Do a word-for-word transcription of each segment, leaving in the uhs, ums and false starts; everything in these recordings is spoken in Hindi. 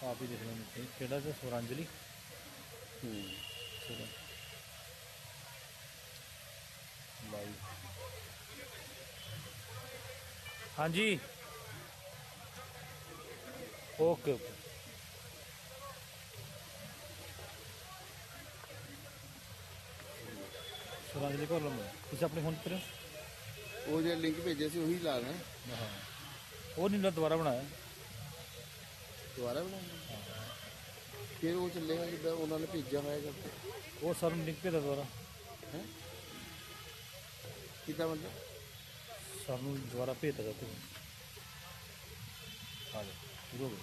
आप ही देख लो नीचे केड़ा से स्वरांजलि भाई। हाँ जी ओके ओके। स्वरांजलि को लो तुम अपने फोन पर वो जो लिंक भेजे से वही ला रहे हैं। हाँ वो नहीं दोबारा बनाया दोबारा बनाया फिर वो चलेगा जिदा उन्होंने भेजा है करके वो सर लिंक भेजा दोबारा है कितना मतलब सर दोबारा भेजता जाते हाँ जी शुरू हो गए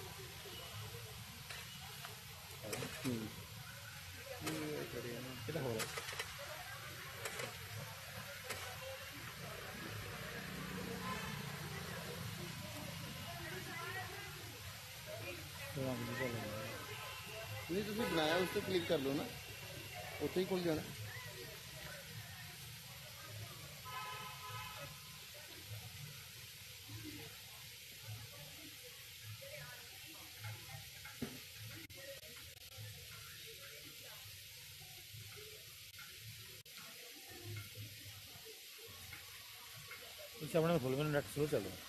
कितना हो रहा है नहीं तुम बनाया उस पर क्लिक कर लो ना उत्थे ही खुल जाना इसे अपने फुल में नेट स्लो चल रहा है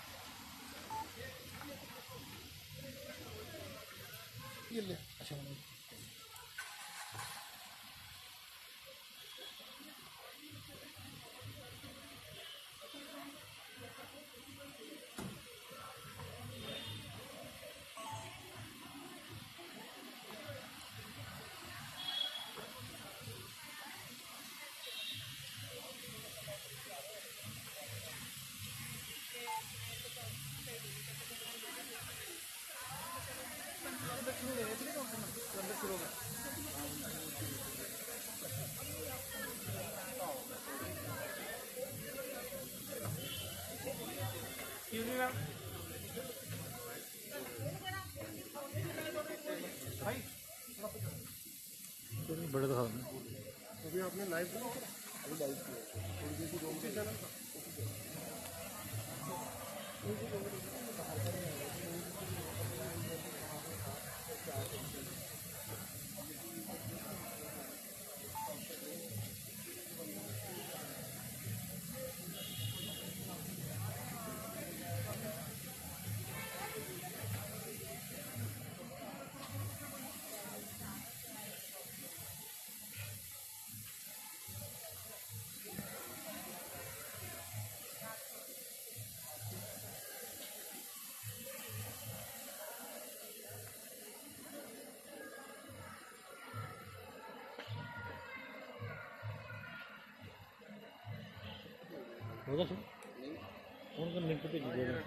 अच्छा भाई बड़े दिखा अभी आपने लाइव किया अभी लाइव किया थोड़ी देर की दो मिनट होगा सर उनका लिंक पे भेजिएगा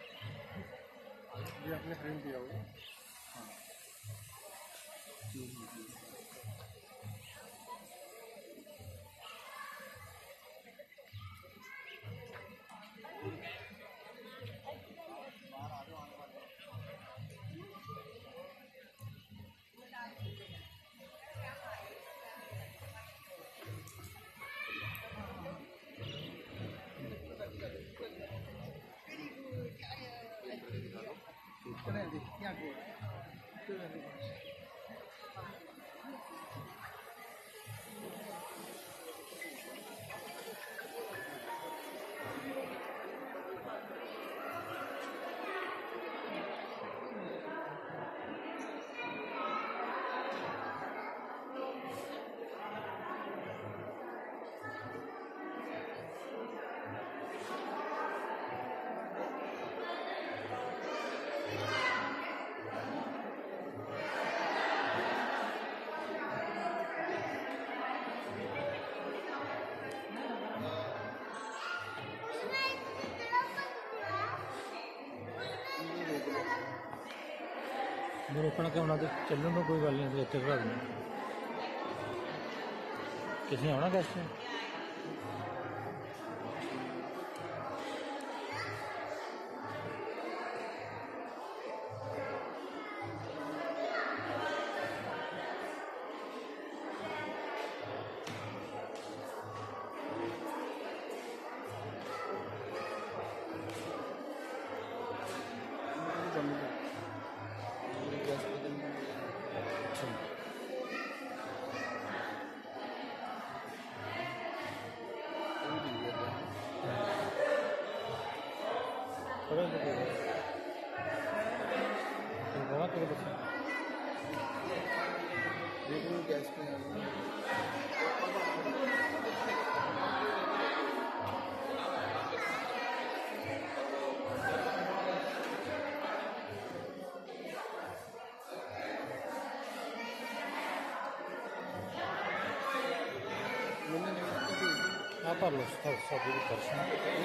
ये आपने प्रिंट दिया होगा मैं रोकना क्या होना तो चलने में कोई गल नहीं तो इतने करा देना किसी ने आना गेस्ट ने पढ़े तो बहुत तो बच्चे लेकिन गैस पे आप लो सब सब दर्शन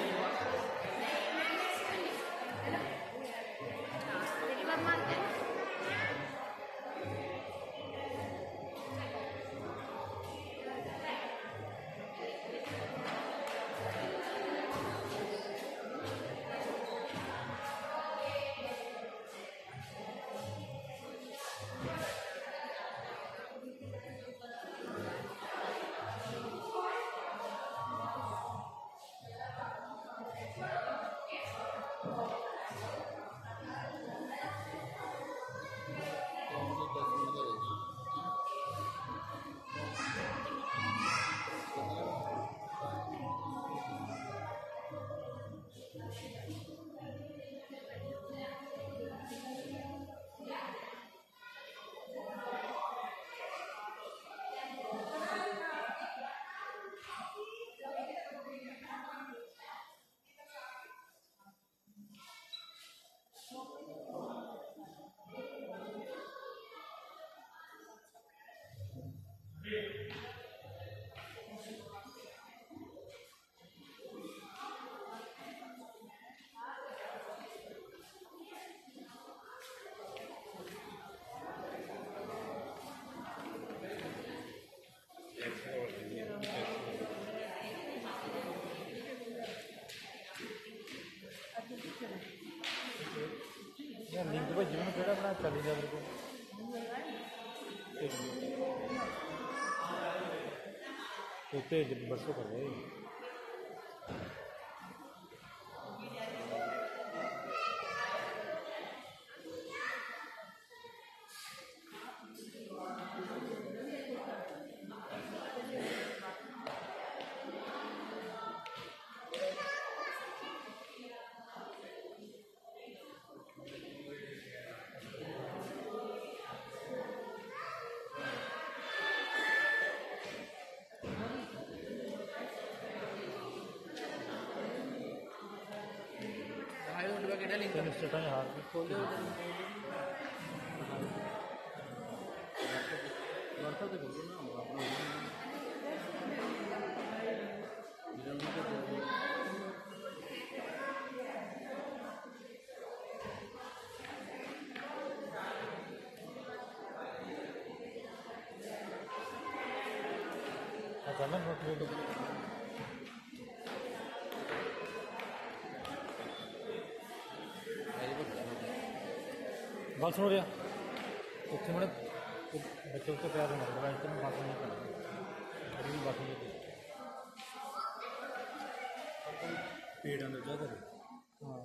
यार लिंक भाई जीवन केड़ा बना चली जा मेरे को तो तेज बरसों कर रहे तीन स्टेटा हार के गल सुनो रहा उत्थे मैंने बच्चे उत्ते प्यार होना पड़ेगा इतने बात नहीं करना बात नहीं पेड़ अंदर जा कर हाँ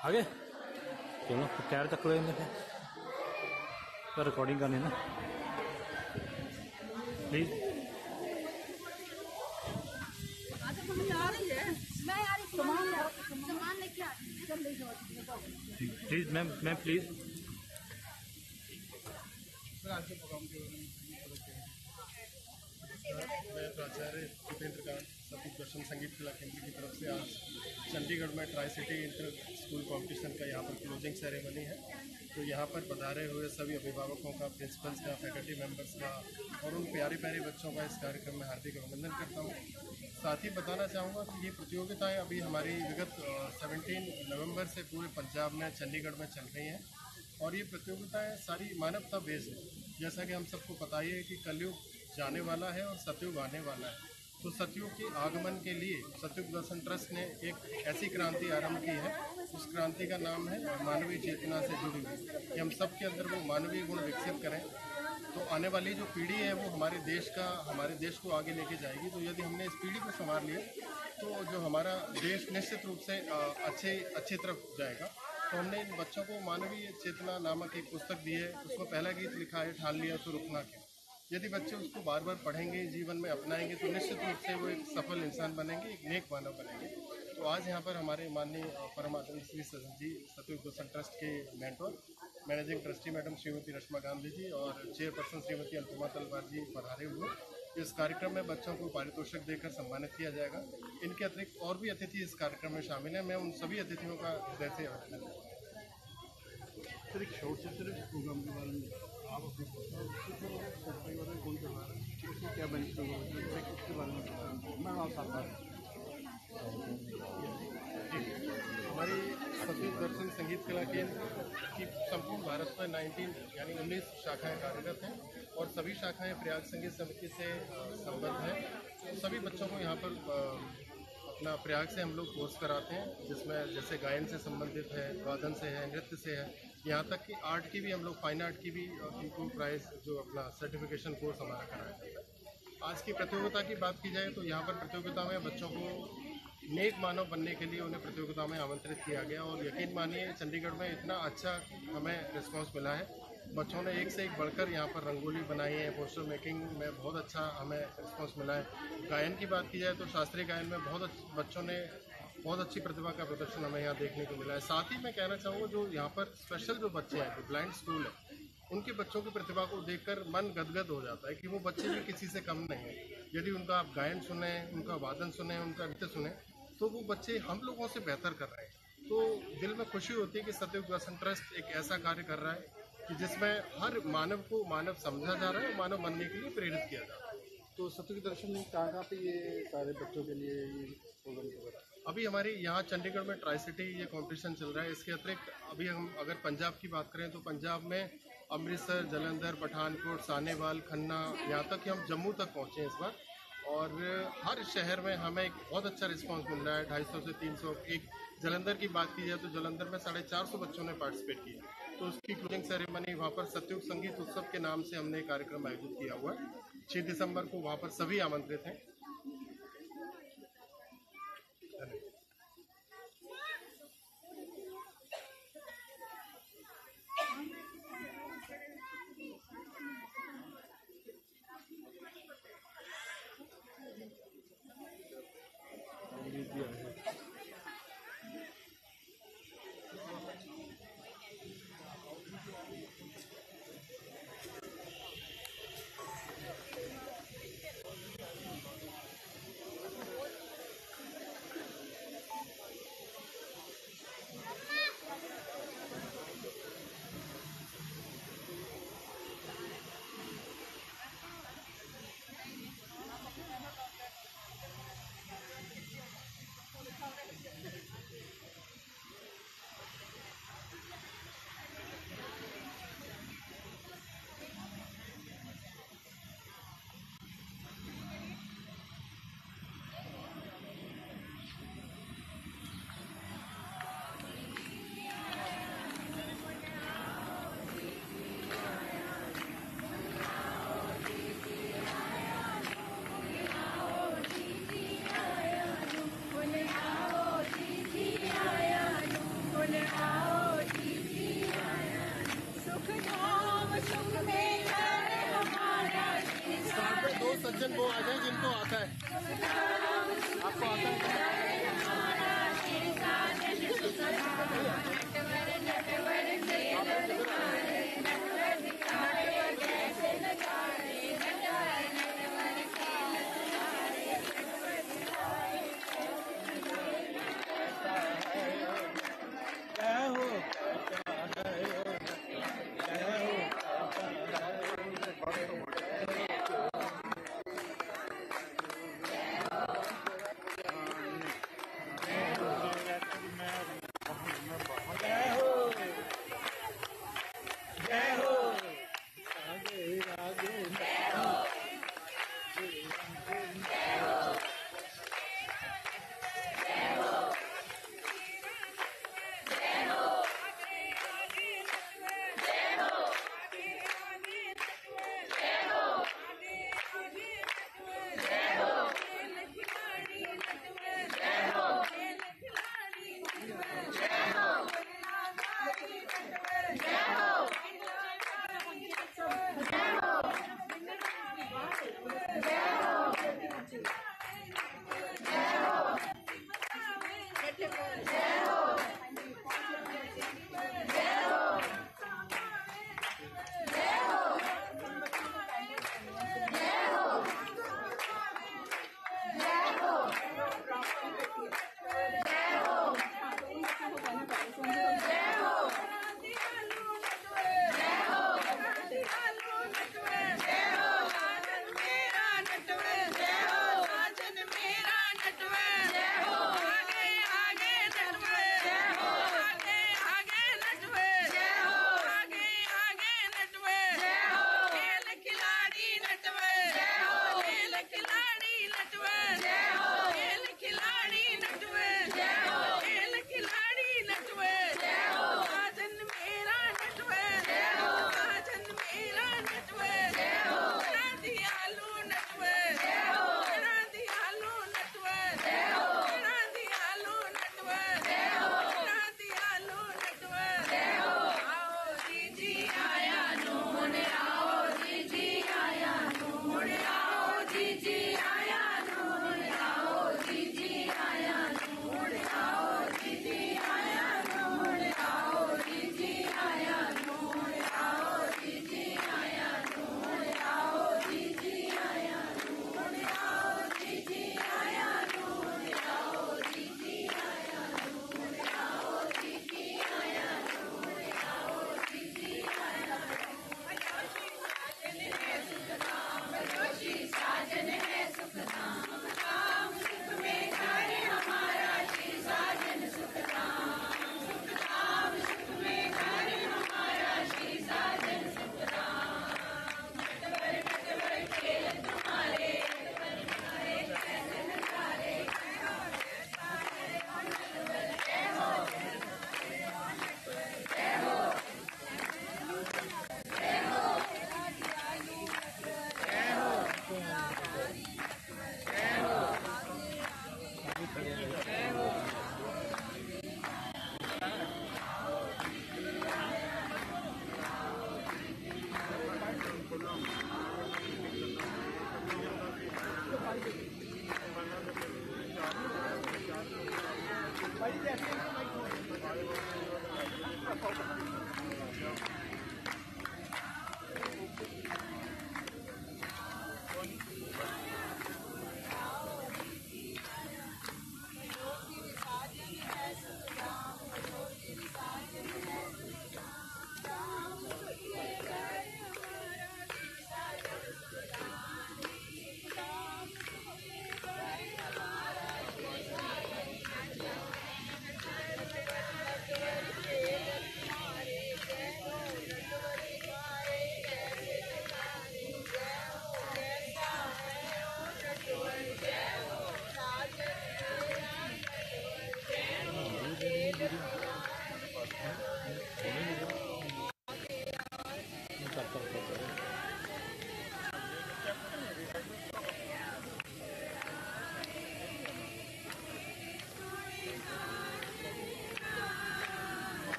आगे चलो टायर चक लो इन्हें तो रिकॉर्डिंग करनी ना please. Please ma'am ma'am please. मैं प्राचार्य जितेंद्र कांत सतीश दर्शन संगीत कला केंद्र की तरफ से आज चंडीगढ़ में tricity inter school competition का यहाँ पर क्लोजिंग सेरेमनी है। तो यहाँ पर पधारे हुए सभी अभिभावकों का, प्रिंसिपल्स का, फैकल्टी मेंबर्स का और उन प्यारे प्यारे बच्चों का इस कार्यक्रम में हार्दिक अभिनंदन करता हूँ। साथ ही बताना चाहूँगा कि ये प्रतियोगिताएँ अभी हमारी विगत सेवनटीन नवंबर से पूरे पंजाब में, चंडीगढ़ में चल रही हैं और ये प्रतियोगिताएँ सारी मानवता बेस्ड है। जैसा कि हम सबको पता ही है कि कलयुग जाने वाला है और सतयुग आने वाला है। तो सतयुग के आगमन के लिए सतयुग दर्शन ट्रस्ट ने एक ऐसी क्रांति आरंभ की है, उस क्रांति का नाम है मानवीय चेतना से जुड़ी हुई, कि हम सब के अंदर वो मानवीय गुण विकसित करें तो आने वाली जो पीढ़ी है वो हमारे देश का हमारे देश को आगे लेके जाएगी। तो यदि हमने इस पीढ़ी को संभाल लिया तो जो हमारा देश निश्चित रूप से अच्छे अच्छी तरफ जाएगा। तो हमने इन बच्चों को मानवीय चेतना नामक एक पुस्तक दी है, उसमें पहला गीत लिखा है, ठान लिया तो रुकना क्या। यदि बच्चे उसको बार बार पढ़ेंगे, जीवन में अपनाएंगे तो निश्चित रूप से वो एक सफल इंसान बनेंगे, एक नेक मानव बनेंगे। तो आज यहाँ पर हमारे माननीय परमात्मा श्री सदन जी सतयुग दर्शन ट्रस्ट के mentor managing trustee madam Shrimati Rashma Gandhi ji और चेयरपर्सन श्रीमती अनुपमा तलवार जी पधारे हुए। इस कार्यक्रम में बच्चों को पारितोषिक देकर सम्मानित किया जाएगा। इनके अतिरिक्त और भी अतिथि इस कार्यक्रम में शामिल हैं। मैं उन सभी अतिथियों का हृदय से अभिनंदन करता हूँ। सर एक शॉर्ट से सर प्रोग्राम के बारे में आप अपने सफाई वाले कौन करवा रहे हैं, उसमें क्या बेनिफिट होगा उसके बारे में मैं आप साथ हमारी सतीश दर्शन संगीत कला केंद्र की संपूर्ण भारत में नाइनटीन यानी उन्नीस शाखाएं कार्यरत हैं और सभी शाखाएं प्रयाग संगीत समिति से संबद्ध हैं। तो सभी बच्चों को यहाँ पर अपना प्रयाग से हम लोग कोर्स कराते हैं, जिसमें जैसे गायन से संबंधित है, वादन से है, नृत्य से है, यहाँ तक कि आर्ट की भी हम लोग फाइन आर्ट की भी इनको प्राइज जो अपना सर्टिफिकेशन कोर्स हमारा कराया जाता है। आज की प्रतियोगिता की बात की जाए तो यहाँ पर प्रतियोगिता में बच्चों को नेक मानव बनने के लिए उन्हें प्रतियोगिता में आमंत्रित किया गया और यकीन मानिए चंडीगढ़ में इतना अच्छा हमें रिस्पांस मिला है। बच्चों ने एक से एक बढ़कर यहाँ पर रंगोली बनाई है, पोस्टर मेकिंग में बहुत अच्छा हमें रिस्पांस मिला है। गायन की बात की जाए तो शास्त्रीय गायन में बहुत बच्चों ने बहुत अच्छी प्रतिभा का प्रदर्शन हमें यहाँ देखने को मिला है। साथ ही मैं कहना चाहूँगा जो यहाँ पर स्पेशल जो बच्चे हैं, जो ब्लाइंड स्कूल है, उनके बच्चों की प्रतिभा को देखकर मन गदगद हो जाता है कि वो बच्चे भी किसी से कम नहीं है। यदि उनका आप गायन सुने, उनका वादन सुने, उनका नृत्य सुने तो वो बच्चे हम लोगों से बेहतर कर रहे हैं। तो दिल में खुशी होती है कि सतयुग दर्शन ट्रस्ट एक ऐसा कार्य कर रहा है कि जिसमें हर मानव को मानव समझा जा रहा है और मानव बनने के लिए प्रेरित किया जा रहा है। तो सतयुग दर्शन में कहाँ कहाँ पे ये सारे बच्चों के लिए ये प्रोग्राम वगैरह अभी हमारे यहाँ चंडीगढ़ में ट्राई सिटी ये कंपटीशन चल रहा है। इसके अतिरिक्त अभी हम अगर पंजाब की बात करें तो पंजाब में अमृतसर, जालंधर, पठानकोट, सानेवाल, खन्ना, यहाँ तक कि हम जम्मू तक पहुँचे इस बार और हर शहर में हमें एक बहुत अच्छा रिस्पांस मिल रहा है। ढाई सौ से तीन सौ एक जालंधर की बात की जाए तो जालंधर में साढ़े चार सौ बच्चों ने पार्टिसिपेट किया। तो उसकी क्लोजिंग सेरेमनी वहाँ पर सतयुग संगीत उत्सव के नाम से हमने कार्यक्रम आयोजित किया हुआ है। छः दिसंबर को वहाँ पर सभी आमंत्रित हैं।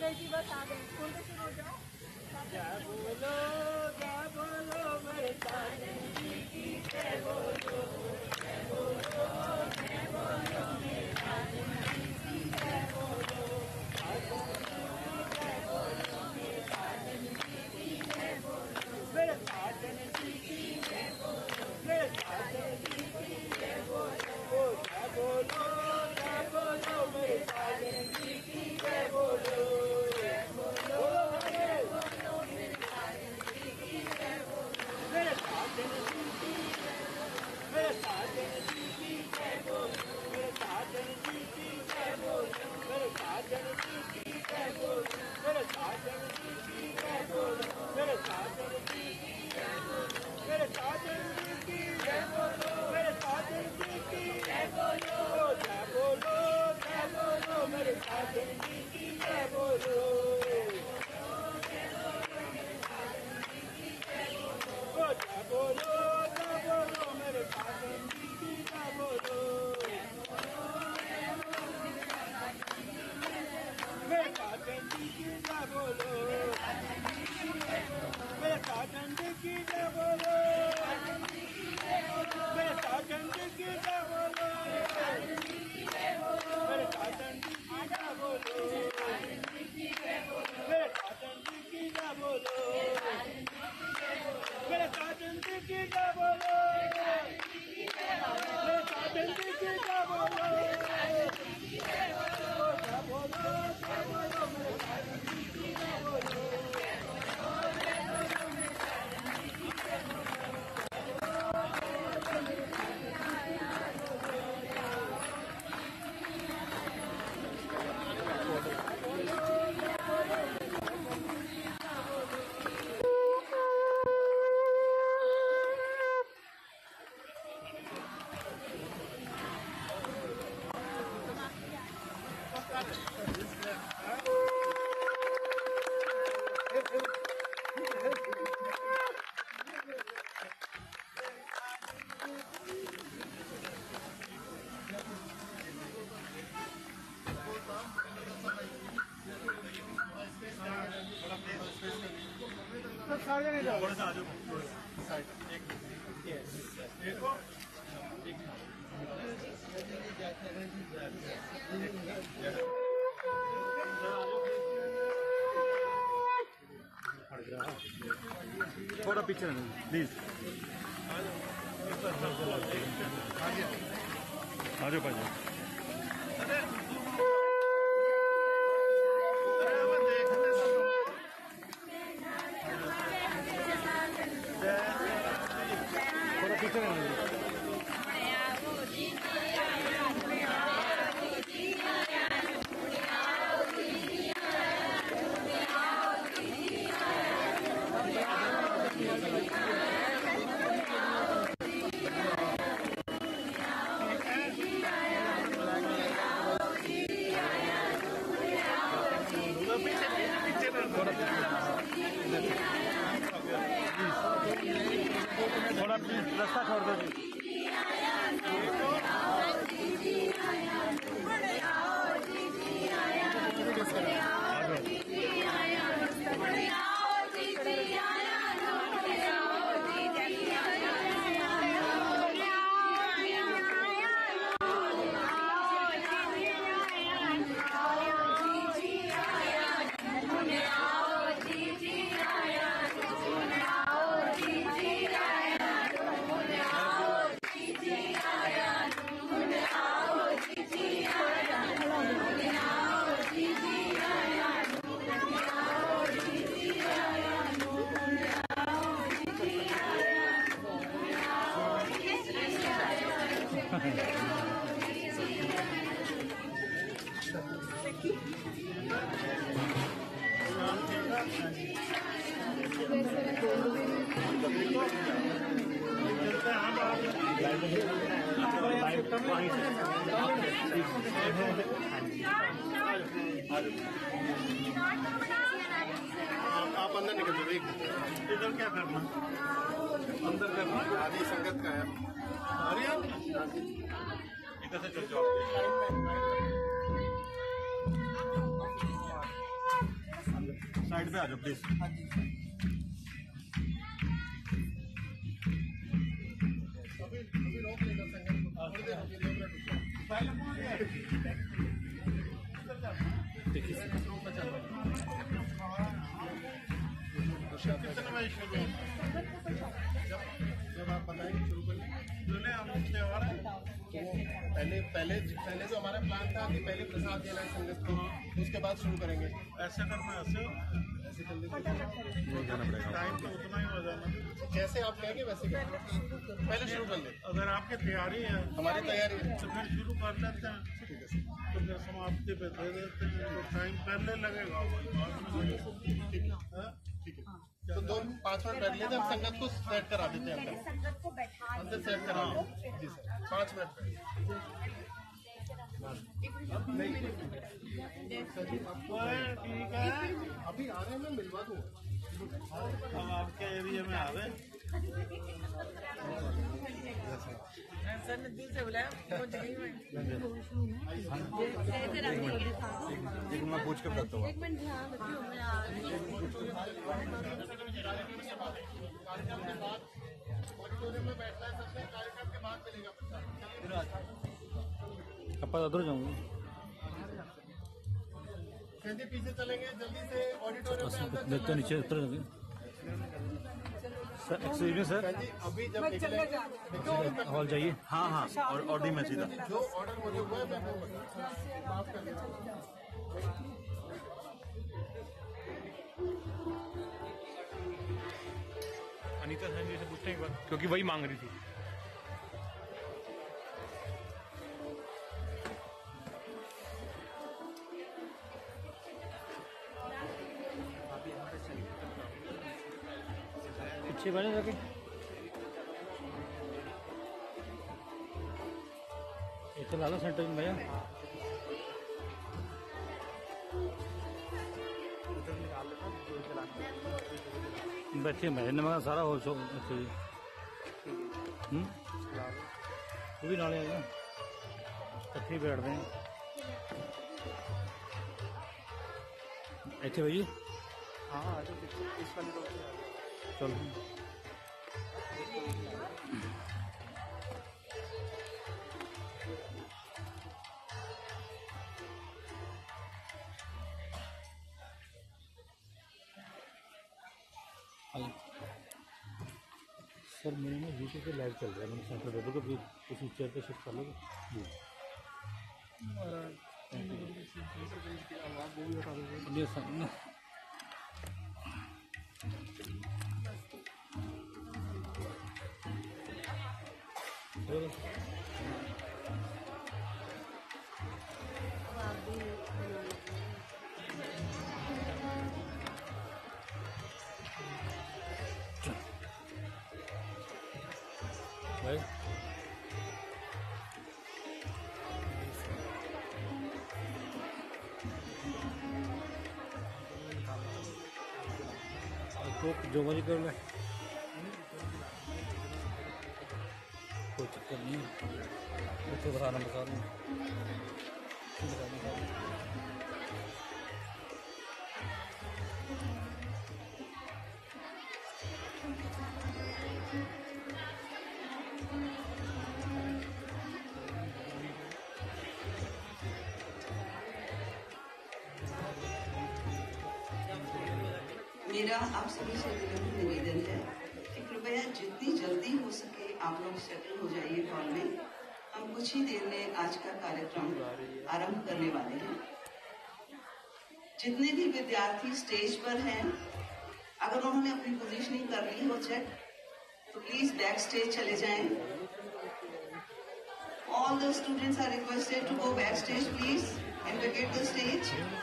गई थी, बस आ गए। कौन से शुरू हो जाओ? जय बोलो जय बोलो मेरे साजन जी की जय बोलो जय बोलो जय बोलो मेरे साजन जी की जय बोलो जय बोलो मेरे साजन जी की जय बोलो मेरे साजन जी की जय बोलो मेरे साजन जी की जय बोलो जय बोलो जय बोलो मेरे साजन जी की जय बोलो जय बोलो मेरे साजन जी की मेरे साजन जी की जय बोलो मेरे साजन जी की जय बोलो मेरे साजन जी की जय बोलो मेरे साजन जी की जय बोलो मेरे साजन जी की जय बोलो मेरे साजन जी की जय बोलो मेरे साजन जी की जय बोलो जय बोलो जय बोलो मेरे साजन जी की जय बोलो जय बोलो जय बोलो मेरे साजन जी की जय बोलो मेरे साजन जी की जय बोलो मेरे साजन जी की जय बोलो मेरे साजन जी की जय बोलो मेरे साजन जी की जय बोलो मेरे साजन जी की जय बोलो मेरे साजन जी की जय बोलो मेरे साजन जी की जय बोलो जय बोलो जय बोलो मेरे साजन जी की जय बोलो थोड़ा सा आ जाओ साइड एक देखो थोड़ा पीछे प्लीज आ जाओ भाई थोड़ा पीछे थोड़ा प्लीज रास्ता छोड़ दो जी आप अंदर निकल जाओ। इधर क्या करना, अंदर करना, आदि संगत का है। अरे आप इधर से चल जाओ। पे आ जाओ प्लीज। हाँ जी अभी अभी रोक लेगा संगत को, थोड़ी देर अभी दो मिनट रुक जाओ। रोक पे चल जब जब आप बताएंगे शुरू करें। पहले पहले पहले जो हमारा प्लान था कि पहले प्रसाद देना है संगत को, उसके बाद शुरू करेंगे। ऐसे करना ऐसे ऐसे जल्दी जाना पड़ेगा। टाइम तो उतना ही हो जाना, जैसे आप कहेंगे वैसे करें। पहले शुरू कर ले। अगर आपकी तैयारी है हमारी तैयारी है। तो फिर शुरू कर लेते हैं। ठीक है सर। तो फिर समाप्ति पे दे देते हैं, तो टाइम पहले लगेगा। ठीक है ठीक है। तो दो पाँच मिनट बैठ लेते हैं, हम संगत को सेट करा देते हैं अंदर। संगत को बैठा अंदर सेट करा लेते जी सर। पाँच मिनट बैठ ठीक है, अभी आ रहे हैं, मैं मिलवा दूंगा। अब आपके एरिया में आ गए। सर ने दिल से बुलाया, पहुंच गई मैं। एक मैं पूछ के बताता हूँ। एक मिनट ध्यान रखियो, मैं आ रही हूँ। कार्यक्रम के बाद ऑडिटोरियम में बैठना है सबसे, कार्यक्रम के बाद मिलेगा प्रसाद। अपन उधर जाऊंगा। जल्दी पीछे चलेंगे, जल्दी से ऑडिटोरियम में अंदर देखते नीचे उतर जाएंगे। सर एक्सक्यूज मी सर, जी अभी जब निकले हॉल जाइए। हाँ हाँ, और और डी में सीधा। जो ऑर्डर मुझे हुआ है मैं वो बता माफ कर दीजिए। अनीता सर जी से पूछते हैं एक बार, क्योंकि वही मांग रही थी। पीछे बैठे जाके इतना ला लो सेंटर में भैया। बच्चे मैं मगर सारा हो सो अच्छे हम्म वो भी नाले आएगा, इकट्ठे बैठते हैं इतने भैया। हाँ इस वाले रोड से चलो सर मेरे ना वीडियो पे लाइव चल रहा है, मैंने सेंटर दे दूँगा, प्लीज किसी चेयर पे शिफ्ट कर लोगे जी। ये सब ना भाई तो जो मर्जी कर ले, कोई चक्कर नहीं है। तो बताना बता रहा हूँ मेरा आप सभी से विनम्र निवेदन है कि कृपया जितनी जल्दी हो सके आप लोग सेटल हो जाइए हॉल में। हम कुछ ही देर में आज का कार्यक्रम आरंभ करने वाले हैं। जितने भी विद्यार्थी स्टेज पर हैं, अगर उन्होंने अपनी पोजीशनिंग कर ली हो चेक, तो प्लीज बैक स्टेज चले जाएं। All the students are requested to go back stage please and vacate the stage.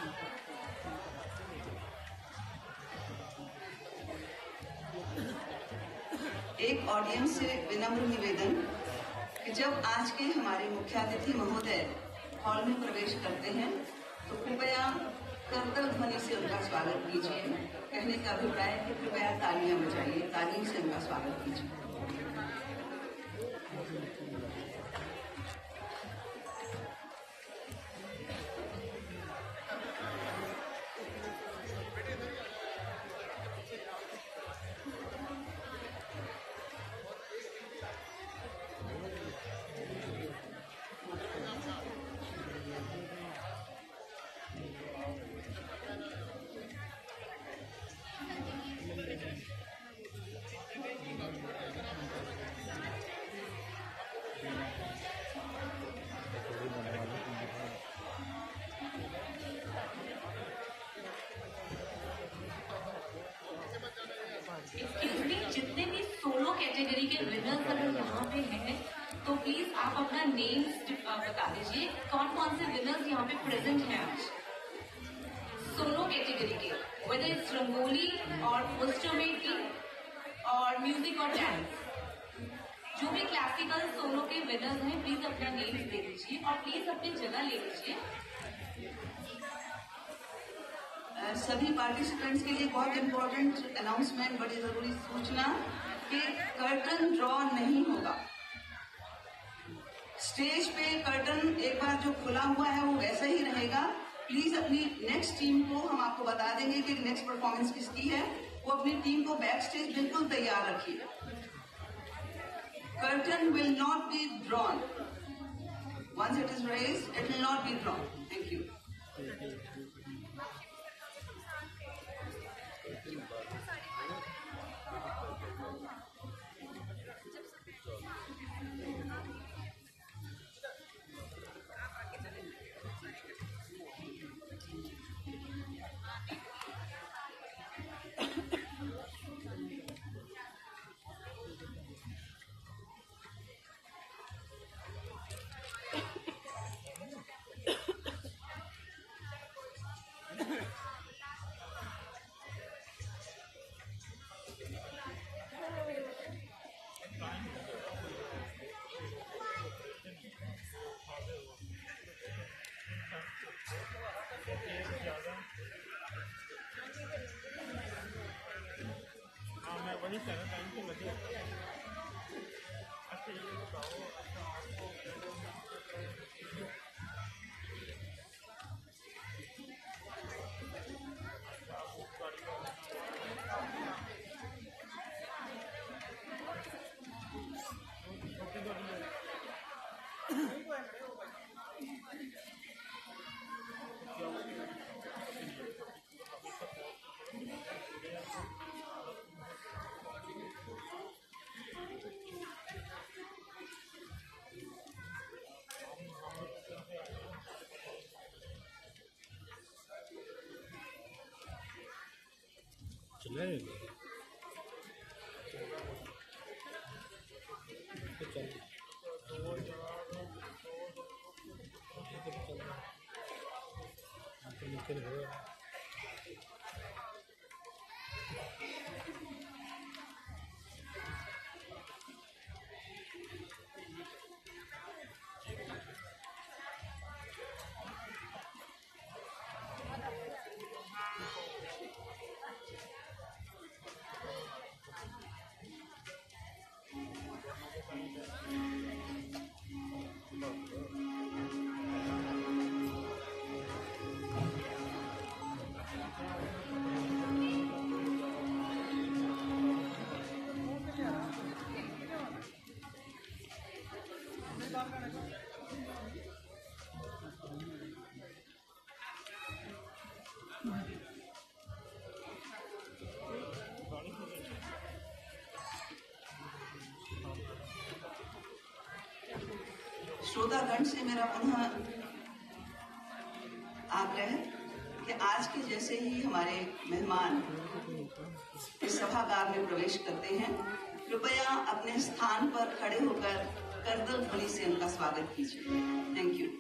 एक ऑडियंस से विनम्र निवेदन कि जब आज के हमारे मुख्यातिथि महोदय हॉल में प्रवेश करते हैं तो कृपया करतल ध्वनि से उनका स्वागत कीजिए। कहने का अभिप्राय है कि कृपया तालियां बजाइए, तालियों से उनका स्वागत कीजिए। में हैं तो प्लीज आप अपना नेम बता दीजिए, कौन कौन से विनर्स यहाँ पे प्रेजेंट हैं आज सोलो कैटेगरी के, वेदर इट्स रंगोली और पोस्टर मेकिंग और म्यूजिक और डांस। जो भी क्लासिकल सोलो के विनर्स हैं प्लीज अपना नेम दे दीजिए और प्लीज अपनी जगह ले लीजिए। सभी पार्टिसिपेंट्स के लिए बहुत इम्पोर्टेंट अनाउंसमेंट, बड़ी जरूरी सूचना कि कर्टन ड्रॉ नहीं होगा। स्टेज पे कर्टन एक बार जो खुला हुआ है वो वैसा ही रहेगा। प्लीज अपनी नेक्स्ट टीम को हम आपको बता देंगे कि नेक्स्ट परफॉर्मेंस किसकी है, वो अपनी टीम को बैक स्टेज बिल्कुल तैयार रखिए। Curtain will not be drawn, once it is raised it will not be drawn. Thank you. वही सारा टाइम तो लगे। अच्छा ये बताओ, अच्छा आपको चले श्रोतागण से मेरा पुनः आग्रह है कि आज के जैसे ही हमारे मेहमान इस सभागार में प्रवेश करते हैं, कृपया अपने स्थान पर खड़े होकर करतल ध्वनि से उनका स्वागत कीजिए। Thank you.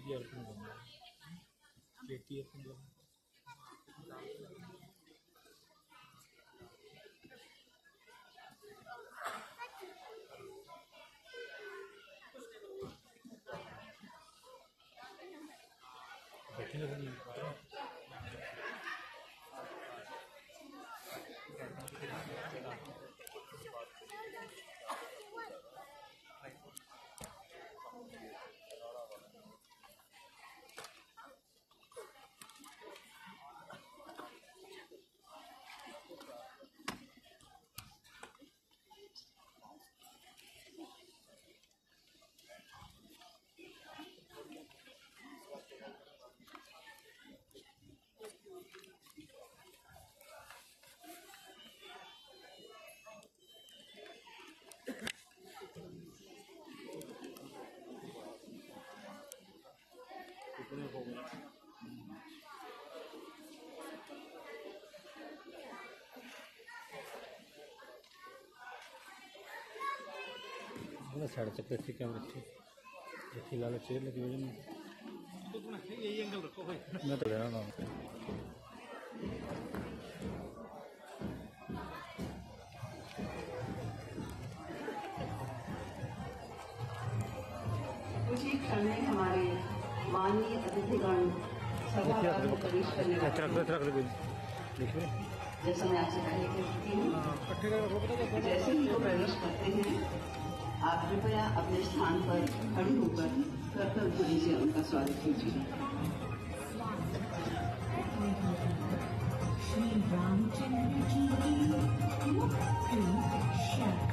खेती अर्पण करना खेती अर्पण करना बैठे लगे साढ़े तक रखी कैमरे रखी रखी लाल चेयर लगी हुई है यही एंगल रखो भाई मैं तो लेना ना कुछ ही क्षण में हमारे माननीय अतिथिगण सभा में प्रवेश करने वाले हैं। जैसा मैं आपसे पहले कह चुकी हूँ, जैसे ही वो प्रवेश करते हैं आप कृपया अपने स्थान पर खड़े होकर कर्तव्य ध्वनि से उनका स्वागत कीजिए। श्री रामचंद्र जी की मुक्ति शक्ति।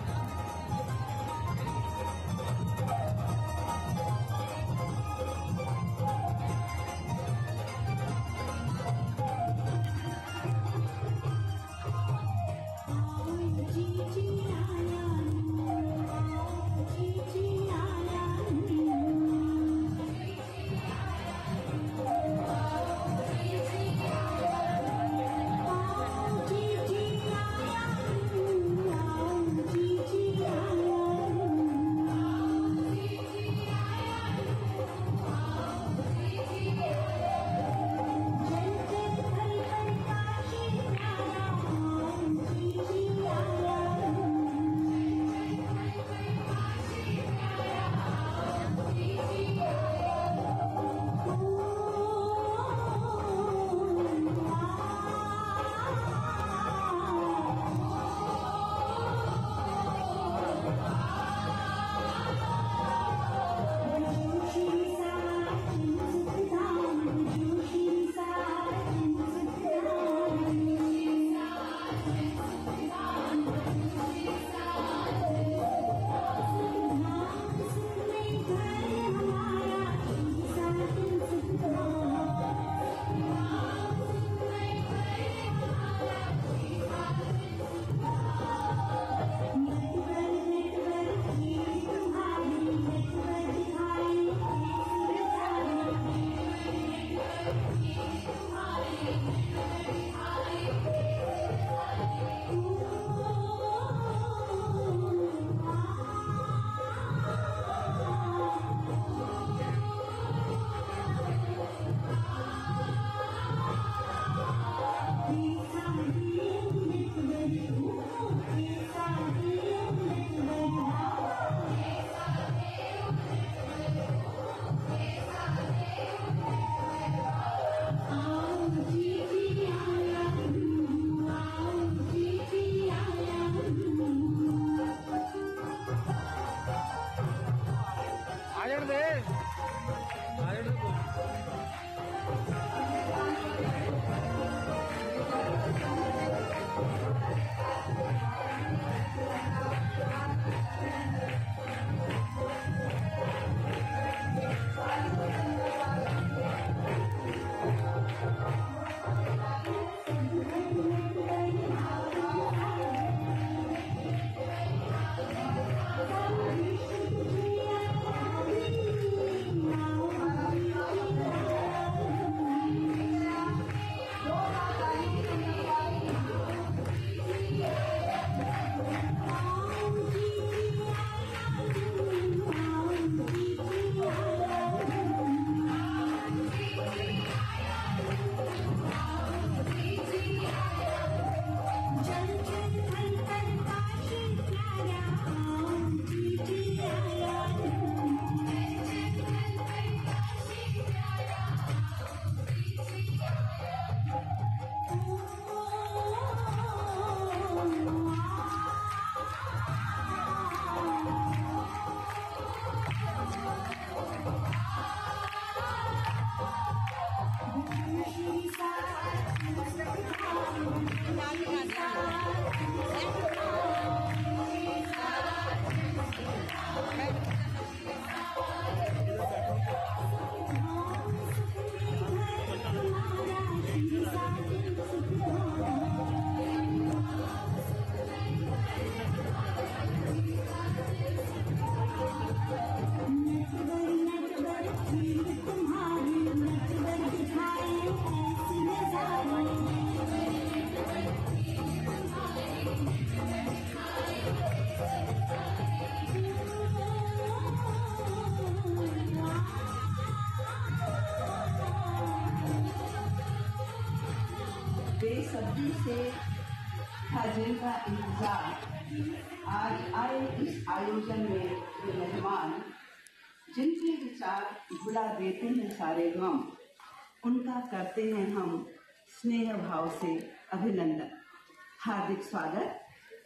बेसब्री से था जिनका इंतजार, आज आए इस आयोजन में ये मेहमान, जिनके विचार भुला देते हैं सारे गम, उनका करते हैं हम स्नेह भाव से अभिनंदन। हार्दिक स्वागत।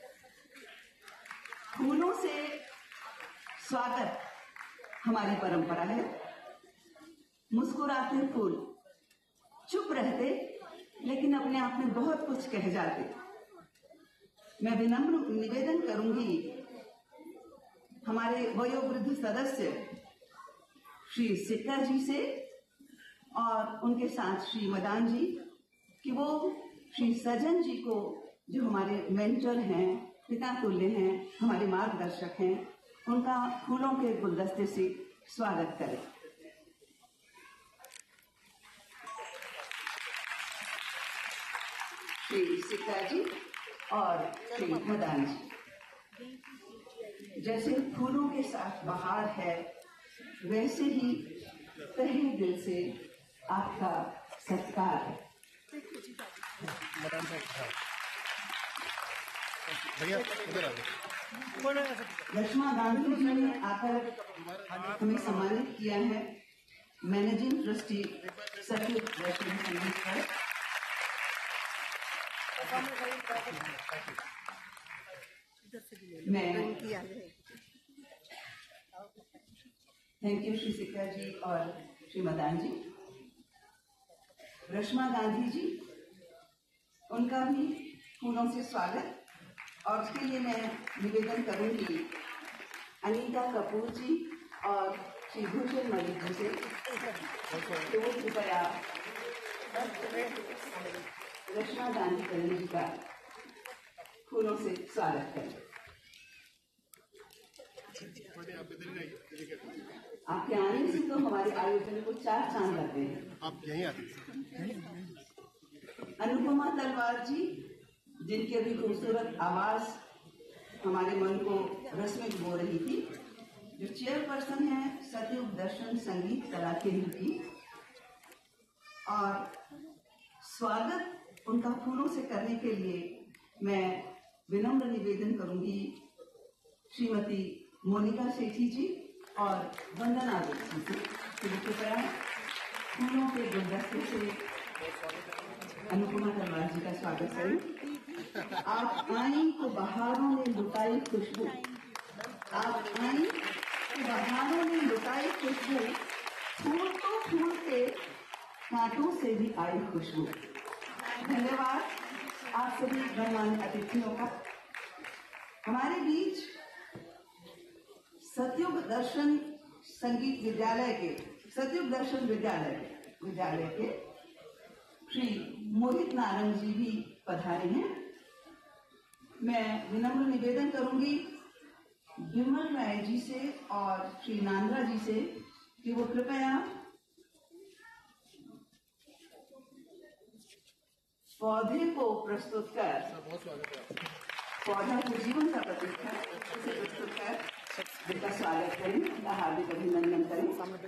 फूलों से स्वागत हमारी परंपरा है। मुस्कुराते फूल चुप रहते लेकिन अपने आप में बहुत कुछ कह जाते। मैं विनम्र निवेदन करूंगी हमारे वयोवृद्ध सदस्य श्री सिक्का जी से और उनके साथ श्री मदान जी कि वो श्री सजन जी को, जो हमारे मेंटर हैं, पिता तुल्य हैं, हमारे मार्गदर्शक हैं, उनका फूलों के गुलदस्ते से स्वागत करें। श्री सिक्का जी और श्री मदान जी, जैसे फूलों के साथ बहार है, वैसे ही तहे दिल से आपका सत्कार है। भैया उधर आ जाओ। रश्मा गांधी जी ने आकर हमें सम्मानित किया है। मैनेजिंग ट्रस्टी सचिव दर्शन संगीत पर मैं थैंक यू श्री सिक्का जी और श्री मदान जी। रश्मा गांधी जी, उनका भी फूलों से स्वागत। और उसके लिए मैं निवेदन करूंगी अनीता कपूर जी और श्री भूषण मलिक जी से तो वो कृपया रश्मा गांधी जी का फूलों से स्वागत करें। आपके आने से तो हमारे आयोजन को चार चांद लगते हैं। आप यहीं आते। अनुपमा तलवार जी, जिनकी अभी खूबसूरत आवाज हमारे मन को रसमें डुबो रही थी, जो चेयरपर्सन है सतयुग दर्शन संगीत कला केंद्र की, और स्वागत उनका फूलों से करने के लिए मैं विनम्र निवेदन करूंगी श्रीमती मोनिका सेठी जी और वंदना जोशी जी कि कृपया फूलों के गुलदस्ते से अनुपमा तलवार जी का स्वागत करें। आप आई तो बहारों ने लुटाई खुशबू, आप आई तो बहारों ने लुटाई खुशबू, फूल तो फूल के कांटों से भी आई खुशबू। धन्यवाद आप सभी गणमान्य अतिथियों का। हमारे बीच सतयुग दर्शन संगीत विद्यालय के सतयुग दर्शन विद्यालय विद्यालय के श्री मोहित नारंग जी भी पधारे हैं। मैं विनम्र निवेदन करूंगी विमल राय जी से और श्री नांद्रा जी से कि वो कृपया पौधे को प्रस्तुत कर, पौधा को जीवन का प्रतीक है, उसे प्रस्तुत कर जिनका स्वागत करें, उनका हार्दिक अभिनंदन करें।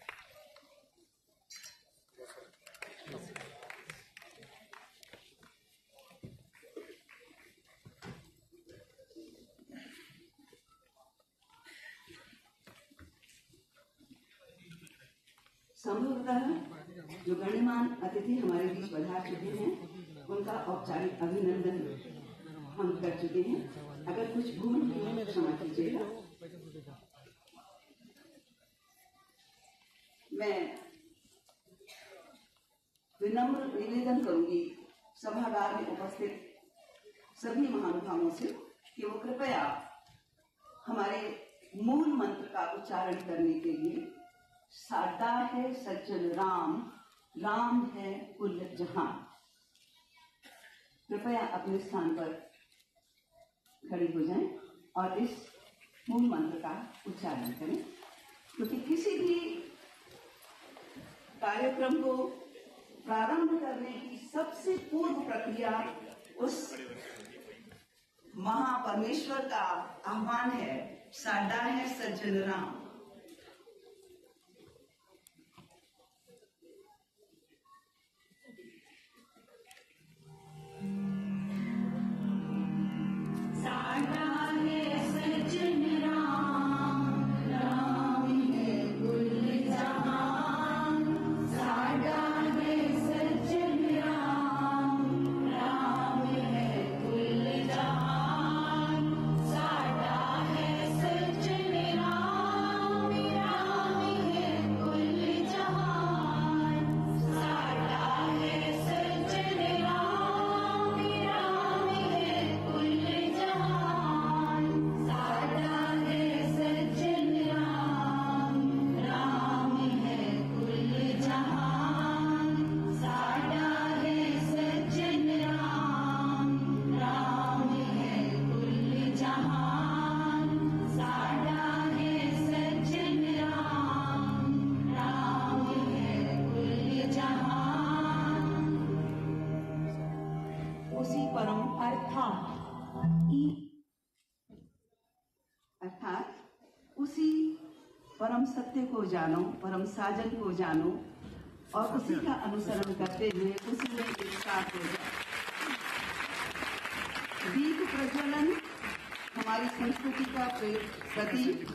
संभवतः जो गणमान्य अतिथि हमारे बीच पधार चुके हैं, उनका औपचारिक अभिनंदन हम कर चुके हैं। अगर कुछ भूल हुई क्षमा कीजिएगा। मैं विनम्र निवेदन करूंगी सभागार में उपस्थित सभी महानुभावों से कि वो कृपया हमारे मूल मंत्र का उच्चारण करने के लिए सादा है सज्जन राम, राम है कुल जहां, कृपया अपने स्थान पर खड़ी हो जाएं और इस मूल मंत्र का उच्चारण करें, क्योंकि किसी भी कार्यक्रम को प्रारंभ करने की सबसे पूर्व प्रक्रिया उस महापरमेश्वर का आह्वान है, साडा है सज्जन राम। सत्य को जानो, परम साजन को जानो और उसी का अनुसरण करते हुए उसी में एक साथ हो जाए। दीप प्रज्वलन हमारी संस्कृति का प्रतीक,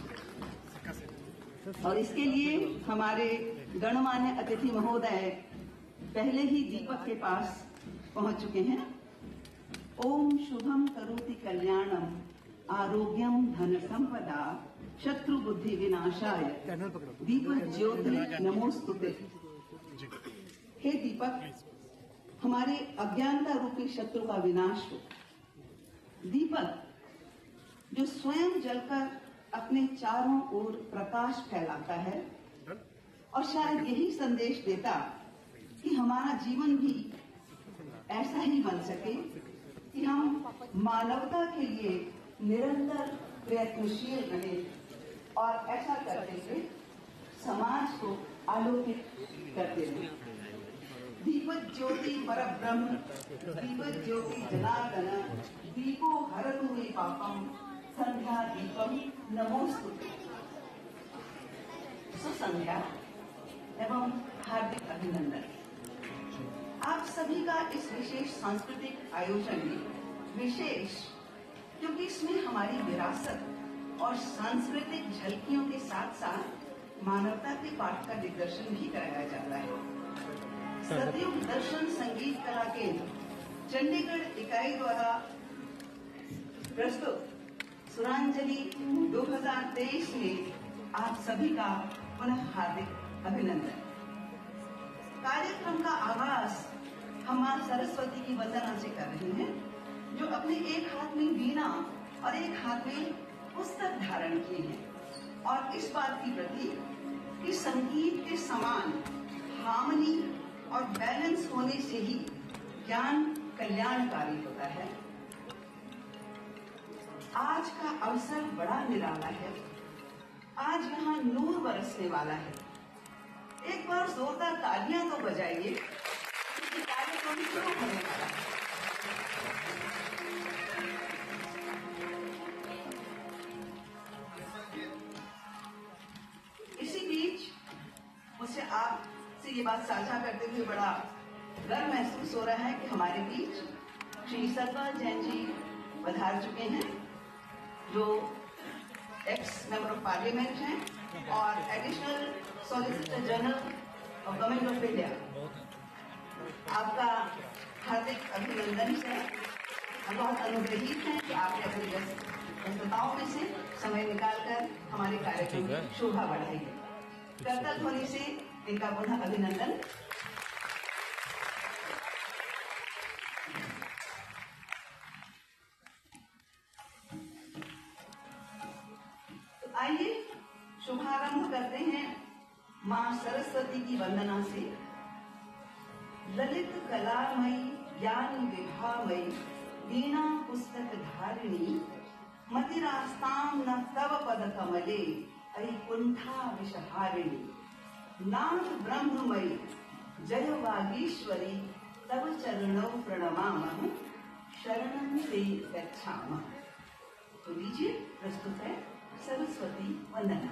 और इसके लिए हमारे गणमान्य अतिथि महोदय पहले ही दीपक के पास पहुंच चुके हैं। ओम शुभम करोति कल्याणम आरोग्यम धन संपदा शत्रु बुद्धि विनाशाय दीपक ज्योति नमोस्तुते। हे दीपक, हमारे अज्ञानता रूपी शत्रु का विनाश हो। दीपक जो स्वयं जलकर अपने चारों ओर प्रकाश फैलाता है और शायद यही संदेश देता कि हमारा जीवन भी ऐसा ही बन सके कि हम मानवता के लिए निरंतर प्रयत्नशील रहे और ऐसा करते हुए समाज को आलोकित करते रहे। दीपक ज्योति परब्रह्म, दीपक ज्योति जनार्दन, दीपो हरतु मे पापम, संध्या दीपम नमोस्तुते। सुसंध्या एवं हार्दिक अभिनंदन। आप सभी का इस विशेष सांस्कृतिक आयोजन में विशेष, क्योंकि इसमें हमारी विरासत और सांस्कृतिक झलकियों के साथ साथ मानवता के पाठ का दिग्दर्शन भी कराया जाता है। सतयुग दर्शन संगीत कला केंद्र चंडीगढ़ इकाई द्वारा प्रस्तुत सुरांजलि दो हज़ार तेईस में आप सभी का पुनः हार्दिक अभिनंदन। कार्यक्रम का आगाज हम मां सरस्वती की वंदना से कर रहे हैं, जो अपने एक हाथ में वीणा और एक हाथ में पुस्तक धारण किए हैं, और इस बात की प्रतीक कि संगीत के समान हार्मनी और बैलेंस होने से ही ज्ञान कल्याणकारी होता है। आज का अवसर बड़ा निराला है। आज यहाँ नूर बरसने वाला है। एक बार जोरदार तालियां तो बजाइए, क्योंकि कार्यक्रम शुरू होने वाला है। इसी बीच मुझे आपसे ये बात साझा करते हुए बड़ा गर्व महसूस हो रहा है कि हमारे बीच श्री सतपाल जैन जी पधार चुके हैं, जो एक्स मेंबर ऑफ पार्लियामेंट हैं और additional solicitor general of government of India. आपका हार्दिक अभिनंदन है। हम बहुत अनुग्रहित हैं कि आपने अपनी व्यस्तताओं में से समय निकालकर हमारे कार्यक्रम की शोभा बढ़ाई है। करतल ध्वनि से इनका पुनः अभिनंदन। आइए शुभारंभ करते हैं मां सरस्वती की वंदना से। ललित कलामयी ज्ञान विभामयी वीणा पुस्तक धारिणी मतिरास्तां न तव पद कमले अयि कुंठा विषहारिणी। नाद ब्रह्ममयी जय वागीश्वरी तव चरणौ प्रणमामः शरणं ते गच्छामः। तो लीजिए, प्रस्तुत है सरस्वती वंदना।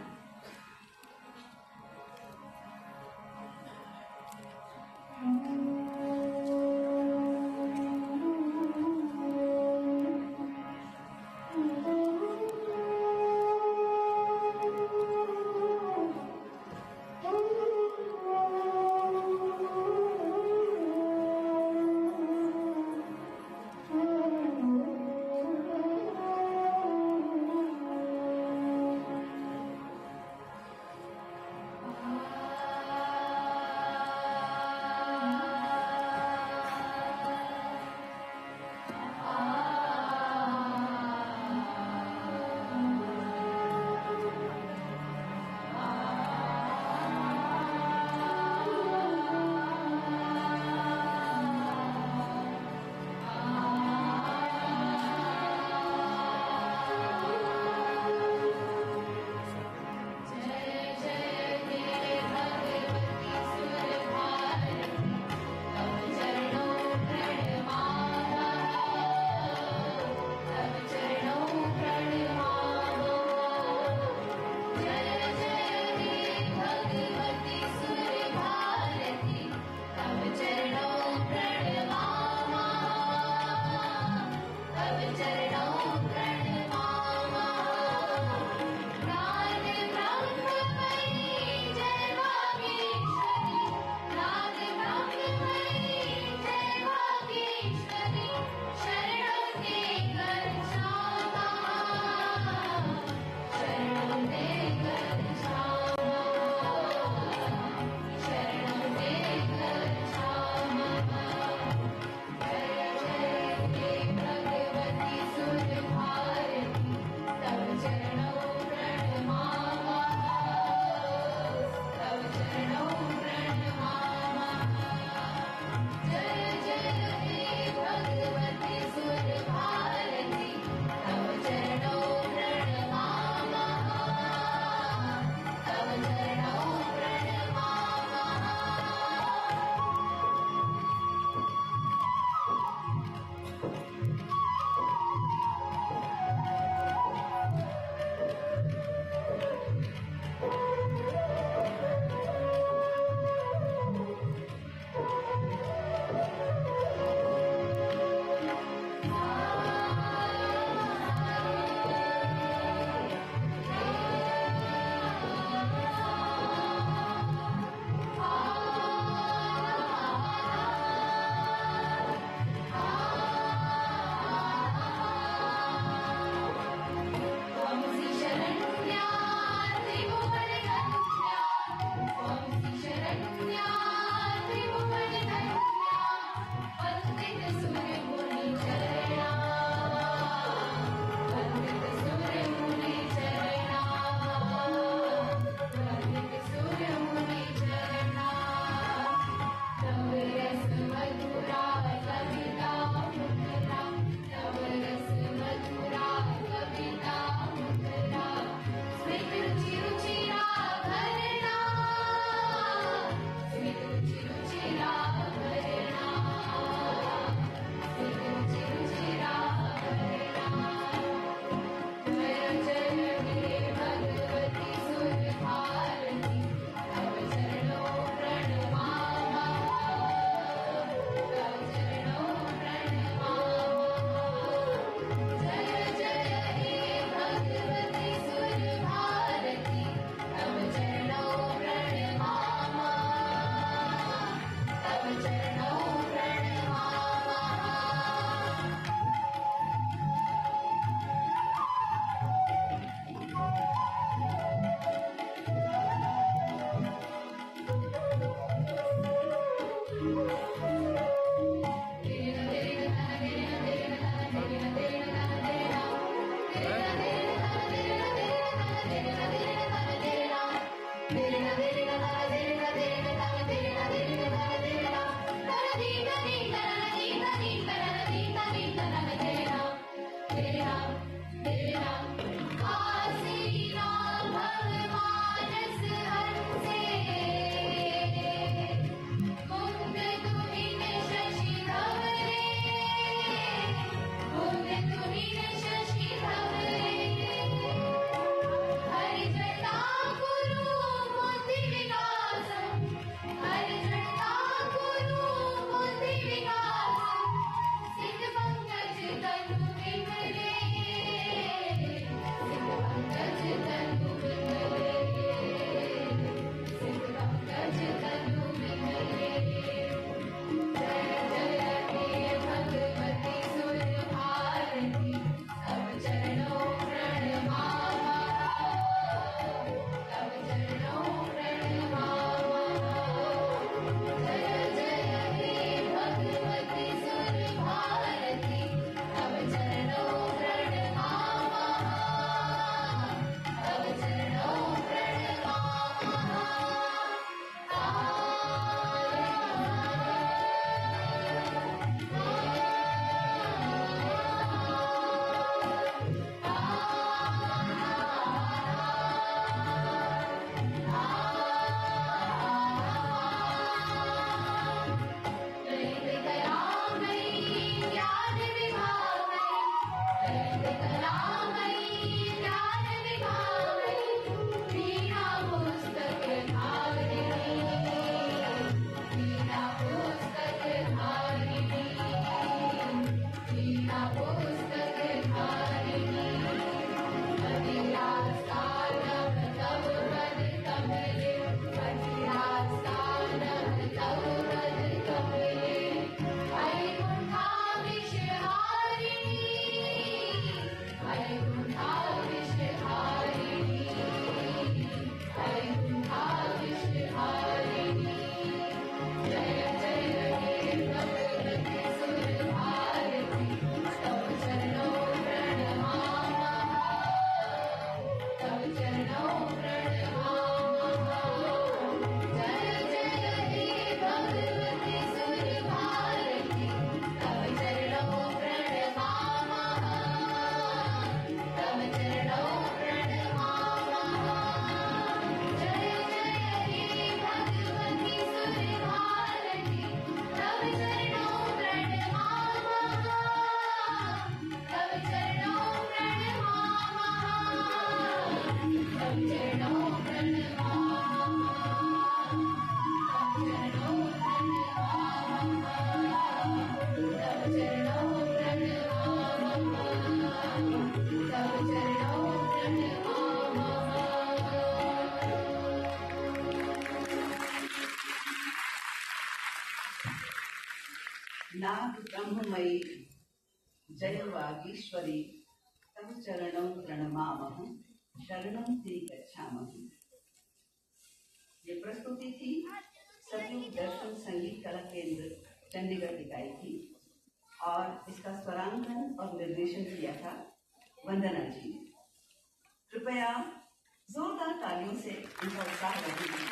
नाग ब्रह्ममयी जय वागीश्वरी तव चरणं प्रणमामहं शरणं ते गच्छामि। ये प्रस्तुति थी सतयुग दर्शन संगीत कला केंद्र चंडीगढ़ इकाई की और इसका स्वरांकन और निर्देशन किया था वंदना जी ने। कृपया जोरदार तालियों से इनका उत्साह बढ़ाइए।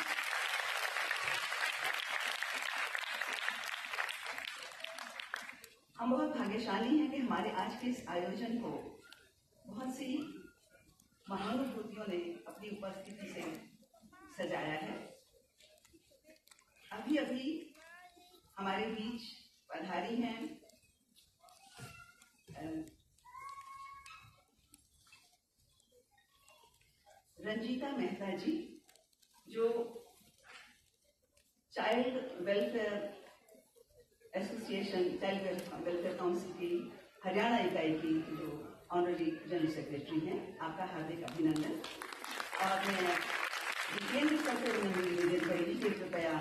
हम बहुत भाग्यशाली हैं कि हमारे आज के इस आयोजन को बहुत सी महानुभूतियों ने अपनी उपस्थिति से सजाया है। अभी अभी हमारे बीच पधारी हैं रंजीता मेहता जी, जो child welfare association, child welfare council की हरियाणा इकाई की जो ऑनररी जनरल सेक्रेटरी हैं। आपका हार्दिक अभिनंदन। और मैं केंद्र सर से निवेदन करेगी कि कृपया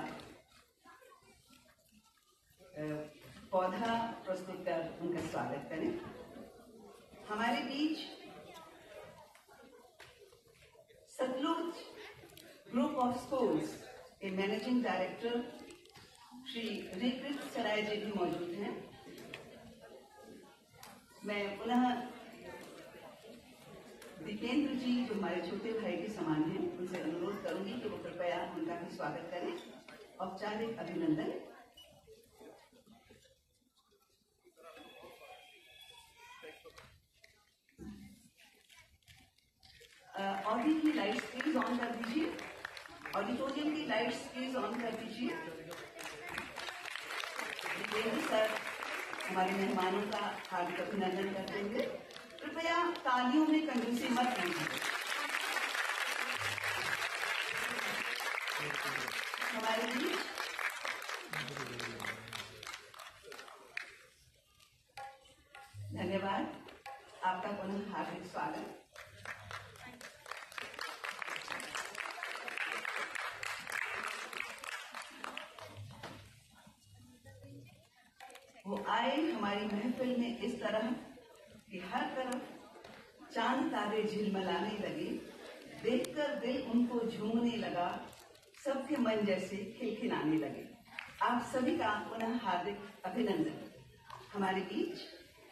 पौधा प्रस्तुत कर उनका स्वागत करें। हमारे बीच सतलुज ग्रुप ऑफ स्कूल्स के मैनेजिंग डायरेक्टर श्री रिकृत सराय जी भी मौजूद हैं। मैं पुनः दीपेंद्र जी, जो हमारे छोटे भाई के समान हैं, उनसे अनुरोध करूंगी कि वो कृपया उनका भी स्वागत करें। औपचारिक अभिनंदन। ऑडी की लाइट्स प्लीज ऑन कर दीजिए। ऑडिटोरियम की लाइट्स प्लीज ऑन कर दीजिए। दीपेंद्र सर हमारे मेहमानों का हार्दिक अभिनंदन करते हुए कृपया तालियों में कंजूसी मत कीजिए। हमारे बीच धन्यवाद। आपका पुनः हार्दिक स्वागत। वो आए हमारी महफिल में इस तरह कि हर तरफ चांद तारे झिलमिलाने लगे, देखकर दिल उनको झूमने लगा, सबके मन जैसे खिलखिलाने लगे। आप सभी का पुनः हार्दिक अभिनंदन। हमारे बीच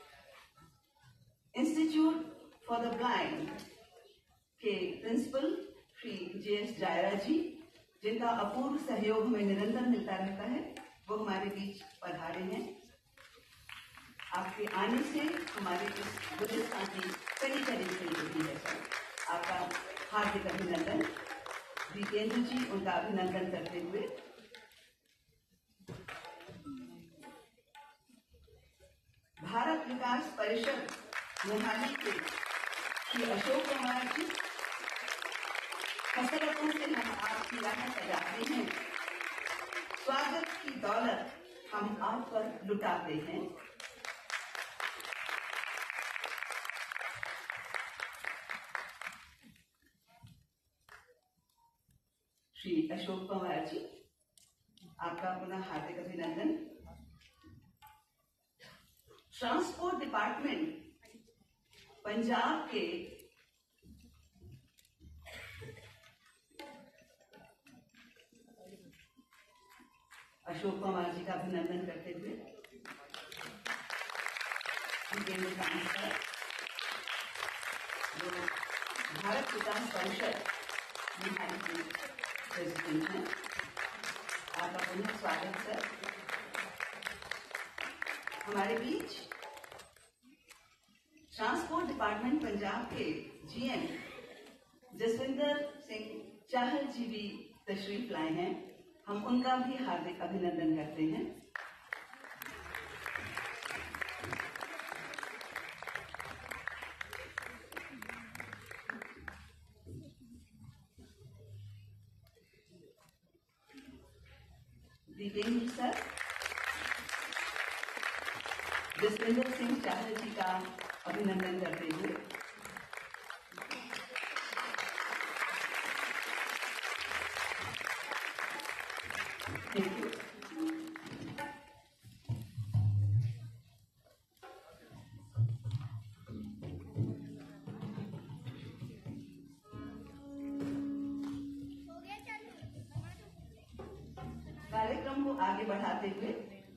इंस्टीट्यूट फॉर द ब्लाइंड के principal Shri J S Jaira ji, जिनका अपूर्व सहयोग हमें निरंतर मिलता रहता है, वो हमारे बीच पधारे हैं। आपके आने से हमारे इस गुलिस्तान की कड़ी कड़ी से होती है सर। आपका हार्दिक अभिनंदन। दीपेंद्र जी उनका अभिनंदन करते हुए भारत विकास परिषद मोहाली के श्री अशोक कुमार जी, हसरतों से हम आपकी राह सजाते हैं, स्वागत की दौलत हम आप पर लुटाते हैं। श्री अशोक कुमार जी, आपका पुनः हार्दिक अभिनंदन। ट्रांसपोर्ट डिपार्टमेंट पंजाब के अशोक कुमार जी का अभिनंदन करते हुए केंद्र ट्रांसफर जो भारत विकास परिषद मोहाली के प्रेसिडेंट हैं, आपका पुनः स्वागत सर। हमारे बीच ट्रांसपोर्ट डिपार्टमेंट पंजाब के जीएम जसविंदर सिंह चाहल जी भी तशरीफ लाए हैं। हम उनका भी हार्दिक अभिनंदन करते हैं। दीपेंद्र सर जसविंदर सिंह चाहल जी का अभिनंदन करते हुए आगे बढ़ाते हुए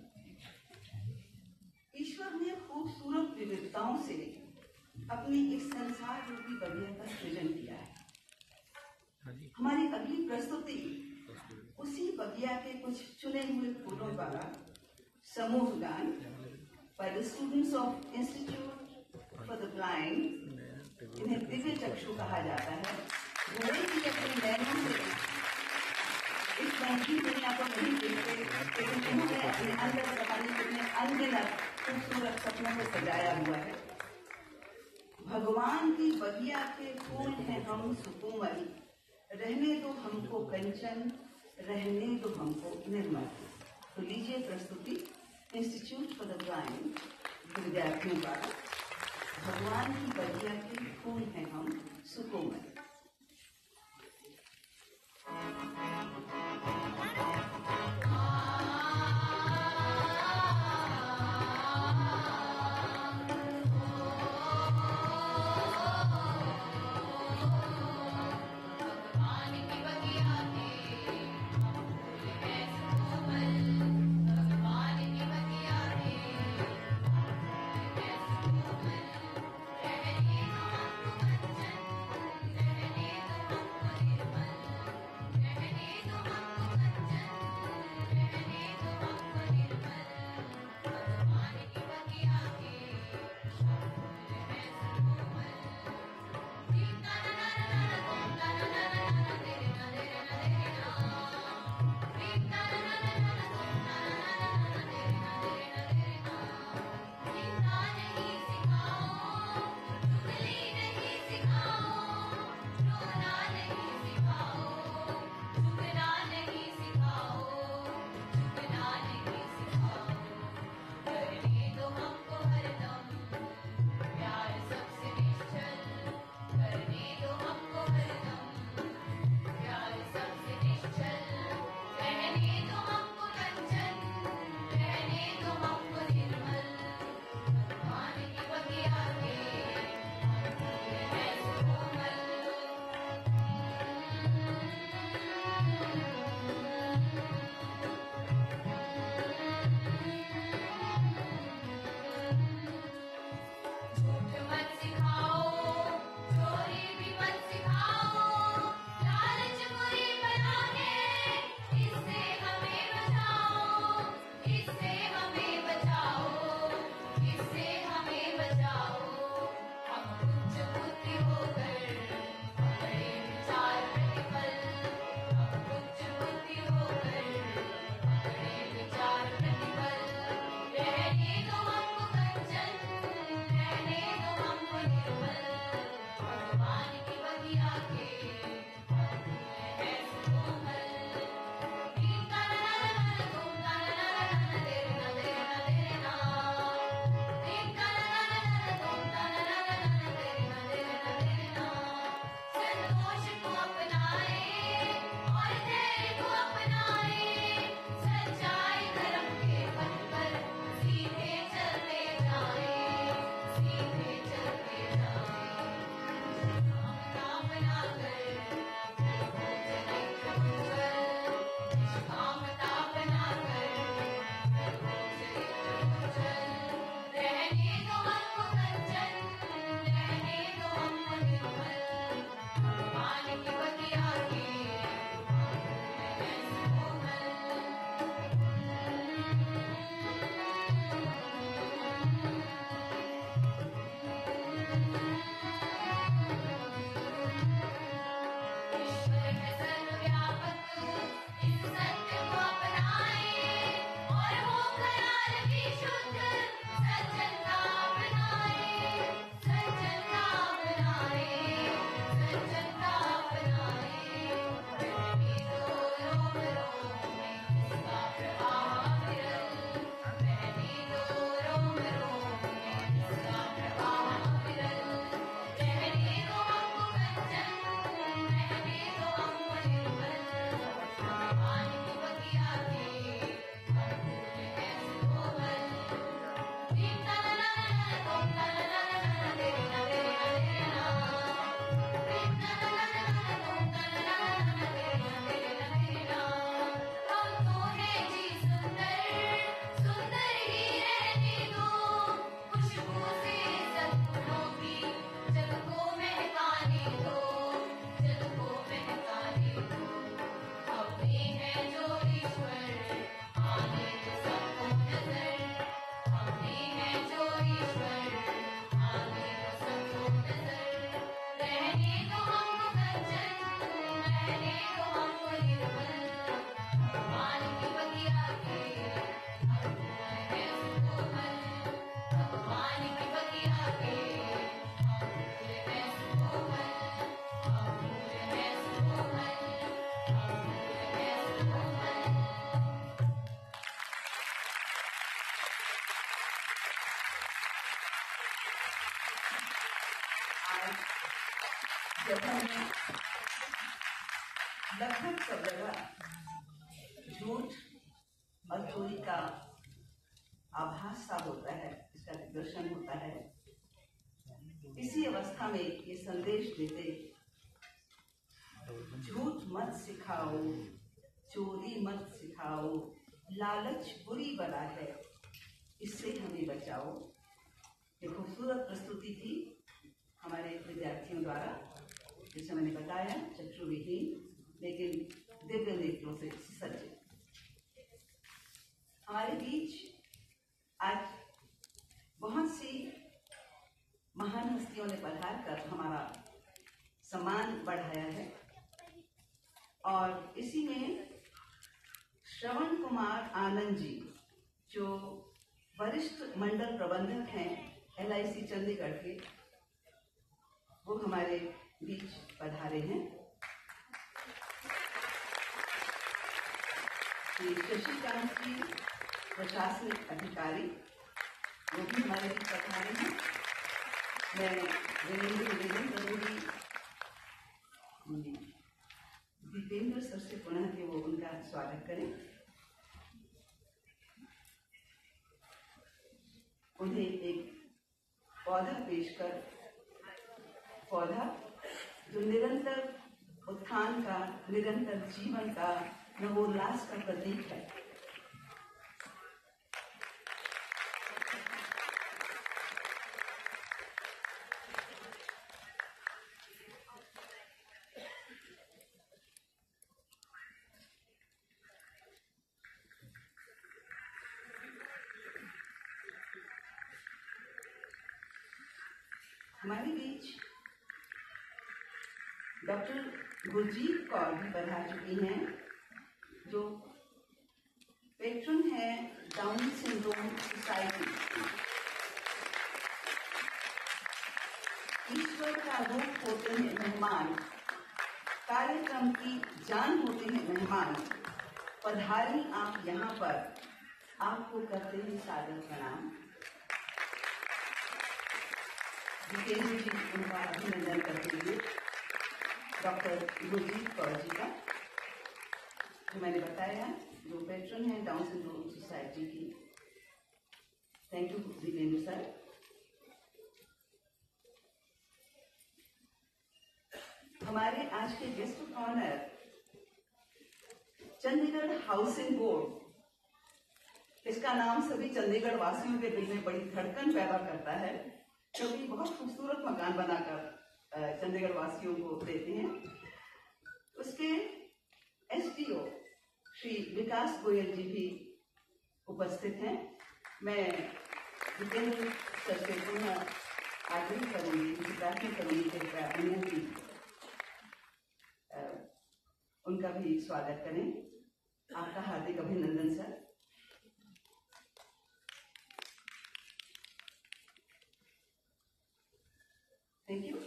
ईश्वर ने खूबसूरत विविधताओं से अपनी इस संसार रूपी बगिया का सृजन किया है। हमारी अगली प्रस्तुति उसी बगिया के कुछ चुने हुए फूलों द्वारा समूह गान by the students of Institute for the Blind, इन्हें दिव्य चक्षु कहा जाता है। घोड़े की अपनी नैनों से इस महंगी दुनिया को नहीं देखते, लेकिन उन्होंने अपने अंदर बताने के लिए अनगिनत खूबसूरत सपनों को सजाया हुआ है। भगवान की बगिया के फूल हैं हम सुकुमारी, रहने दो हमको कंचन, रहने दो हमको निर्मल। तो लीजिए प्रस्तुति इंस्टीट्यूट फॉर द ब्लाइंड विद्यार्थियों द्वारा भगवान की बगिया के फूल हैं हम सुकुमारी। Thank you. जगह में लगभग सब जगह झूठ और चोरी का आभास सा होता है, इसका दर्शन होता है। इसी अवस्था में ये संदेश देते, झूठ मत सिखाओ, चोरी मत सिखाओ, लालच बुरी बला है, इससे हमें बचाओ। ये खूबसूरत प्रस्तुति थी हमारे विद्यार्थियों द्वारा, जैसे मैंने बताया, चक्षुविहीन लेकिन दिव्य नेत्रों से सज्जित। हमारे बीच आज बहुत सी महान हस्तियों ने पधार कर हमारा सम्मान बढ़ाया है और इसी में श्रवण कुमार आनंद जी, जो वरिष्ठ मंडल प्रबंधक हैं एल आई सी चंडीगढ़ के, वो हमारे बीच पधारे हैं। श्री शशिकांत जी, प्रशासनिक अधिकारी, वो भी हमारे बीच पधारे हैं। मैं विनम्र निवेदन करूंगी दीपेंद्र सर से पुनः के वो उनका स्वागत करें। उन्हें एक पौधा पेश कर, पौधा जो निरंतर उत्थान का, निरंतर जीवन का, नवोल्लास का प्रतीक है। हमारे बीच डॉक्टर गुरजीत कौर भी पधार चुकी हैं, जो पेट्रन है डाउन सिंड्रोम सोसाइटी। ईश्वर का रूप होते हैं मेहमान, कार्यक्रम की जान होते हैं मेहमान, पधारी आप यहाँ पर, आपको करते हैं सादर प्रणाम। जितेंद्र जी उनका अभिनंदन करते हुए डॉक्टर गुरजीत कौर जी का, जो मैंने बताया जो पेट्रन है डाउन सिंड्रोम सोसाइटी की। Thank you Jitendra sir. हमारे आज के guest of honour Chandigarh housing board, इसका नाम सभी चंडीगढ़ वासियों के दिल में बड़ी धड़कन पैदा करता है, क्योंकि बहुत खूबसूरत मकान बनाकर चंडीगढ़ वासियों को देते हैं। उसके S D O Shri Vikas Goyal ji भी उपस्थित हैं। मैं जितेंद्र सर से पुनः आग्रह करूंगी, प्रार्थना करूंगी कि अनुमति उनका भी स्वागत करें। आपका हार्दिक अभिनंदन सर। Thank you.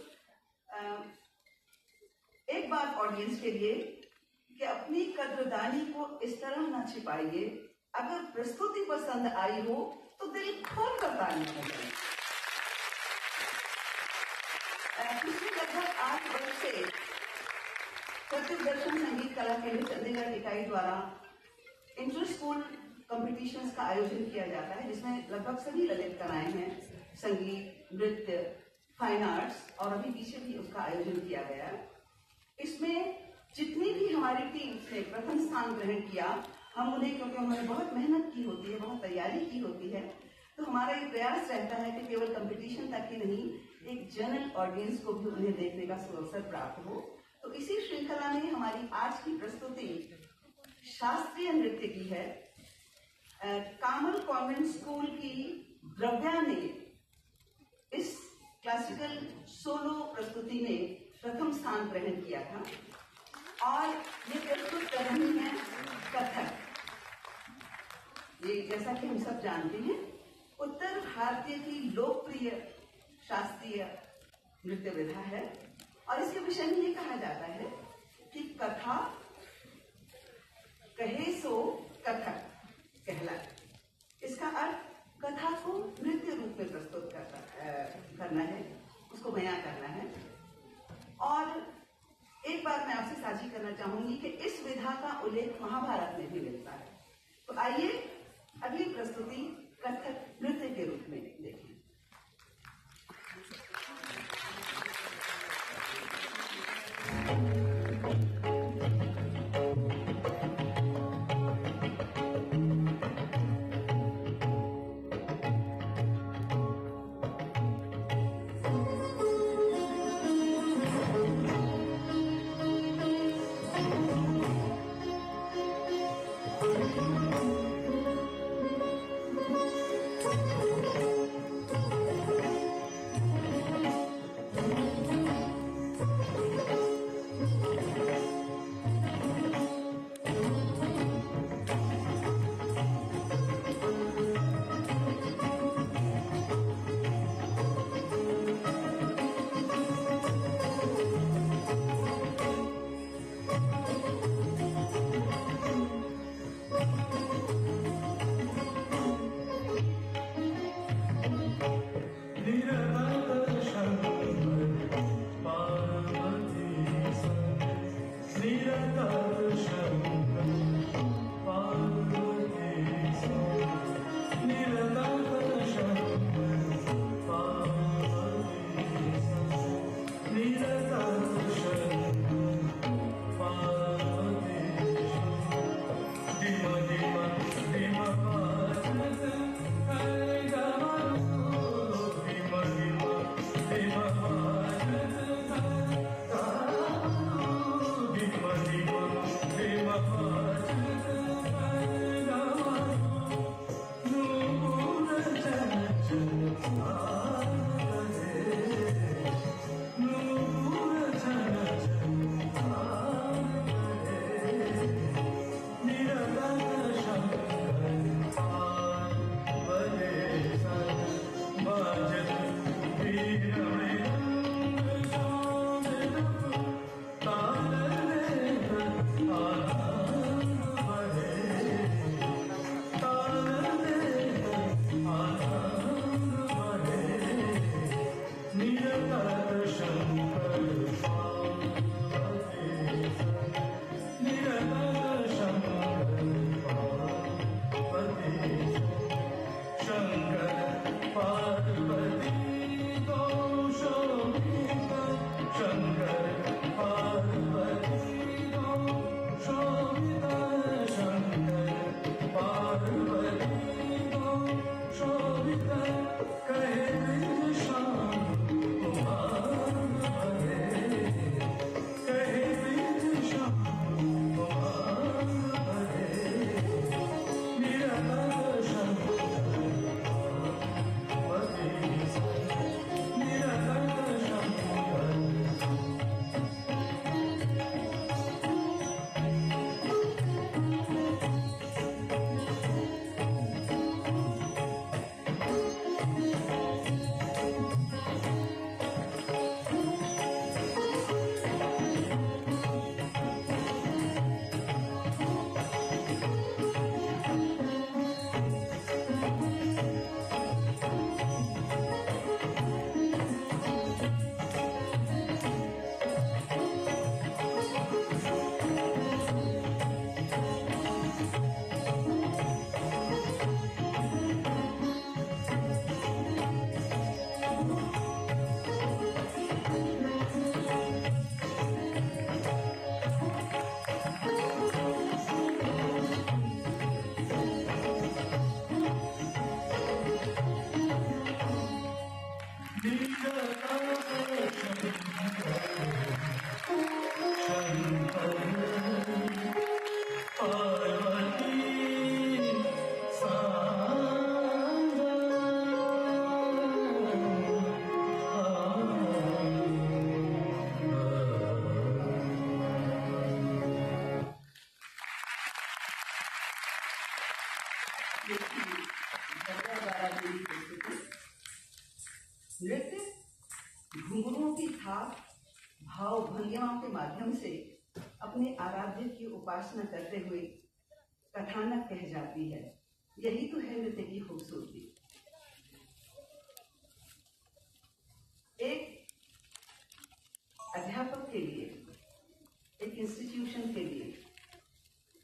एक बात ऑडियंस के लिए कि अपनी कद्रदानी को इस तरह ना छिपाइए, अगर प्रस्तुति पसंद आई हो तो दिल खोल कर ताली बजाएं। पिछले लगभग आठ वर्ष से प्रत्येक दर्शन संगीत कला केंद्र चंडीगढ़ इकाई द्वारा इंटर स्कूल कॉम्पिटिशन्स का आयोजन किया जाता है, जिसमें लगभग सभी ललित कलाएं हैं, संगीत, नृत्य, फाइन आर्ट्स, और अभी पीछे भी उसका आयोजन किया गया। इसमें जितनी भी हमारी टीम ने प्रथम स्थान ग्रहण किया, हम उन्हें, क्योंकि उन्होंने बहुत मेहनत की होती है, बहुत तैयारी की होती है, तो हमारा ये प्रयास रहता है कि केवल कंपटीशन तक ही नहीं, एक जनरल ऑडियंस को भी उन्हें देखने का अवसर प्राप्त हो। तो इसी श्रृंखला में हमारी आज की प्रस्तुति शास्त्रीय नृत्य की है। कामल कॉन्वेंट स्कूल की द्रव्या ने इस क्लासिकल सोलो प्रस्तुति में प्रथम स्थान ग्रहण किया था और ये प्रस्तुत कर रही है कथक। ये जैसा कि हम सब जानते हैं, उत्तर भारतीय की लोकप्रिय शास्त्रीय नृत्य विधा है और इसके विषय में ये कहा जाता है कि कथा कहे सो कथक कहलाए। इसका अर्थ कथा को नृत्य रूप में प्रस्तुत करना करना है, उसको बयां करना है। और उल्लेख महाभारत में भी मिलता है। तो आइए अगली प्रस्तुति कथक नृत्य के रूप में देखें। नृत्य घुंघरुओं की थाप भाव भंगिमाओं के माध्यम से अपने आराध्य की उपासना करते हुए कथानक कह जाती है। यही तो है नृत्य की खूबसूरती। एक अध्यापक के लिए, एक इंस्टीट्यूशन के लिए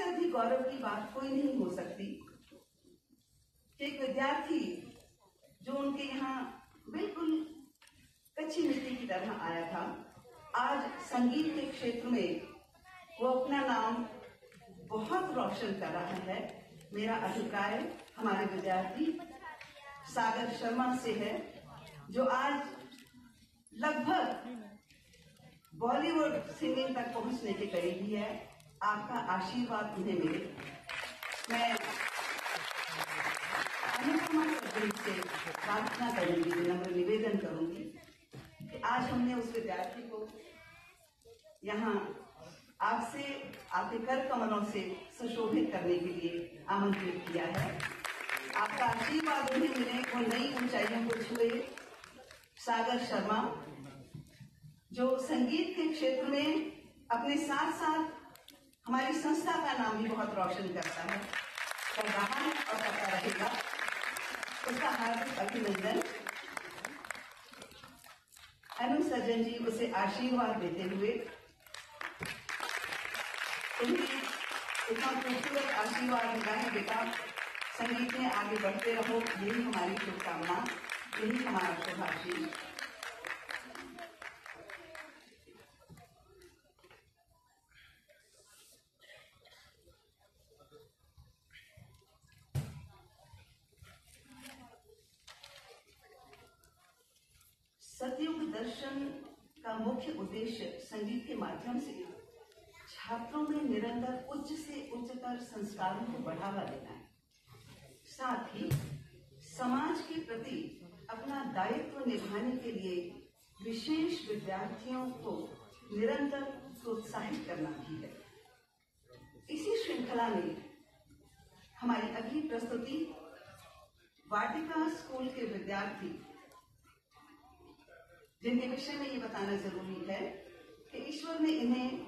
अधिक गौरव की बात कोई नहीं हो सकती कि एक विद्यार्थी जो उनके यहाँ बिल्कुल कच्ची मिट्टी की तरह आया था, आज संगीत के क्षेत्र में वो अपना नाम बहुत रोशन कर रहा है। मेरा अभिप्राय हमारे विद्यार्थी सागर शर्मा से है, जो आज लगभग बॉलीवुड सिंगिंग तक पहुंचने के करीब ही है। आपका आशीर्वाद उन्हें मिले। मैं अनुपमा चौधरी से प्रार्थना करूंगी, विनम्र निवेदन करूंगी कि आज हमने उस विद्यार्थी को यहाँ आपसे आपके कर कमलों से सुशोभित करने के लिए आमंत्रित किया है। आपका आशीर्वाद उन्हें मिले, वो नई ऊंचाइयों को छुए। सागर शर्मा जो संगीत के क्षेत्र में अपने साथ साथ हमारी संस्था का नाम भी बहुत रोशन करता है, कर रहा है और करता रहेगा, उसका हार्दिक अभिनंदन। अनु सज्जन जी उसे आशीर्वाद देते हुए, तुम्हें इतना खूबसूरत आशीर्वाद मिला है बेटा, संगीत में आगे बढ़ते रहो, यही हमारी शुभकामना, यही हमारा शुभाशीष। सतयुग दर्शन का मुख्य उद्देश्य संगीत के माध्यम से छात्रों में निरंतर उच्च से उच्चतर संस्कारों को बढ़ावा देना है, साथ ही समाज के प्रति अपना दायित्व निभाने के लिए विशेष विद्यार्थियों को निरंतर प्रोत्साहित करना भी है। इसी श्रृंखला में हमारी अगली प्रस्तुति वाटिका स्कूल के विद्यार्थी, जिनके विषय में ये बताना जरूरी है कि ईश्वर ने इन्हें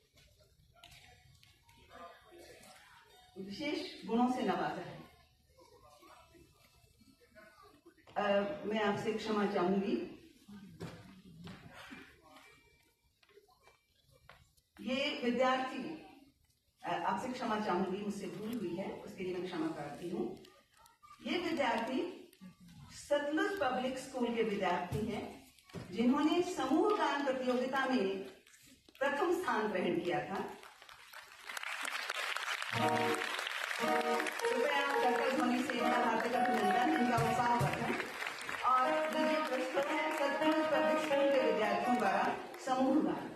विशेष गुणों से नवाजा है। आ, मैं आपसे क्षमा चाहूंगी। ये विद्यार्थी, आपसे क्षमा चाहूंगी, मुझसे भूल हुई है, उसके लिए मैं क्षमा करती हूँ। ये विद्यार्थी सतलुज पब्लिक स्कूल के विद्यार्थी हैं, जिन्होंने समूह गान प्रतियोगिता में प्रथम स्थान ग्रहण किया था। कृपया कर्तव्य ध्वनि से इनका हार्दिक अभिनंदन, इनका उत्साह वर्धन। और ये प्रस्तुत है सतलुज पब्लिक स्कूल के विद्यार्थियों द्वारा समूह गान।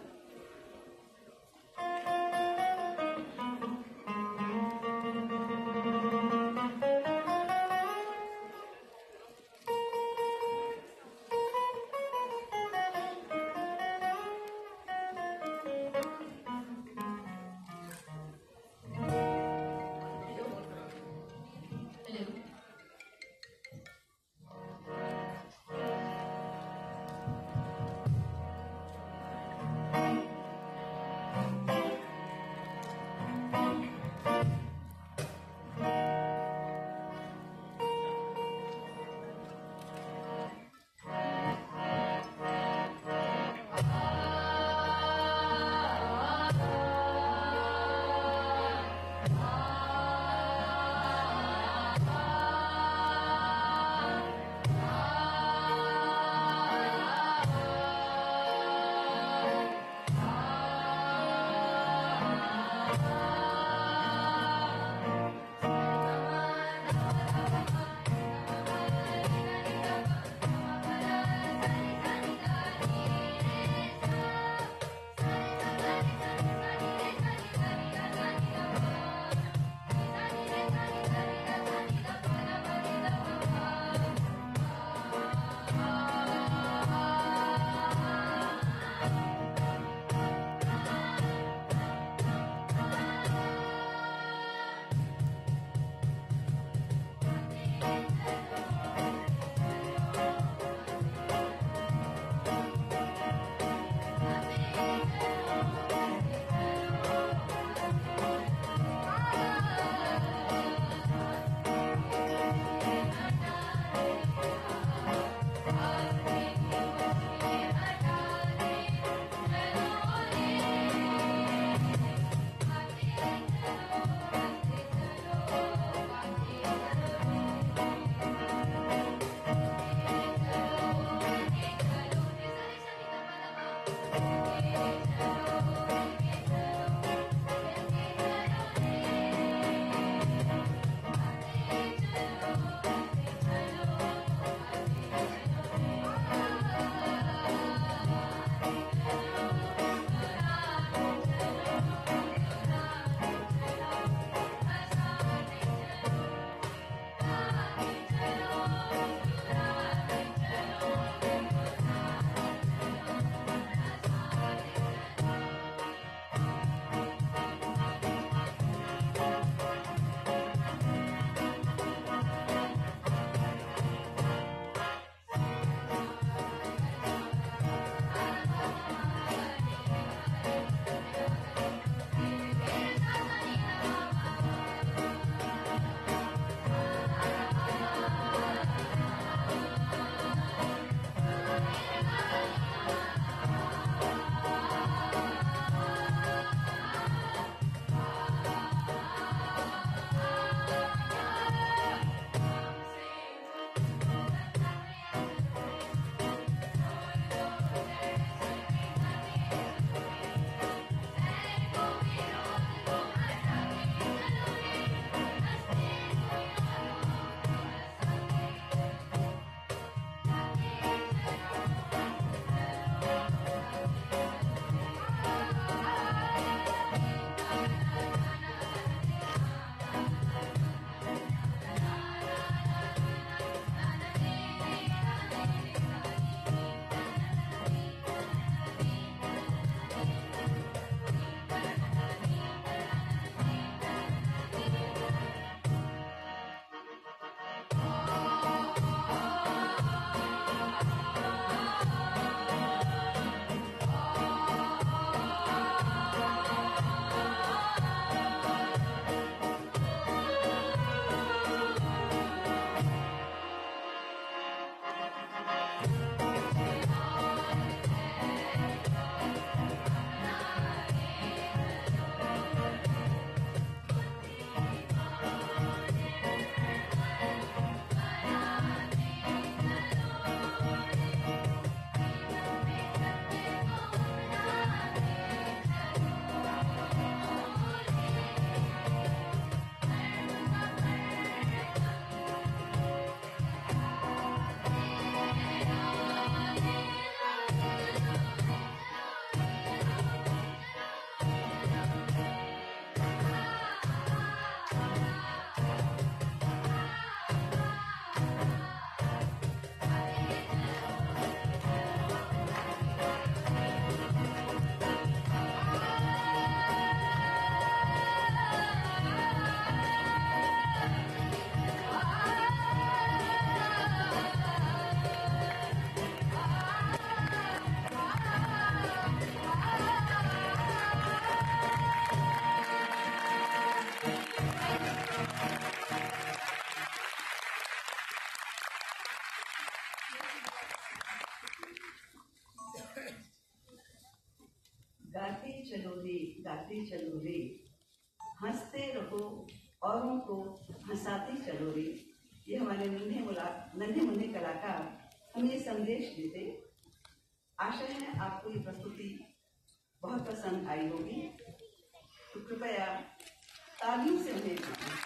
बजाते चलो रे, हंसते रहो औरों को हंसाते चलो रे। ये हमारे नन्हे मुला नन्हे मुन्ने कलाकार हमें संदेश देते। आशा है आपको ये प्रस्तुति बहुत पसंद आई होगी, तो कृपया तालियों से उन्हें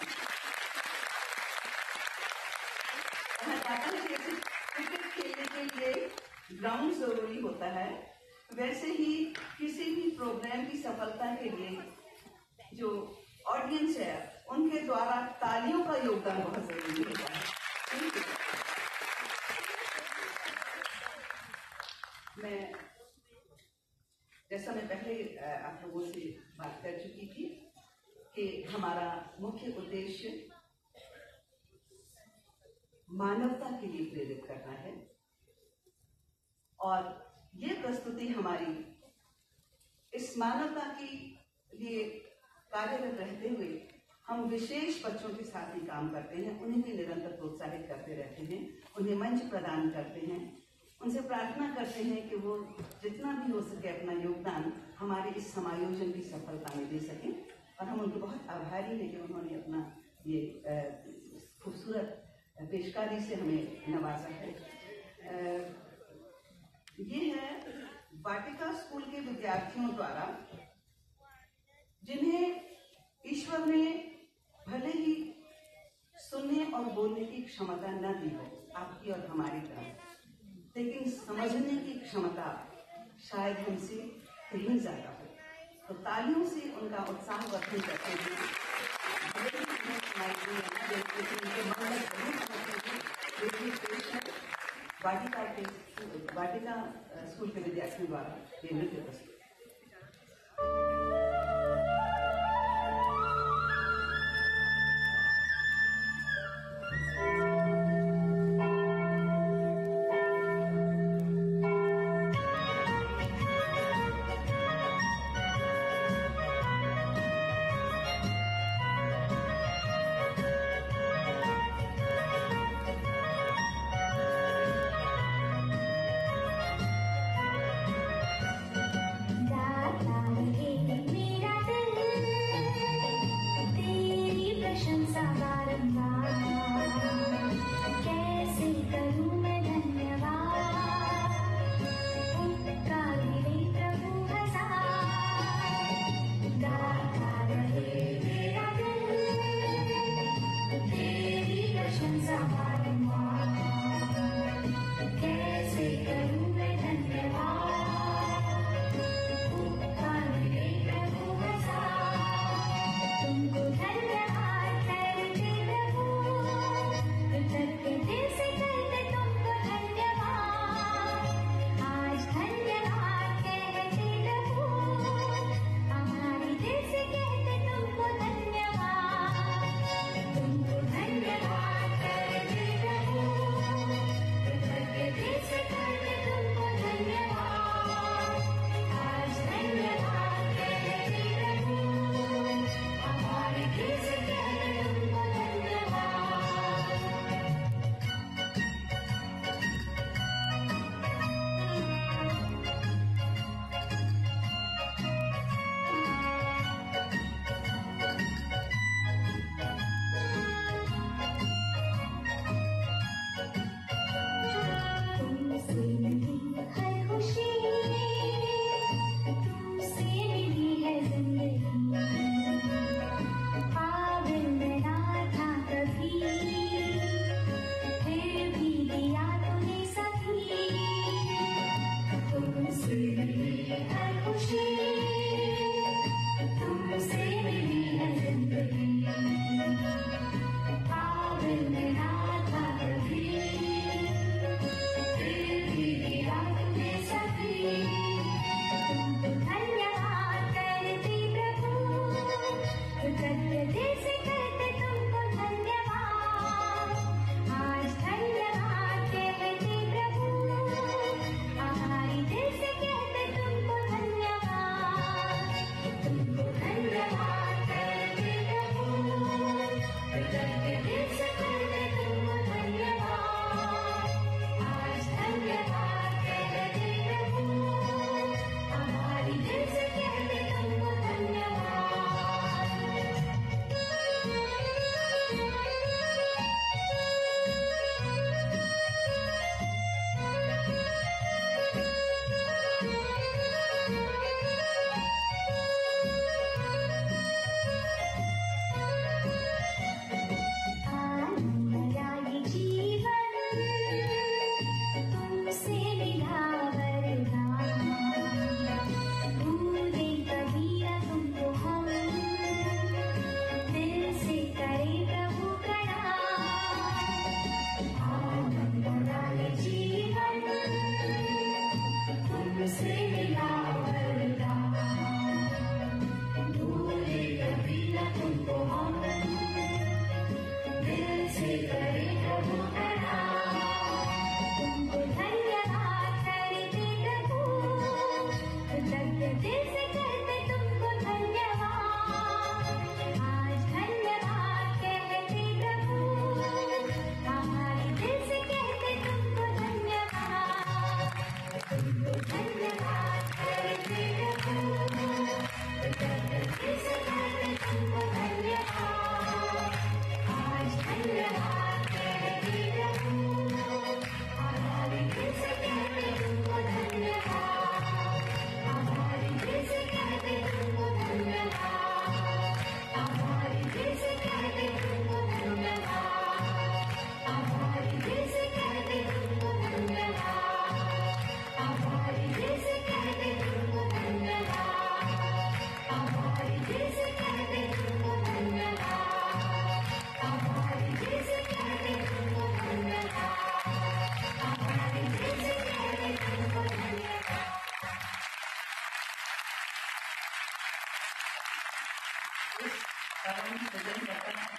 कहा जाता है कि क्रिकेट खेलने के लिए ग्राउंड जरूरी होता है, वैसे ही किसी भी प्रोग्राम की सफलता के लिए जो ऑडियंस है उनके द्वारा तालियों का योगदान बहुत जरूरी होता है। मैं जैसा मैं पहले आप लोगों से बात कर चुकी थी कि हमारा मुख्य उद्देश्य मानवता के लिए प्रेरित करना है, और ये प्रस्तुति हमारी इस मानवता के लिए कार्यरत रहते हुए हम विशेष बच्चों के साथ ही काम करते हैं, उन्हें भी निरंतर प्रोत्साहित करते रहते हैं, उन्हें मंच प्रदान करते हैं, उनसे प्रार्थना करते हैं कि वो जितना भी हो सके अपना योगदान हमारे इस समायोजन की सफलता में दे सकें। और हम उनके बहुत आभारी हैं कि उन्होंने अपना ये खूबसूरत पेशकारी से हमें नवाजा है। ये है वाटिका स्कूल के विद्यार्थियों द्वारा, जिन्हें ईश्वर ने भले ही सुनने और बोलने की क्षमता न दी हो आपकी और हमारी तरह, लेकिन समझने की क्षमता शायद हमसे कहीं ज्यादा हो। तो तालियों से उनका उत्साह वर्धन करते हैं। वाटिका के वाटिका स्कूल के विद्यार्थियों द्वारा ये नृत्य प्रस्तुत।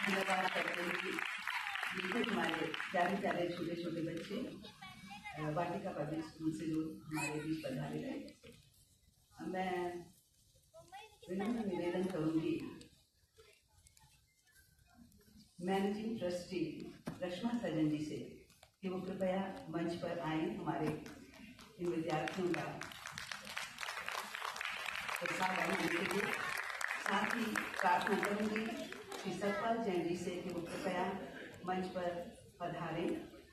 धन्यवाद करते हैं कि बिल्कुल हमारे प्यारे प्यारे छोटे छोटे बच्चे वाटिका पब्लिक स्कूल से जो हमारे बीच पधारे गए। मैं विनम्र निवेदन करूंगी मैनेजिंग ट्रस्टी रश्मा सजन जी से कि वो कृपया मंच पर आए, हमारे इन विद्यार्थियों का उत्साह बढ़ाने के लिए। साथ ही प्रार्थना करूंगी श्री सतपाल जैन जी से कि वो कृपया मंच पर पधारें।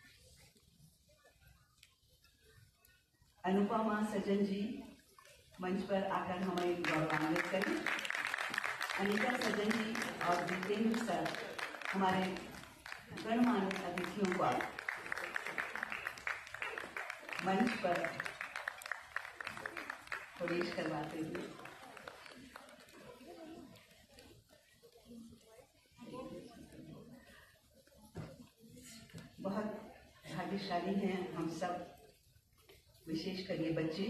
अनुपमा सजन जी मंच पर आकर हमें गौरवान्वित करें। अनिता सजन जी और जितेंद्र सर हमारे गणमान्य अतिथियों को मंच पर प्रवेश करवाते हुए बहुत भाग्यशाली हैं हम सब, विशेषकर ये बच्चे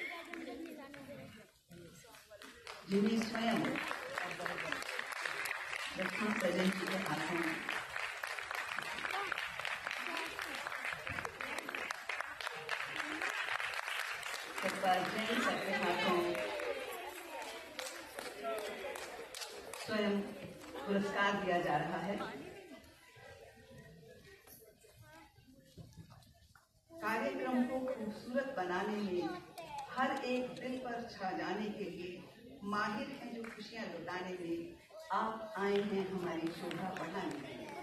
जिन्हें स्वयं रश्मा सजन जी के हाथों जैन सर के हाथों स्वयं पुरस्कार दिया जा रहा है। कार्यक्रम को खूबसूरत बनाने में हर एक दिल पर छा जाने के लिए माहिर हैं जो खुशियां लुटाने में आप आए हैं हमारी शोभा बढ़ाने के लिए।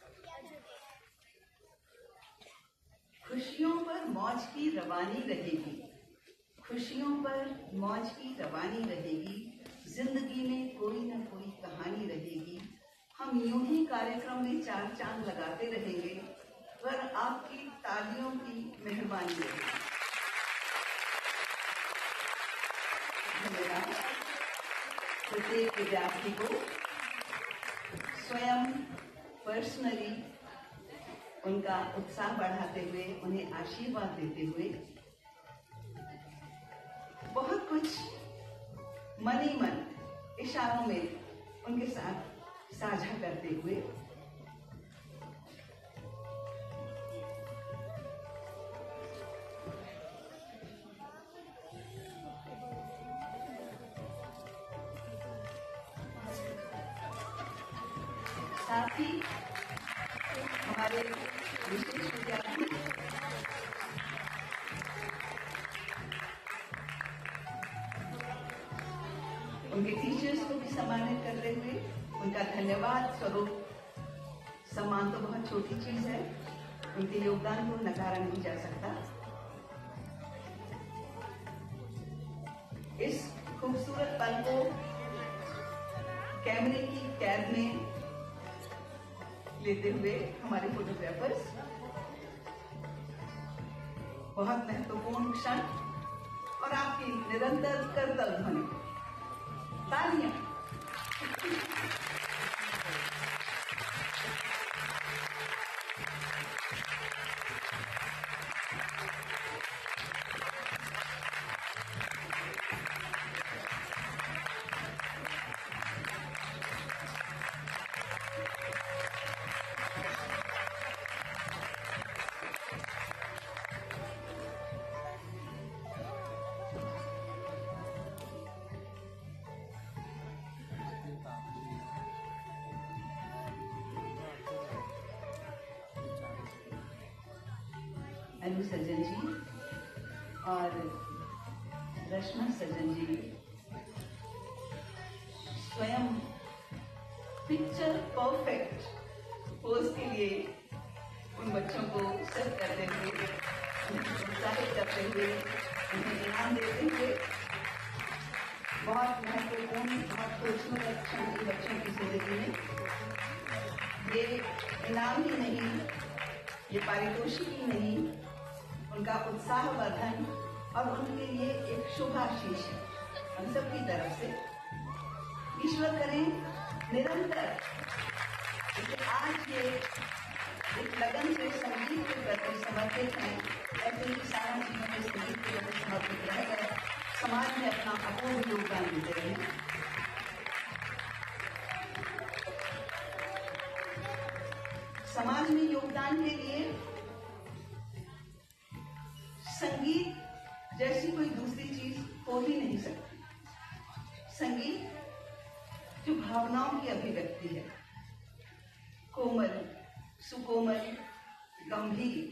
खुशियों पर मौज की रवानी रहेगी, खुशियों पर मौज की रवानी रहेगी, जिंदगी में कोई न कोई कहानी रहेगी। हम यूं ही कार्यक्रम में चार चांद लगाते रहेंगे पर आपकी तालियों की मेहरबानी रहेगी। धन्यवाद। प्रत्येक विद्यार्थी को स्वयं पर्सनली उनका उत्साह बढ़ाते हुए, उन्हें आशीर्वाद देते हुए, बहुत कुछ मन ही मन इशारों में उनके साथ साझा करते हुए साथ ही हमारे विशेष विद्यार्थी उनके टीचर्स को भी सम्मानित करते हुए उनका धन्यवाद स्वरूप, सम्मान तो बहुत छोटी चीज है, उनके योगदान को नकारा नहीं जा सकता। इस खूबसूरत पल को कैमरे की कैद में लेते हुए हमारे फोटोग्राफर्स बहुत महत्वपूर्ण क्षण और आपकी निरंतर करतल ध्वनि, तालियां। अनु सजन जी और रश्मा सजन जी स्वयं पिक्चर परफेक्ट पोज के लिए उन बच्चों को सेट करते हुए, उन्हें प्रोत्साहित करते हुए, उन्हें इनाम देते हुए बहुत महत्वपूर्ण, बहुत खूबसूरत क्षण की बच्चों की जिंदगी में ये इनाम ही नहीं, ये पारितोषिक ही नहीं, उनका उत्साहवर्धन और उनके लिए एक शुभाशीष है हम सबकी तरफ से। ईश्वर करें निरंतर आज ये एक लगन से संगीत के प्रति समर्पित हैं, ऐसे ही सारा जीवन में संगीत के प्रति समर्पित रहकर समाज में अपना अपूर्ण योगदान देते हैं। समाज में योगदान के लिए संगीत जैसी कोई दूसरी चीज हो ही नहीं सकती। संगीत जो भावनाओं की अभिव्यक्ति है, कोमल, सुकोमल, गंभीर,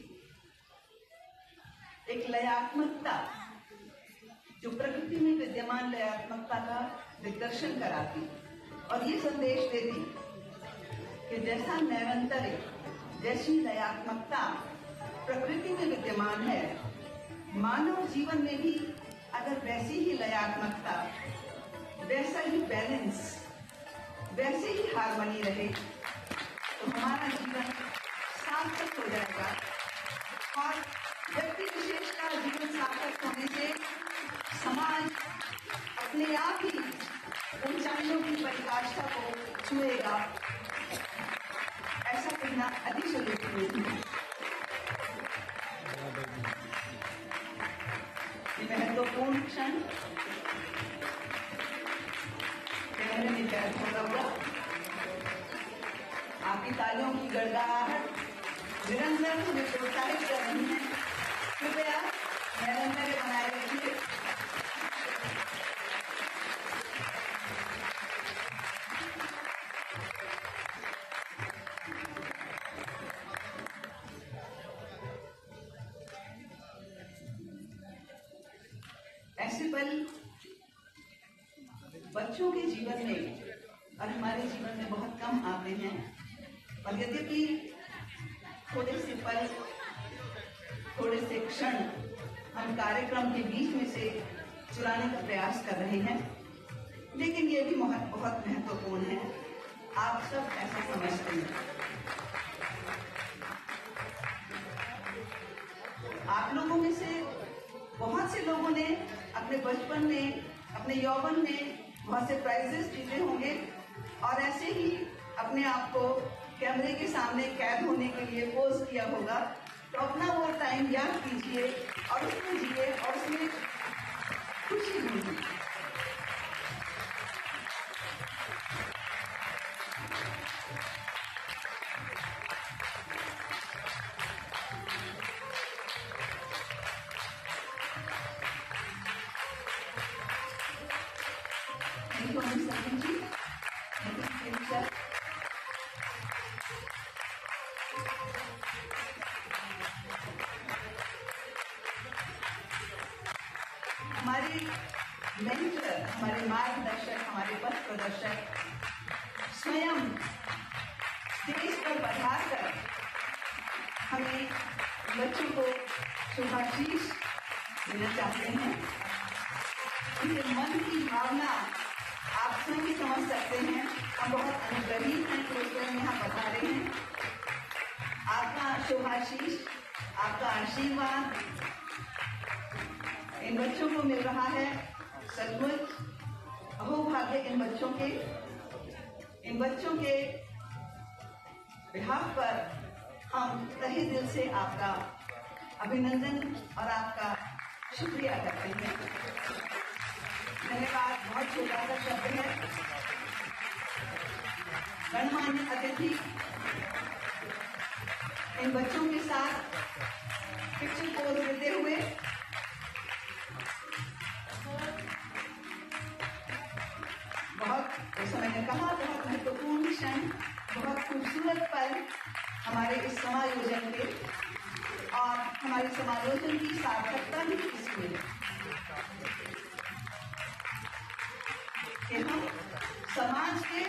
एक लयात्मकता जो प्रकृति में विद्यमान लयात्मकता का दिग्दर्शन कराती और ये संदेश देती कि जैसा नैरंतर्य, जैसी लयात्मकता प्रकृति में विद्यमान है, मानव जीवन में भी अगर वैसी ही लयात्मकता, वैसा ही बैलेंस, वैसे ही हार्मनी रहे तो हमारा जीवन सार्थक हो जाएगा। और व्यक्ति विशेष का जीवन सार्थक होने से समाज अपने आप ही ऊंचाइयों की परिकाष्ठा को छुएगा। ऐसा कहना अतिशयोक्ति नहीं है। ये महत्वपूर्ण क्षण कहने में कैद होगा हुआ। आपकी तालियों की गड़गड़ाहट निरंतर हमें प्रोत्साहित कर रही है। कृपया निरंतर बनाए रखिए। ऐसे पल बच्चों के जीवन में और हमारे जीवन में बहुत कम आते हैं, और यद्यपि थोड़े से पल, थोड़े से क्षण हम कार्यक्रम के बीच में से चुराने का प्रयास कर रहे हैं, लेकिन ये भी बहुत बहुत महत्वपूर्ण है। आप सब ऐसा समझते हैं। आप लोगों में से बहुत से लोगों ने अपने बचपन में, अपने यौवन में बहुत से प्राइजेस जीते होंगे और ऐसे ही अपने आप को कैमरे के सामने कैद होने के लिए पोज किया होगा। तो अपना वो टाइम याद कीजिए और उसमें जिए और उसमें खुशी ढूंढिए। हमारे मेंटर, हमारे मार्गदर्शक, हमारे पथ प्रदर्शक स्वयं स्टेज पर बढ़ा कर हमें बच्चों को शुभाशीष देना चाहते हैं। उनके मन की भावना आप स्वयं भी समझ सकते हैं। हम बहुत अनुग्रहित हैं कि स्वयं यहाँ बता रहे हैं। आपका शुभाशीष, आपका आशीर्वाद इन बच्चों को मिल रहा है। सचमुच अहोभाग्य इन बच्चों के इन बच्चों के बिहाफ पर हम तहे दिल से आपका अभिनंदन और आपका शुक्रिया करते हैं। धन्यवाद बहुत छोटा सा शब्द है। गणमान्य अतिथि इन बच्चों के साथ पिक्चर पोज देते हुए बहुत, जैसा मैंने कहा, बहुत महत्वपूर्ण क्षण, बहुत खूबसूरत पल हमारे इस समायोजन के, और हमारे समायोजन की सार्थकता भी इसमें है कि हम समाज के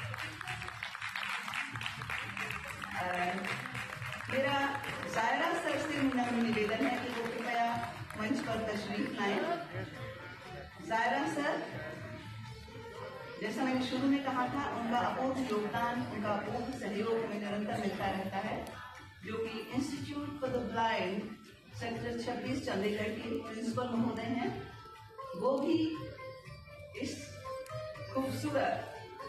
आ, मेरा जायरा सर से नम्र निवेदन है कि वो कृपया मंच पर तशरीफ लाएं। जायरा सर, जैसा मैंने शुरू में कहा था, उनका अपूर्व योगदान, उनका अपूर्व सहयोग हमें निरंतर मिलता रहता है, जो कि institute for the blind sector छब्बीस चंडीगढ़ के प्रिंसिपल महोदय हैं। वो भी इस खूबसूरत,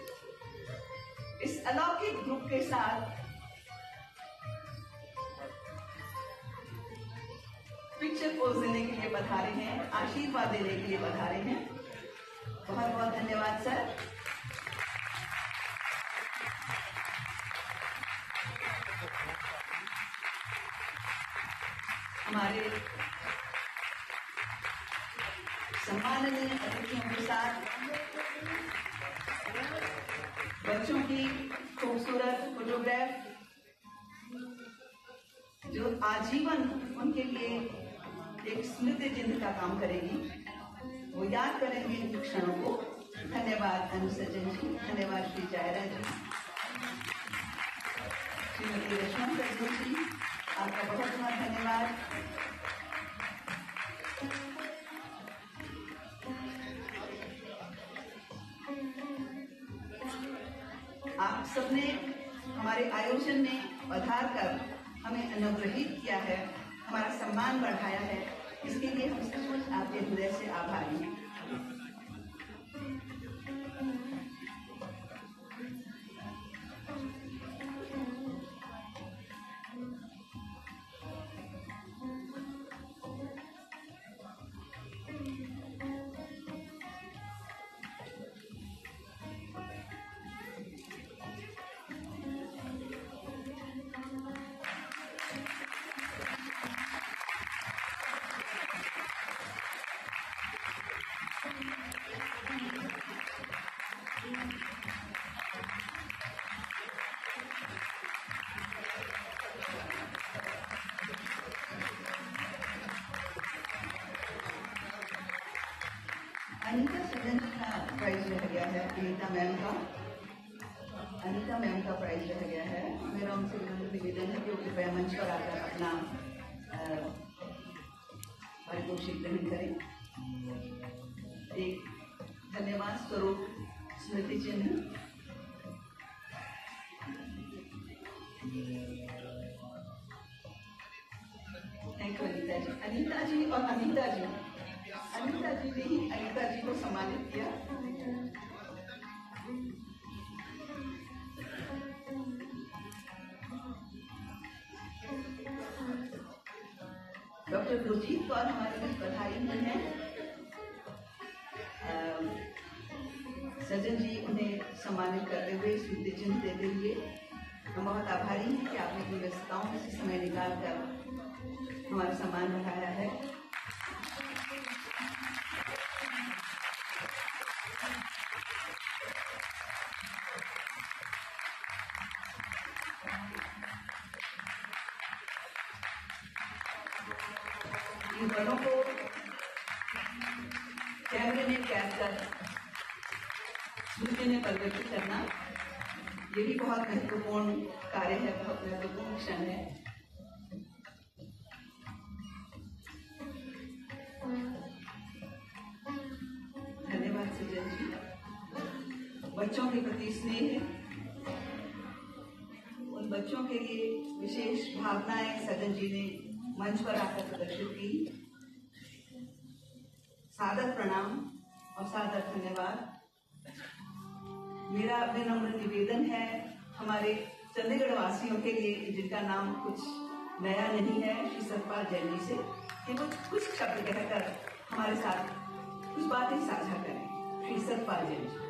इस अलौकिक ग्रुप के साथ पिक्चर पोज देने के लिए पधारे हैं, आशीर्वाद देने के लिए पधारे हैं। बहुत बहुत धन्यवाद सर। हमारे सम्माननीय अतिथियों के साथ बच्चों की खूबसूरत फोटोग्राफ जो आजीवन उनके लिए एक स्मृति चिन्ह का काम करेगी, वो याद करेंगे इन क्षणों को। धन्यवाद अनुसजन जी, धन्यवाद श्री जायरा जी, श्रीमती रश्मि प्रभु जी, आपका बहुत बहुत धन्यवाद। आप सबने हमारे आयोजन में पधार कर हमें अनुग्रहित किया है, हमारा सम्मान बढ़ाया है, इसके लिए हम सचमुच आपके हृदय से आभारी हैं। अनीता सजन का प्राइज रह गया है, अनीता मैम का अनीता मैम का प्राइज रह गया है। मेरा उनसे निवेदन है कि वो कृपया मंच पर आकर अपना पारितोषिक ग्रहण करें। एक धन्यवाद स्वरूप स्मृति चिन्ह थैंक यू अनीता जी। अनीता जी और अनीता जी अनीता जी ने ही अनीता जी को सम्मानित किया। डॉक्टर गुरजीत कौर हमारे बीच पधारी हुई हैं। सजन जी उन्हें सम्मानित करते हुए स्मृति चिन्ह देते हुए हम बहुत आभारी हैं कि आपने अपनी व्यस्तताओं में से समय निकाल कर हमारा सम्मान बढ़ाया है। इन बड़ों को कैमरे में कैद कर स्मृति में परिवर्तित करना ये भी बहुत महत्वपूर्ण कार्य है, बहुत महत्वपूर्ण क्षण है। धन्यवाद सजन जी। बच्चों के प्रति स्नेह, उन बच्चों के लिए विशेष भावनाएं सजन जी ने मंच पर आकर प्रदर्शित की। सादर प्रणाम और सादर धन्यवाद। मेरा विनम्र निवेदन है हमारे चंडीगढ़ वासियों के लिए, जिनका नाम कुछ नया नहीं है, श्री सतपाल जैन जी से, कि वो कुछ शब्द कहकर हमारे साथ कुछ बातें साझा करें। श्री सतपाल जैन जी।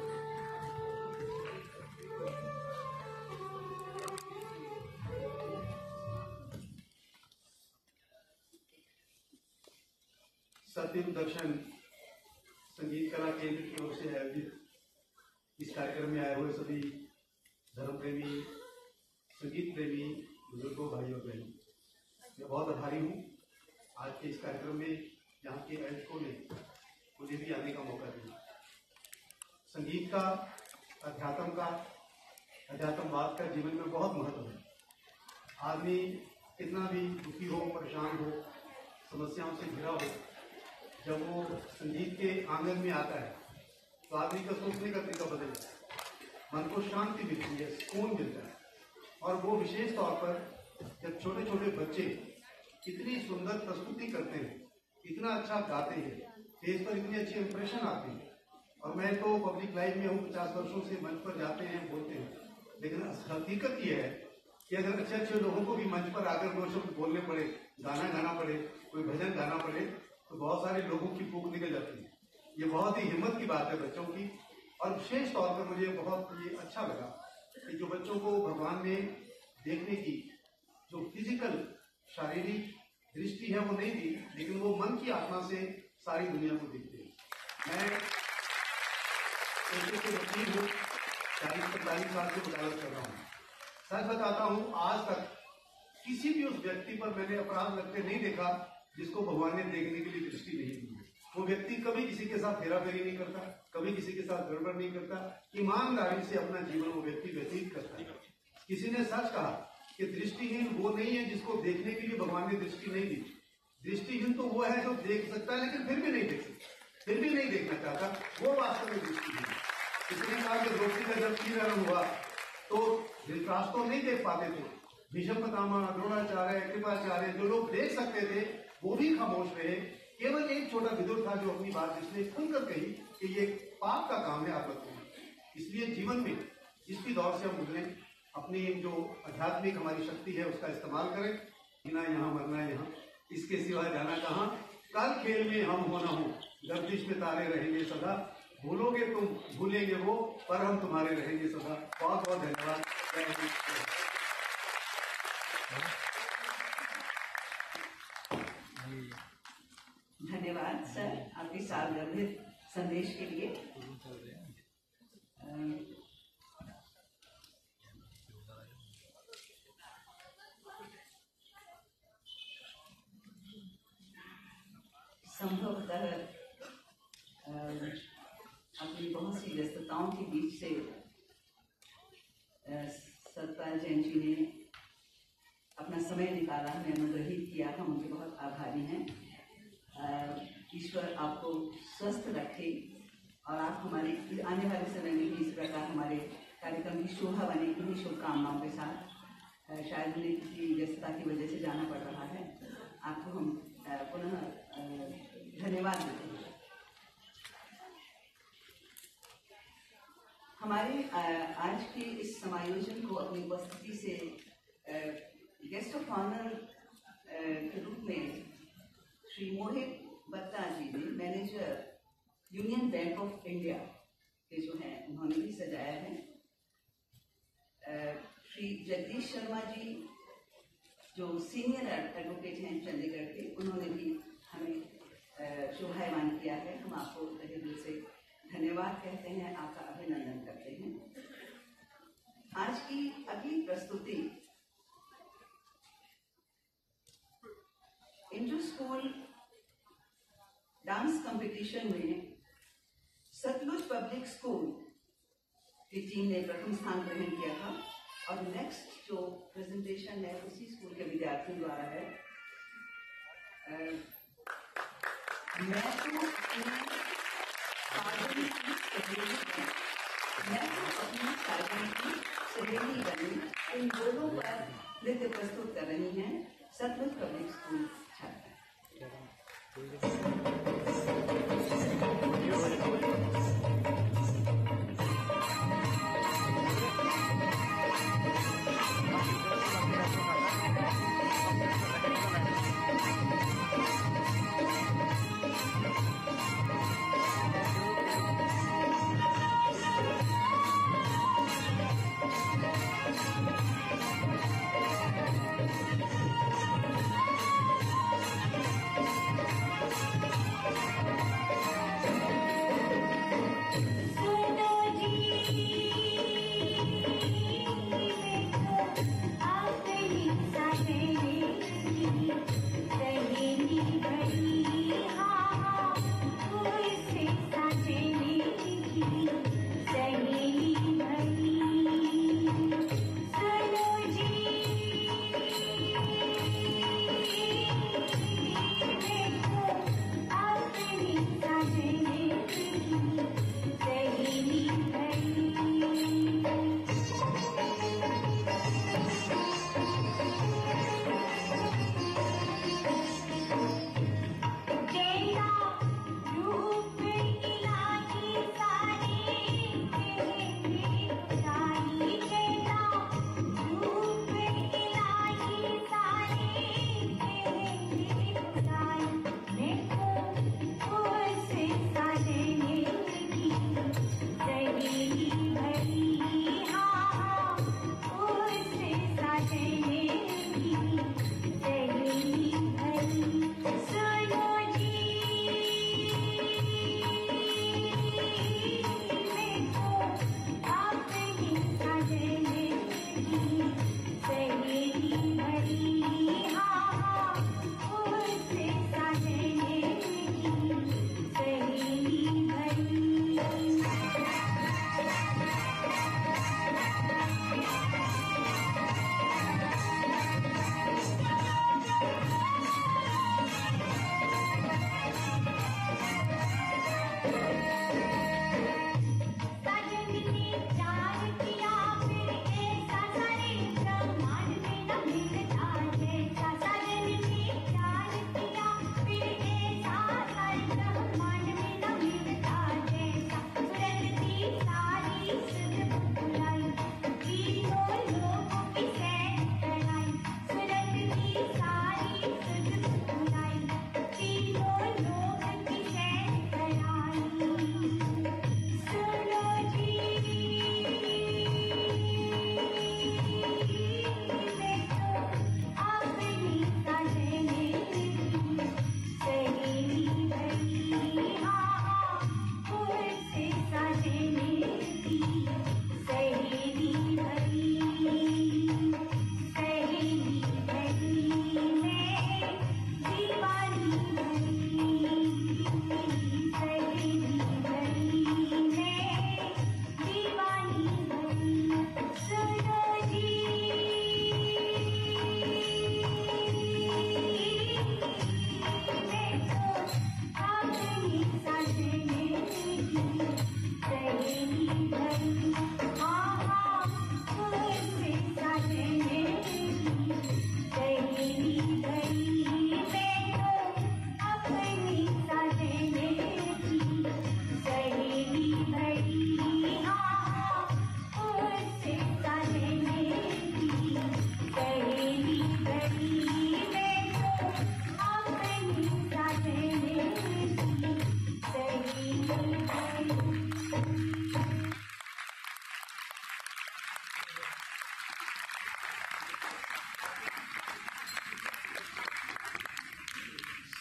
सत्ययुग दर्शन संगीत कला केंद्र की ओर से आयोजित इस कार्यक्रम में आए हुए सभी धर्म प्रेमी, संगीत प्रेमी, बुजुर्गों, भाइयों बहनों, मैं बहुत आभारी हूँ। आज के इस कार्यक्रम में यहाँ के आयोजकों ने मुझे भी आने का मौका दिया। संगीत का, अध्यात्म का, अध्यात्मवाद का जीवन में बहुत महत्व है। आदमी कितना भी दुखी हो, परेशान हो, समस्याओं से घिरा हो, जब वो संगीत के आंगन में आता है तो आदमी का सोचने का तरीका बदल जाता है, मन को शांति मिलती है, सुकून मिलता है। और वो विशेष तौर पर जब छोटे छोटे बच्चे इतनी सुंदर प्रस्तुति करते हैं, इतना अच्छा गाते हैं, स्टेज पर इतने अच्छे इंप्रेशन आते हैं। और मैं तो पब्लिक लाइफ में हूँ, पचास वर्षों से मंच पर जाते हैं, बोलते हैं, लेकिन हकीकत ये है कि अगर अच्छे अच्छे लोगों को भी मंच पर आकर दो शब्द बोलने पड़े, गाना गाना पड़े, कोई भजन गाना पड़े, तो बहुत सारे लोगों की भूख निकल जाती है। ये बहुत ही हिम्मत की बात है बच्चों की। और विशेष तौर पर मुझे बहुत ये अच्छा लगा कि जो बच्चों को भगवान में देखने की जो फिजिकल, शारीरिक दृष्टि है वो नहीं दी, लेकिन वो मन की आत्मा से सारी दुनिया को देखते हैं। मैं पेशे से वकील हूँ, चालीस पैंतालीस साल से वकालत कर रहा हूँ। सच बताता हूँ, आज तक किसी भी उस व्यक्ति पर मैंने अपराध लगते नहीं देखा जिसको भगवान ने देखने के लिए दृष्टि नहीं दी। वो व्यक्ति कभी किसी के साथ फेरा फेरी नहीं करता, कभी किसी के साथ गड़बड़ नहीं करता, ईमानदारी से अपना जीवन वो व्यक्ति व्यतीत करता है। किसी ने सच कहा कि दृष्टिहीन वो नहीं है जिसको देखने के लिए भगवान ने दृष्टि नहीं दी। दृष्टिहीन तो वो है जो देख सकता है लेकिन फिर भी नहीं देख सकता, फिर भी नहीं देखना चाहता, वो वास्तव में दृष्टिहीन है। किसी ने कहा कि द्रौपदी का जब तीरहरण हुआ तो धृतराष्ट्र तो नहीं देख पाते थे, भीष्म पितामह, द्रोणाचार्य, कृपाचार्य जो लोग देख सकते थे वो भी खामोश रहे। केवल एक छोटा विदुर था जो अपनी बात जिसने खुलकर कही कि ये पाप का काम है, आप बताइए। इसलिए जीवन में जिस भी दौर से हम गुजरे, अपनी जो आध्यात्मिक हमारी शक्ति है उसका इस्तेमाल करें। जीना यहाँ, मरना यहाँ, इसके सिवा जाना कहाँ। कल खेल में हम हो ना हो, गर्दिश में तारे रहेंगे सदा। भूलोगे तुम, भूलेंगे वो, पर हम तुम्हारे रहेंगे सदा। बहुत बहुत धन्यवाद। धन्यवाद सर आपके सार्वजनिक संदेश के लिए। संभवतः अपनी बहुत सी व्यस्तताओं के बीच से सतपाल जैन जी ने अपना समय निकाला, हमें अनुग्रहित किया, हम उनके बहुत आभारी हैं। ईश्वर आपको स्वस्थ रखे और आप हमारे आने वाले समय में भी इस प्रकार हमारे कार्यक्रम की शोभा बने। इन्हीं शुभकामनाओं के साथ शायद उन्हें किसी व्यस्तता की वजह से जाना पड़ रहा है, आपको हम पुनः धन्यवाद देते हैं। हमारे आज के इस समायोजन को अपनी उपस्थिति से गेस्ट ऑफ ऑनर के रूप में श्री मोहित बत्ता जी ने, manager Union Bank of India के जो हैं, उन्होंने भी सजाया है। श्री जगदीश शर्मा जी जो सीनियर एडवोकेट हैं चंडीगढ़ के, उन्होंने भी हमें शोभायमान किया है। हम आपको तहे दिल से धन्यवाद कहते हैं, आपका अभिनंदन करते हैं। आज की अगली प्रस्तुति इंटर स्कूल डांस कंपटीशन में सतलुज पब्लिक स्कूल की टीम ने प्रथम स्थान ग्रहण किया था और नेक्स्ट जो प्रेजेंटेशन है उसी स्कूल के विद्यार्थियों द्वारा है। आ, मैं तो अपनी साधन की सहेली बनी, मैं तो अपनी साधन की सहेली बनी इन दोनों पर नृत्य प्रस्तुत कर रही हैं सतलुज पब्लिक स्कूल छात्रा।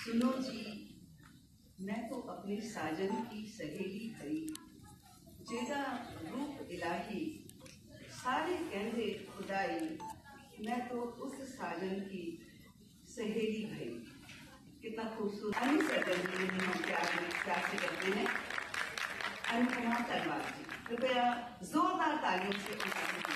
सुनो जी, मैं तो अपने साजन की सहेली भई, जेदा रूप इलाही सारे कहते खुदाई, मैं तो उस साजन की सहेली भई। कितना खूबसूरत अन्य सजन जी हम प्यार प्यार से करते हैं। अनुपमा तलवार जी, कृपया जोरदार तालियों से उनका स्वागत।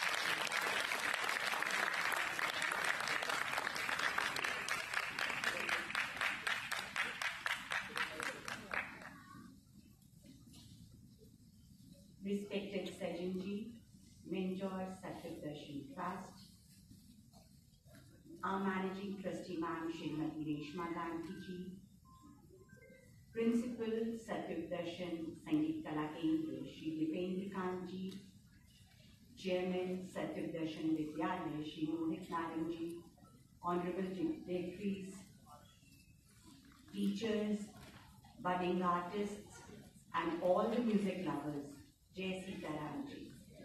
Respected Sajan ji, Mentor Satyadarshan Trust, our Managing Trustee Ma'am Srimati Reshma Gandhi ji, Principal Satyadarshan Sangeet Kala Kendra Shri Dipendra Kant ji, Chairman Satyadarshan Vidyalaya Shri Mohit Narayan ji, Honorable Dignitaries, teachers, budding artists, and all the music lovers. जय सीताराम जी।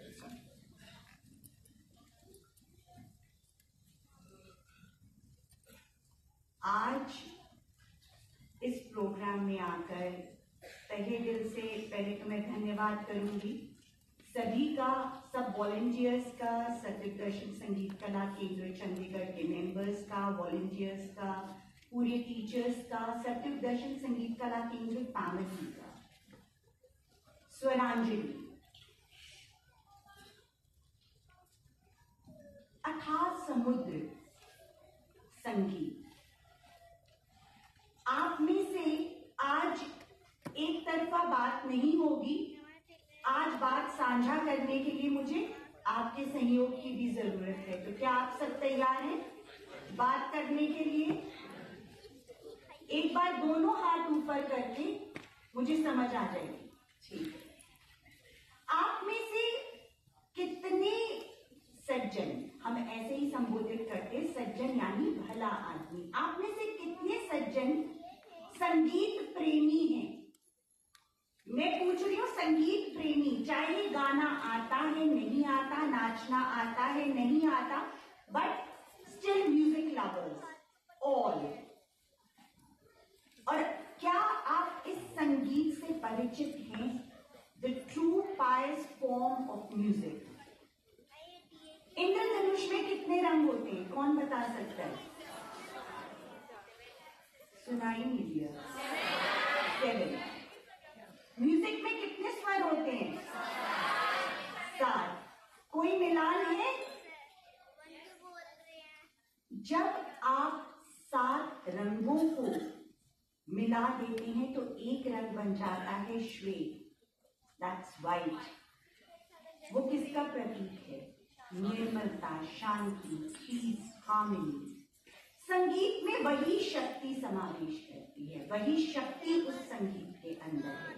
आज इस प्रोग्राम में आकर तहे दिल से पहले तो मैं धन्यवाद करूंगी सभी का, सब वॉलंटियर्स का, सत्यदर्शन संगीत कला केंद्र चंडीगढ़ के मेंबर्स का, वॉलंटियर्स का, पूरे टीचर्स का, सत्यदर्शन संगीत कला केंद्र फैमिली का। स्वरांजलि। अथाह समुद्र संगीत। आप में से आज एक तरफा बात नहीं होगी, आज बात साझा करने के लिए मुझे आपके सहयोग की भी जरूरत है। तो क्या आप सब तैयार हैं बात करने के लिए? एक बार दोनों हाथ ऊपर करके मुझे समझ आ जाएगी। ठीक है। आप में से कितने सज्जन, हम ऐसे ही संबोधित करते, सज्जन यानी भला आदमी, आप में से कितने सज्जन संगीत प्रेमी हैं? मैं पूछ रही हूँ संगीत प्रेमी, चाहे गाना आता है नहीं आता, नाचना आता है नहीं आता, but still music lovers all. और क्या आप इस संगीत से परिचित हैं? The true pious form of music. इंद्रधनुष में कितने रंग होते हैं, कौन बता सकता है? सुनाई नहीं दिया। सेवन। म्यूजिक में कितने स्वर होते हैं? सात। कोई मिलान है? जब आप सात रंगों को मिला देते हैं तो एक रंग बन जाता है श्वेत, दैट्स वाइट। वो किसका प्रतीक है? निर्मलता, शांति, पीस, हार्मनी। संगीत में वही शक्ति समावेश करती है, वही शक्ति उस संगीत के अंदर है।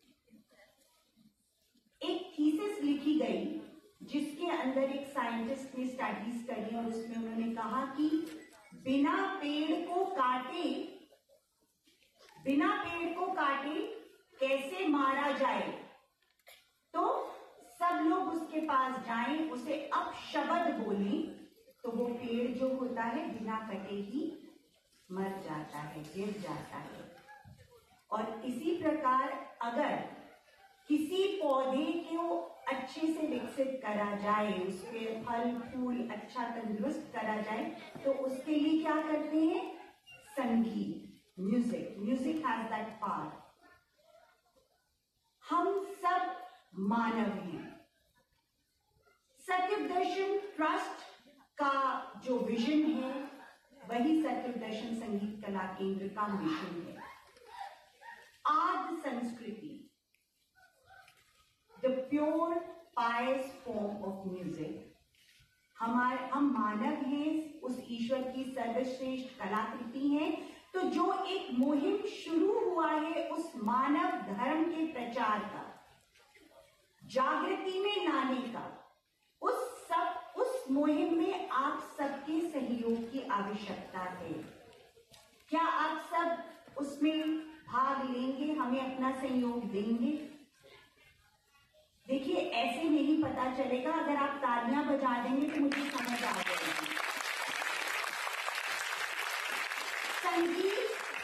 एक थीसिस लिखी गई जिसके अंदर एक साइंटिस्ट ने स्टडीज करी और उसमें उन्होंने कहा कि बिना पेड़ को काटे बिना पेड़ को काटे कैसे मारा जाए। तो सब लोग उसके पास जाएं, उसे अपशब्द बोलें, तो वो पेड़ जो होता है बिना कटे ही मर जाता है, गिर जाता है। और इसी प्रकार अगर किसी पौधे को अच्छे से विकसित करा जाए, उसके फल फूल अच्छा तंदुरुस्त करा जाए, तो उसके लिए क्या करते हैं? संगीत, music. Music has that power. हम सब मानव हैं। सत्यदर्शन ट्रस्ट का जो विजन है वही सत्यदर्शन संगीत कला केंद्र का मिशन है। आदि संस्कृति, the pure pious form of music. हमारे हम मानव हैं, उस ईश्वर की सर्वश्रेष्ठ कलाकृति हैं। तो जो एक मुहिम शुरू हुआ है उस मानव धर्म के प्रचार का, जागृति में लाने का, उस सब उस मुहिम में आप सबके सहयोग की आवश्यकता है। क्या आप सब उसमें भाग लेंगे, हमें अपना सहयोग देंगे? देखिए, ऐसे नहीं पता चलेगा। अगर आप तालियां बजा देंगे तो मुझे समझ आ जाएगी। संगीत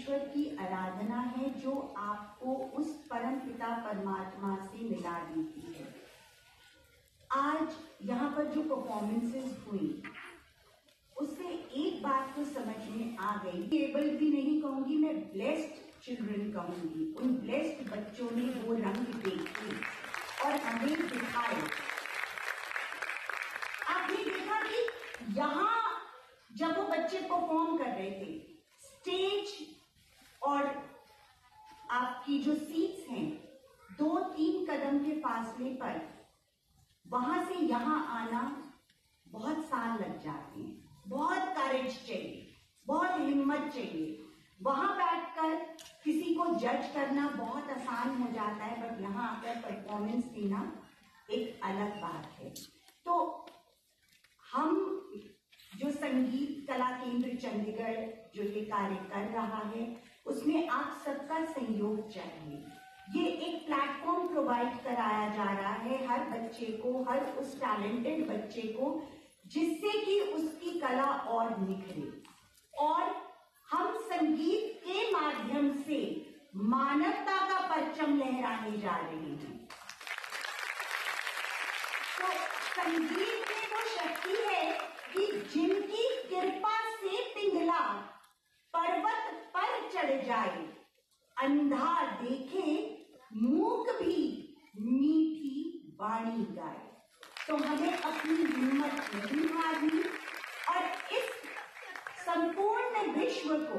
ईश्वर की आराधना है जो आपको उस परम पिता परमात्मा से मिला देती है। आज यहाँ पर जो परफॉर्मेंसेस हुई उससे एक बात तो समझ में आ गई, एबल भी नहीं कहूंगी मैं, ब्लेस्ड चिल्ड्रन कहूंगी। उन ब्लेस्ड बच्चों ने वो रंग देखे और हमें दिखाए। आपने देखा कि यहाँ जब वो बच्चे परफॉर्म कर रहे थे, स्टेज और आपकी जो सीट्स हैं दो तीन कदम के फासले पर, वहां से यहां आना बहुत साल लग जाते हैं, बहुत करेज चाहिए, बहुत हिम्मत चाहिए। वहां बैठकर किसी को जज करना बहुत आसान हो जाता है, बट यहाँ आकर परफॉर्मेंस देना एक अलग बात है। तो हम जो संगीत कला केंद्र चंडीगढ़ जो ये कार्य कर रहा है उसमें आप सबका सहयोग चाहिए। ये एक प्लेटफॉर्म प्रोवाइड कराया जा रहा है हर बच्चे को, हर उस टैलेंटेड बच्चे को, जिससे कि उसकी कला और निखरे। और हम संगीत के माध्यम से मानवता का परचम लहराने जा रहे हैं। तो संगीत में वो शक्ति है कि जिनकी कृपा से पिंगला पर्वत पर चढ़ जाए, अंधा देखे मूक भी मीठी वाणी गाए। तो हमें अपनी हिम्मत नहीं हारनी और इस संपूर्ण विश्व को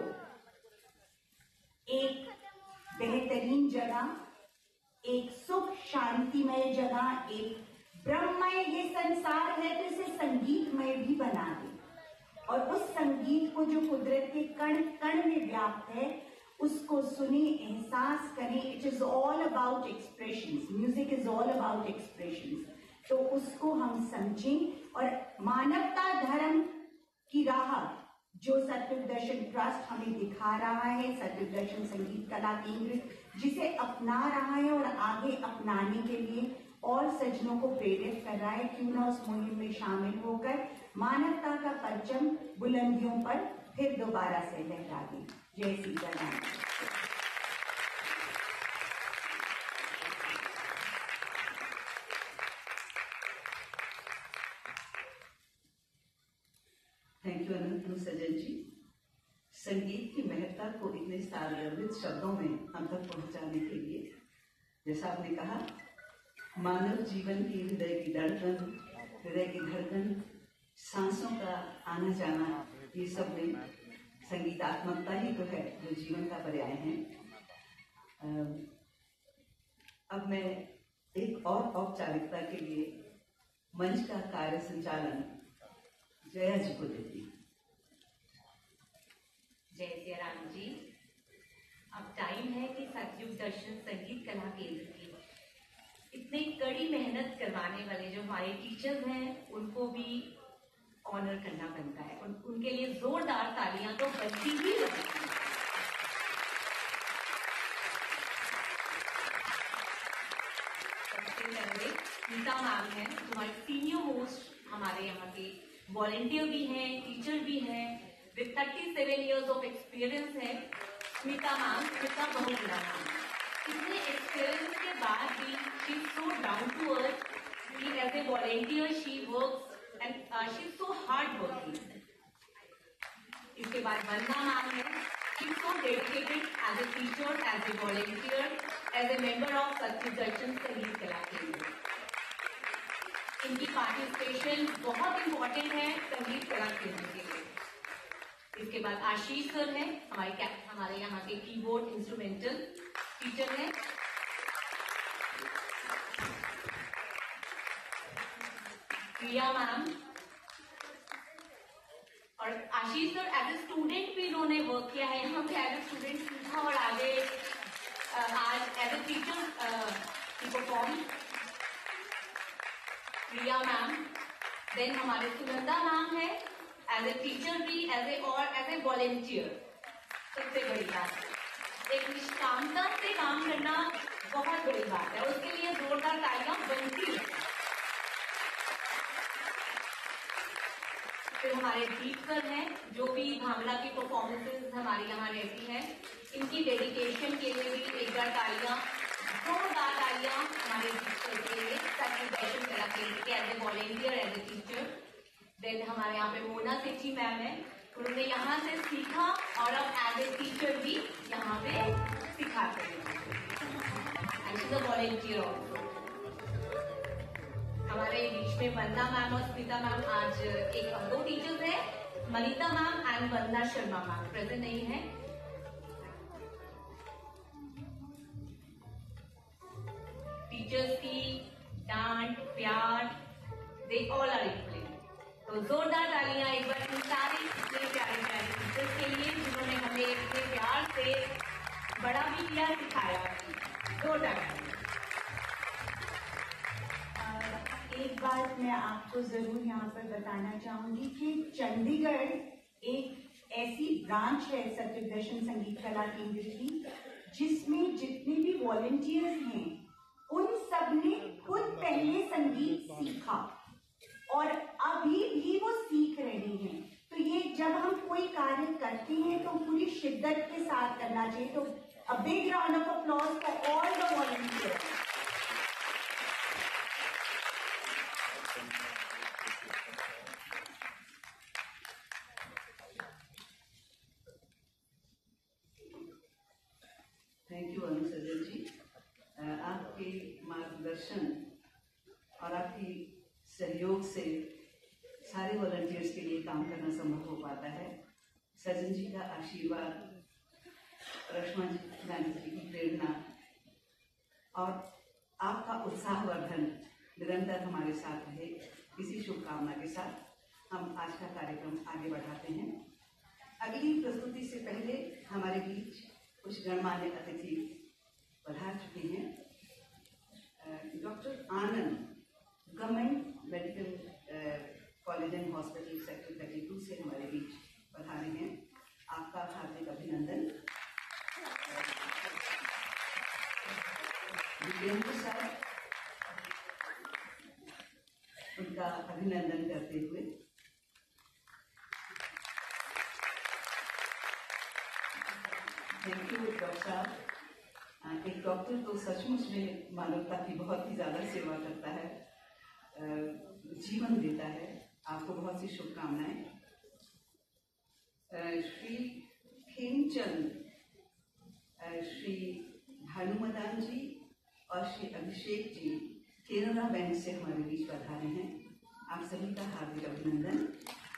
एक बेहतरीन जगह, एक सुख शांतिमय जगह, एक ब्रह्ममय ये संसार है तो इसे संगीतमय भी बना दे। और उस संगीत को जो कुदरत के कण कण में व्याप्त है उसको सुने, एहसास करें। It is all about expressions, music is all about expressions. तो उसको हम समझें और मानवता धर्म की राह जो सतयुग दर्शन ट्रस्ट हमें दिखा रहा है, सतयुग दर्शन संगीत कला केंद्र जिसे अपना रहा है और आगे अपनाने के लिए और सज्जनों को प्रेरित कर रहा है, क्यों ना उस मुहिम में शामिल होकर मानवता का परचम बुलंदियों पर फिर दोबारा से लहरा दें। जय सीता राम। Thank you Anant Sajjan ji. संगीत की महत्ता को इतने सारगर्भित शब्दों में हम तक पहुंचाने के लिए, जैसा आपने कहा, मानव जीवन की हृदय की धड़कन, हृदय की धड़कन, सांसों का आना जाना, ये सब में संगीतात्मकता ही तो है जो जीवन का पर्याय है। अब मैं एक और औपचारिकता के लिए मंच का कार्य संचालन जया जी को देती हूँ। जय सिया राम जी। अब टाइम है कि सतयुग दर्शन संगीत कला केंद्र की इतनी कड़ी मेहनत करवाने वाले जो हमारे टीचर्स हैं उनको भी ऑनर करना बनता है। उन, उनके लिए जोरदार तालियां तो बनती ही लगती हैं। सबसे पहले नीता मैम है, हमारे सीनियर मोस्ट, हमारे यहाँ के वॉलेंटियर भी हैं, टीचर भी हैं, with thirty seven years of experience है। स्मिता मैम, स्मिता बहुगुणा मैम, इतने एक्सपीरियंस के बाद भी she is so down to earth कि as a volunteer she works and she is so hard working. इसके बाद वंदना मैम है, she is so dedicated as a teacher, as a volunteer, as a member of Satyug Darshan संगीत कला केंद्र। इनकी पार्टिसिपेशन बहुत इंपॉर्टेंट है संगीत कला केंद्र के लिए। इसके बाद आशीष सर है, हमारे हमारे यहाँ के कीबोर्ड इंस्ट्रूमेंटल टीचर है। प्रिया मैम और Ashish sir as a student भी इन्होंने वर्क किया है, यहाँ से एज ए स्टूडेंट सीखा और आगे आज एज ए टीचर ही परफॉर्म। प्रिया मैम, देन हमारे सुनंदा मैम है, एज ए टीचर भी, एज ए और एज ए वॉलेंटियर। सबसे बड़ी बात, एक निष्कामता से काम करना बहुत बड़ी बात है, उसके लिए जोरदार तालियां बनती है। फिर हमारे दीप सर हैं, जो भी भांगड़ा की परफॉर्मेंसेज हमारे यहाँ रहती हैं, इनकी डेडिकेशन के लिए भी एक बार तालियां, जोरदार तालियां हमारे दीप सर के लिए, सत्युदर्शन कला केंद्र के as a volunteer, as a teacher. Then हमारे यहाँ पे मोना सेठी मैम है, उन्होंने यहाँ से सीखा और अब एज ए टीचर भी यहाँ पे सिखाते हैं, and she is a volunteer also. हमारे बीच में वंदना मैम और स्मिता मैम आज एक दो टीचर्स हैं, Manita ma'am and Vandana Sharma ma'am present नहीं है। टीचर्स की डांट प्यार, दे ऑल आर इक्वल। तो जोरदार तालियां एक बार इन सारे इतने प्यारे प्यारे टीचर्स के लिए, जिन्होंने हमें इतने प्यार से बड़ा भी किया, सिखाया। जोरदार। एक बात मैं आपको जरूर यहाँ पर बताना चाहूंगी कि चंडीगढ़ एक ऐसी ब्रांच है सत्युदर्शन संगीत कला केंद्र की, जिसमें जितने भी वॉलंटियर्स हैं उन सब ने खुद पहले संगीत सीखा और अभी भी वो सीख रहे हैं। तो ये जब हम कोई कार्य करते हैं तो पूरी शिद्दत के साथ करना चाहिए। तो a big round of applause for all the volunteers. Thank you Anu Sajal ji. आपके मार्गदर्शन और आपकी सहयोग से सारे वॉलंटियर्स के लिए काम करना संभव हो पाता है। सजन जी का आशीर्वाद, रश्मा गांधी जी की प्रेरणा और आपका उत्साहवर्धन निरंतर हमारे साथ रहे, इसी शुभकामना के साथ हम आज का कार्यक्रम आगे बढ़ाते हैं। अगली प्रस्तुति से पहले हमारे बीच कुछ गणमान्य अतिथि पधार चुके हैं। Doctor Anand government medical college and hospital sector thirty two से हमारे बीच पधारे हैं। आपका हार्दिक अभिनंदन। विजेंद्र सर, उनका अभिनंदन करते हुए थैंक यू डॉक्टर साहब। एक डॉक्टर तो सचमुच में मानवता की बहुत ही ज़्यादा सेवा करता है, जीवन देता है। आपको बहुत सी शुभकामनाएं। श्री खेमचंद, श्री भानुमदान जी और श्री अभिषेक जी केनरा बैंक से हमारे बीच पधारे हैं। आप सभी का हार्दिक अभिनंदन।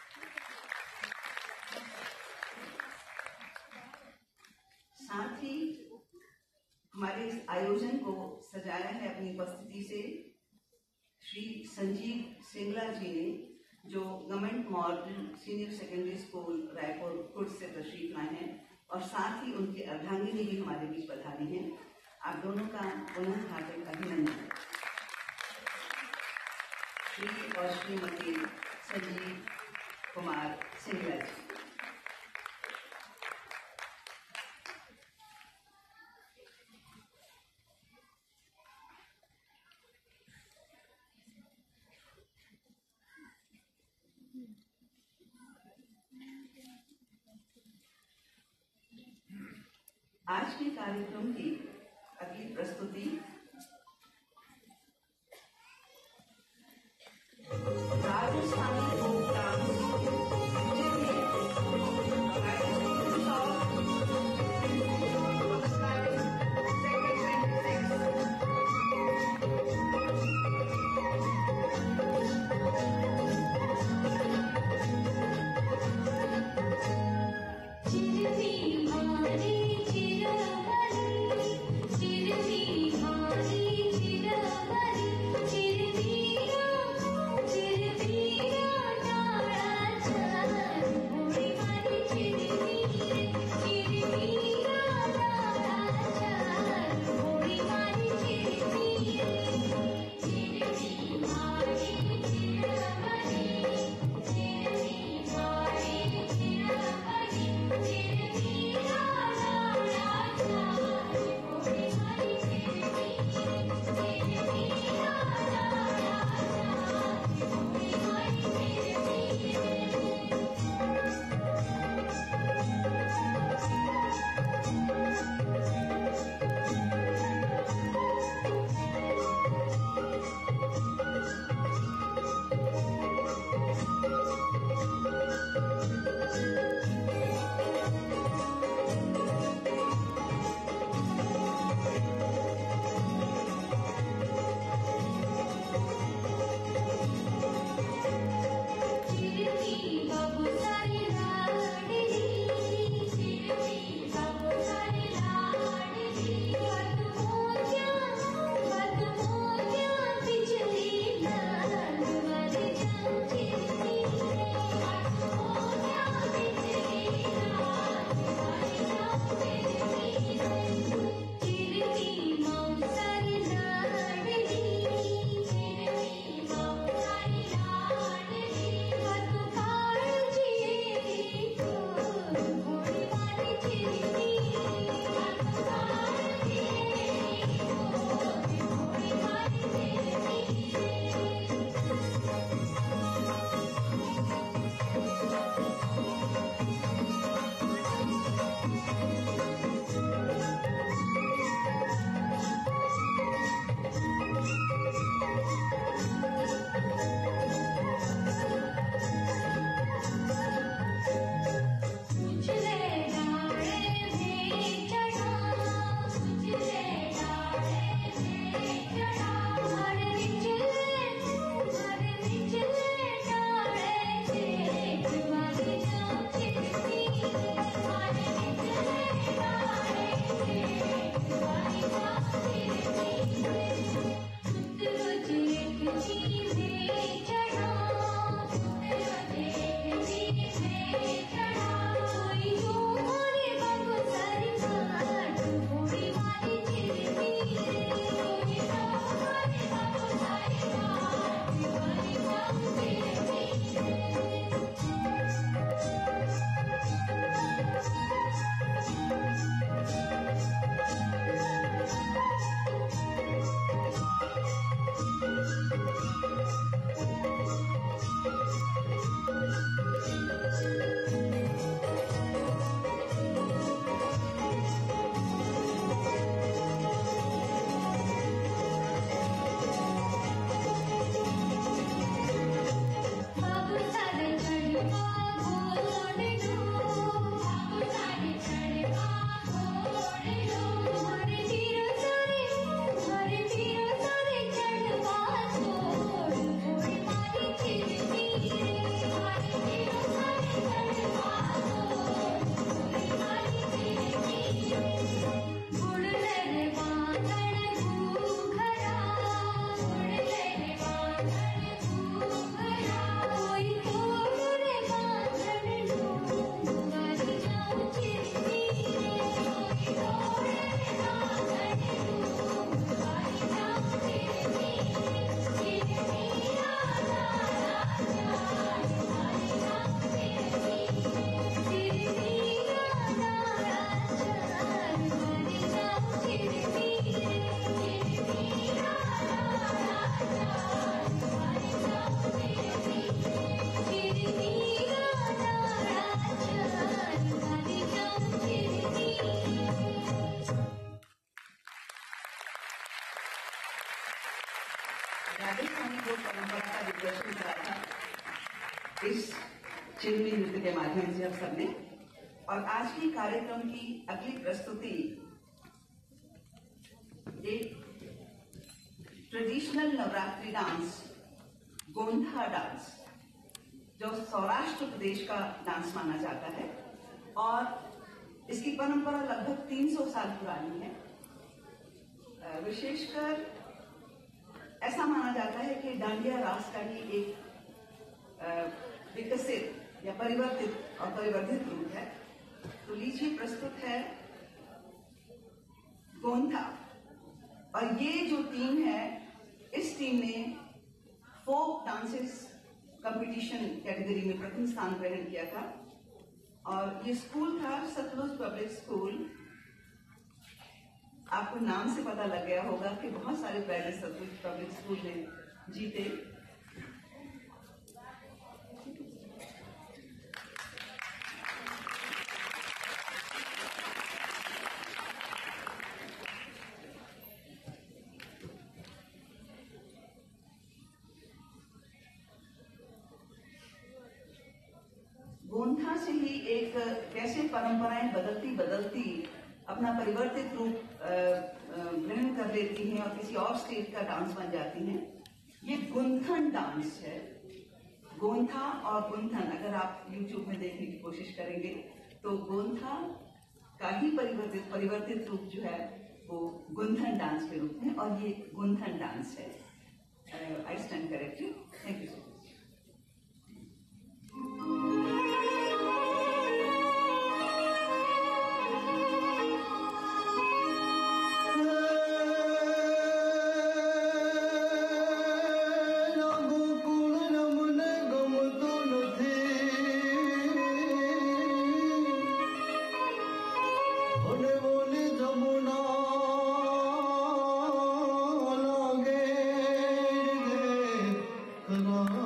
साथ ही हमारे इस आयोजन को सजाया है अपनी उपस्थिति से श्री संजीव सिंगला जी ने, जो government model senior secondary school Raipur खुद से तशरीफ लाए हैं, और साथ ही उनके अर्धांगिनी भी हमारे बीच पधारी हैं। आप दोनों का पुनः हार्दिक अभिनंदन। श्री और श्रीमती संजीव कुमार सिंगला जी। आज के कार्यक्रम की अगली प्रस्तुति राजस्थानी फोक डांस, चिरती इस चिलमी नृत्य के माध्यम से आप सबने। और आज की कार्यक्रम की अगली प्रस्तुति एक ट्रेडिशनल नवरात्रि डांस गोंधा डांस, जो सौराष्ट्र प्रदेश का डांस माना जाता है और इसकी परंपरा लगभग तीन सौ साल पुरानी है। विशेषकर ऐसा माना जाता है कि डांडिया रास का ही एक विकसित या परिवर्तित और परिवर्धित रूप है। तो लीजिए प्रस्तुत है गोंधा। और ये जो टीम है, इस टीम ने फोक डांसेस कंपटीशन कैटेगरी में प्रथम स्थान ग्रहण किया था। और ये स्कूल था सतलुज पब्लिक स्कूल। आपको नाम से पता लग गया होगा कि बहुत सारे प्राइजेस सतलुज पब्लिक स्कूल ने जीते। गोंधा से ही एक कैसे परंपराएं बदलती बदलती अपना परिवर्तित रूप ग्रहण कर लेती हैं और किसी और स्टेट का डांस बन जाती हैं। ये गुंथन डांस है। गोंधा और गुंथन, अगर आप यूट्यूब में देखने की कोशिश करेंगे तो गोंधा का ही परिवर्तित परिवर्तित रूप जो है वो गुंथन डांस के रूप में, और ये गुंथन डांस है। I stand corrected. Thank you so much. Come on.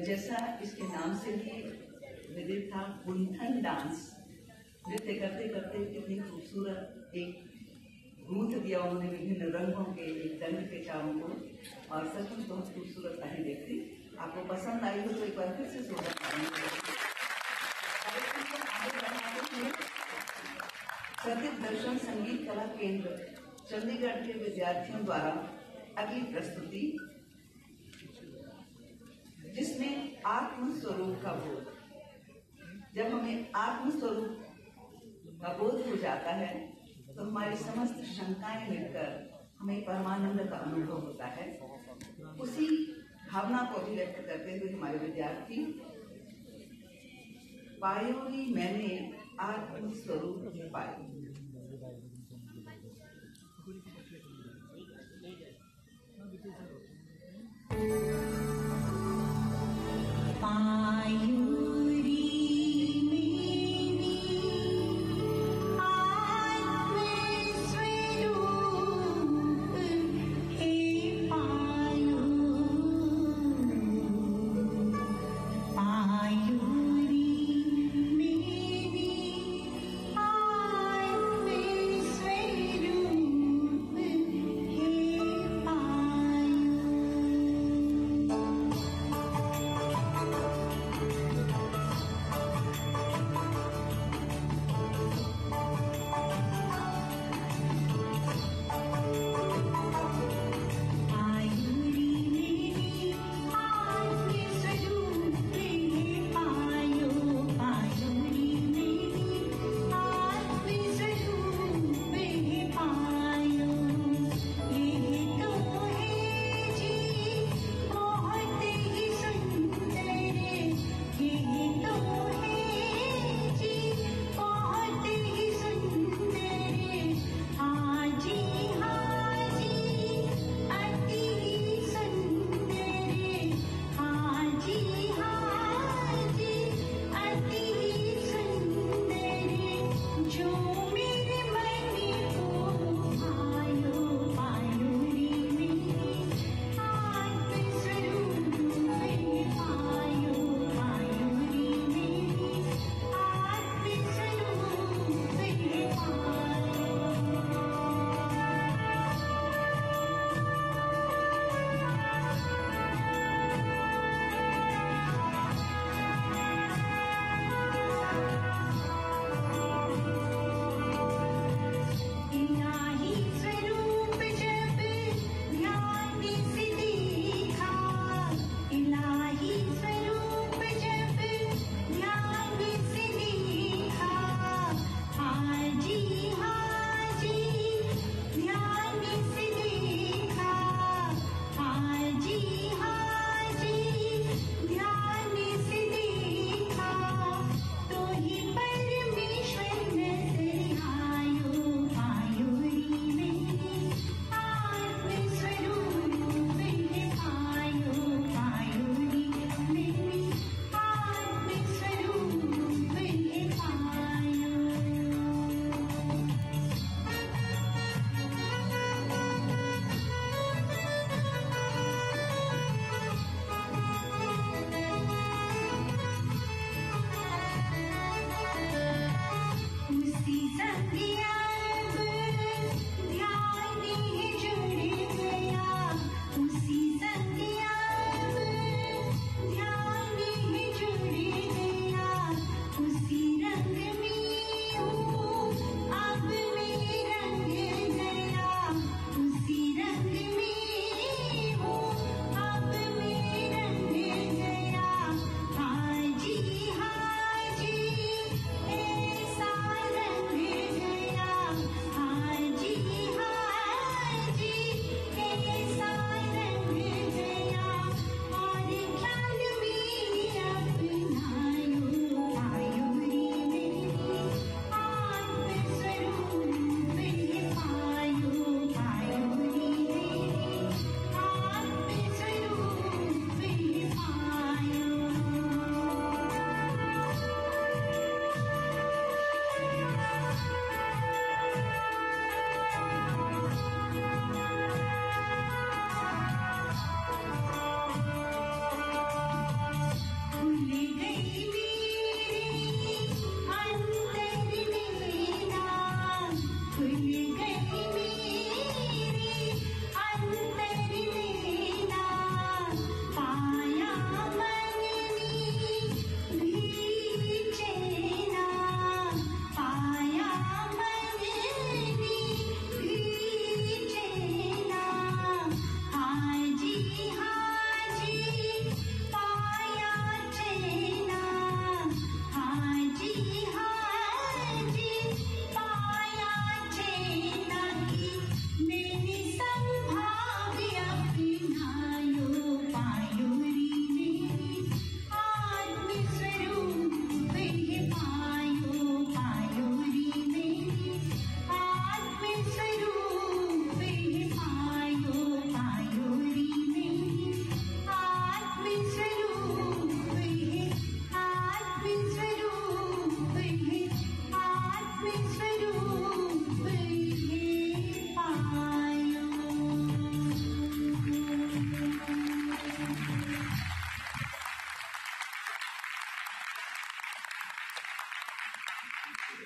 जैसा इसके नाम से ही विदित था, गुंथन डांस। नृत्य करते करते कितनी खूबसूरत एक गूंथ दिया उन्होंने विभिन्न रंगों के एक दंड के चारों को, और सचमुच बहुत खूबसूरत कहानी देखती। आपको पसंद आई हो तो एक बार फिर से सोचा सतीश दर्शन संगीत कला केंद्र चंडीगढ़ के विद्यार्थियों द्वारा अगली प्रस्तुति, जिसमें आत्म स्वरूप का बोध। जब हमें आत्म स्वरूप का बोध हो जाता है तो हमारी समस्त शंकाएं मिटकर हमें परमानंद का अनुभव होता है। उसी भावना को अभिव्यक्त करते हुए हमारे विद्यार्थी पायोरी मैंने आत्म स्वरूप पाई।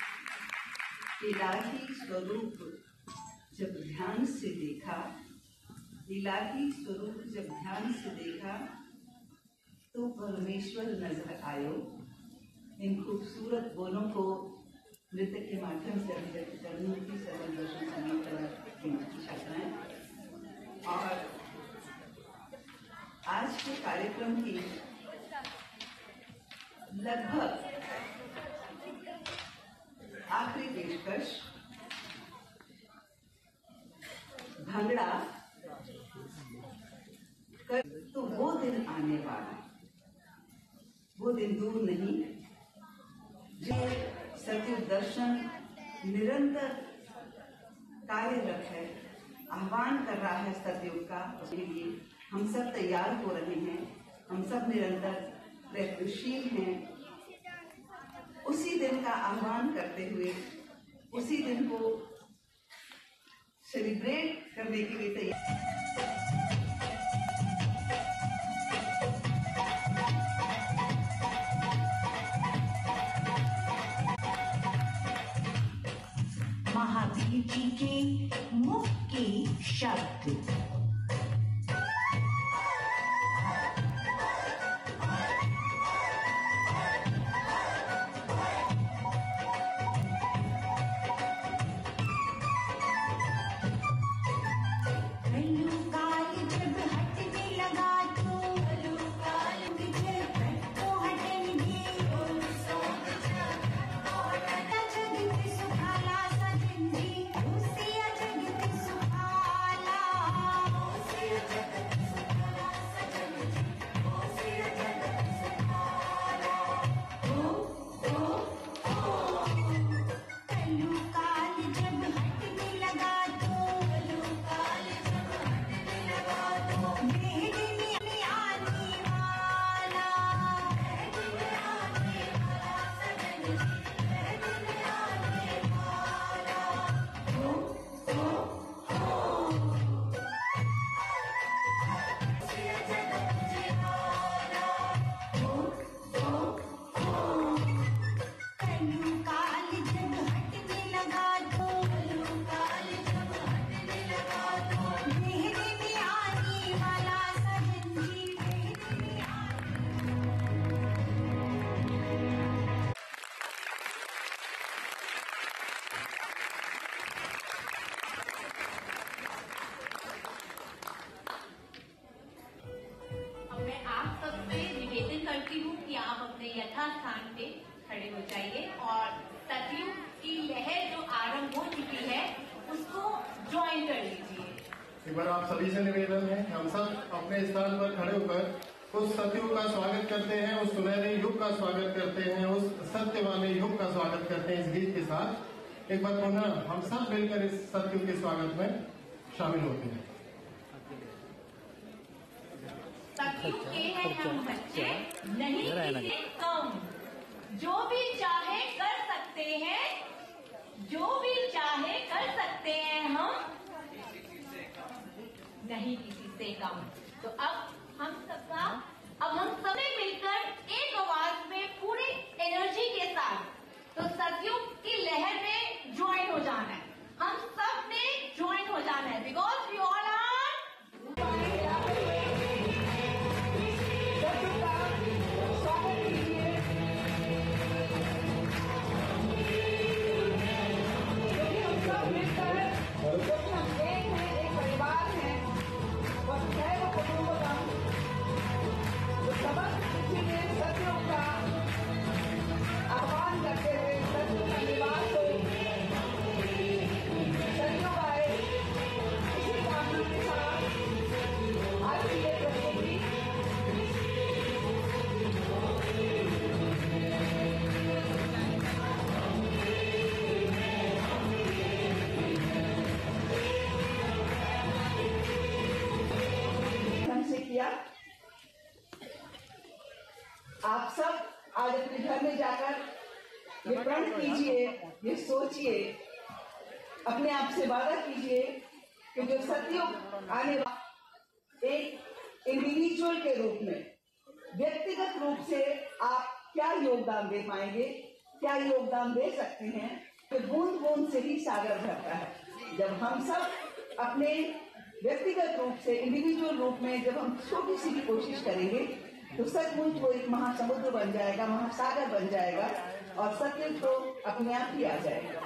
इलाही स्वरूप जब ध्यान से देखा, इलाही स्वरूप जब ध्यान से देखा तो परमेश्वर नजर आयो। इन खूबसूरत बोलों को नृत्य के माध्यम से अभिव्यक्त करने की सरल दर्शन संगीत कला की छात्राएं और आज के कार्यक्रम की लगभग आखिरी पेशकश भंगड़ा कर, तो वो दिन आने वाला, वो दिन दूर नहीं जो सत्युग दर्शन निरंतर कार्यरत है, आह्वान कर रहा है सत्युग का। उसके लिए हम सब तैयार हो रहे हैं, हम सब निरंतर प्रयत्नशील हैं। उसी दिन का आह्वान करते हुए उसी दिन को सेलिब्रेट करने के लिए तैयार। महावीर जी के मुख के शब्द। यथास्थान पे खड़े हो जाइए और सतयुग की लहर जो आरंभ हो चुकी है उसको ज्वाइन कर लीजिए। एक बार आप सभी से निवेदन है, हम सब अपने स्थान पर खड़े होकर उस सतयुग का स्वागत करते हैं, उस सुनहरे युग का स्वागत करते हैं, उस सत्यवान युग का स्वागत करते हैं इस गीत के साथ। एक बार पुनः हम सब मिलकर इस सतयुग के स्वागत में शामिल होते हैं। सतयुग के हैं हम बच्चे, नहीं किसी कम, जो भी चाहे कर सकते हैं, जो भी चाहे कर सकते हैं हम, नहीं किसी से कम। तो अब हम सबका अब हम सबने मिलकर एक आवाज में पूरी एनर्जी के साथ तो सतयुग की लहर में ज्वाइन हो जाना है। हम सब ने ज्वाइन हो जाना है, बिकॉज वी ऑल आर आप सब आज अपने घर में जाकर ये प्रण कीजिए, ये सोचिए, अपने आप से वादा कीजिए कि जो सतयुग आने वाला एक इंडिविजुअल के रूप में, व्यक्तिगत रूप से आप क्या योगदान दे पाएंगे, क्या योगदान दे सकते हैं कि बूंद बूंद से ही सागर भरता है। जब हम सब अपने व्यक्तिगत रूप से, इंडिविजुअल रूप में जब हम छोटी सी भी कोशिश करेंगे तो सचमुच वो एक महासमुद्र बन जाएगा, महासागर बन जाएगा और सचमुच तो अपने आप ही आ जाएगा।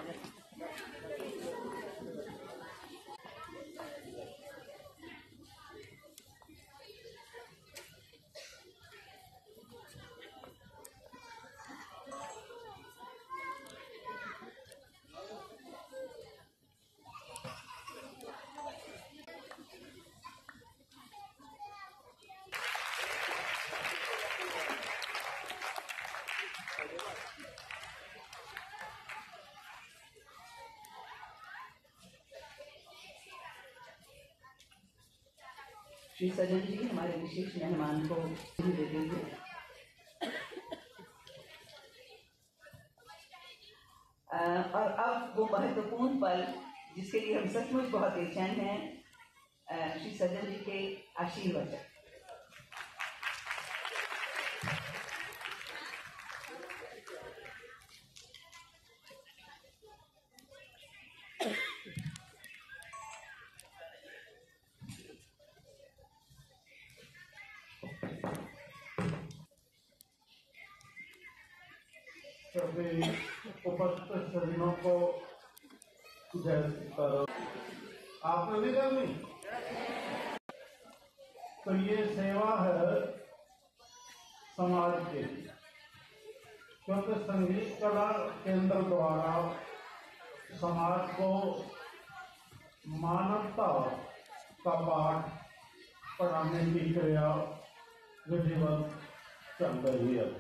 श्री सजन जी हमारे विशेष मेहमान को दे देंगे। और अब वो महत्वपूर्ण पल जिसके लिए हम सचमुच बहुत बेचैन हैं, श्री सजन जी के आशीर्वचन। सभी उपस्थित सज्जनों को जय सीताराम। आपने भी करनी तो ये सेवा है समाज के, क्योंकि संगीत कला केंद्र द्वारा समाज को मानवता का पाठ पढ़ाने की क्रिया विधिवत चल रही है।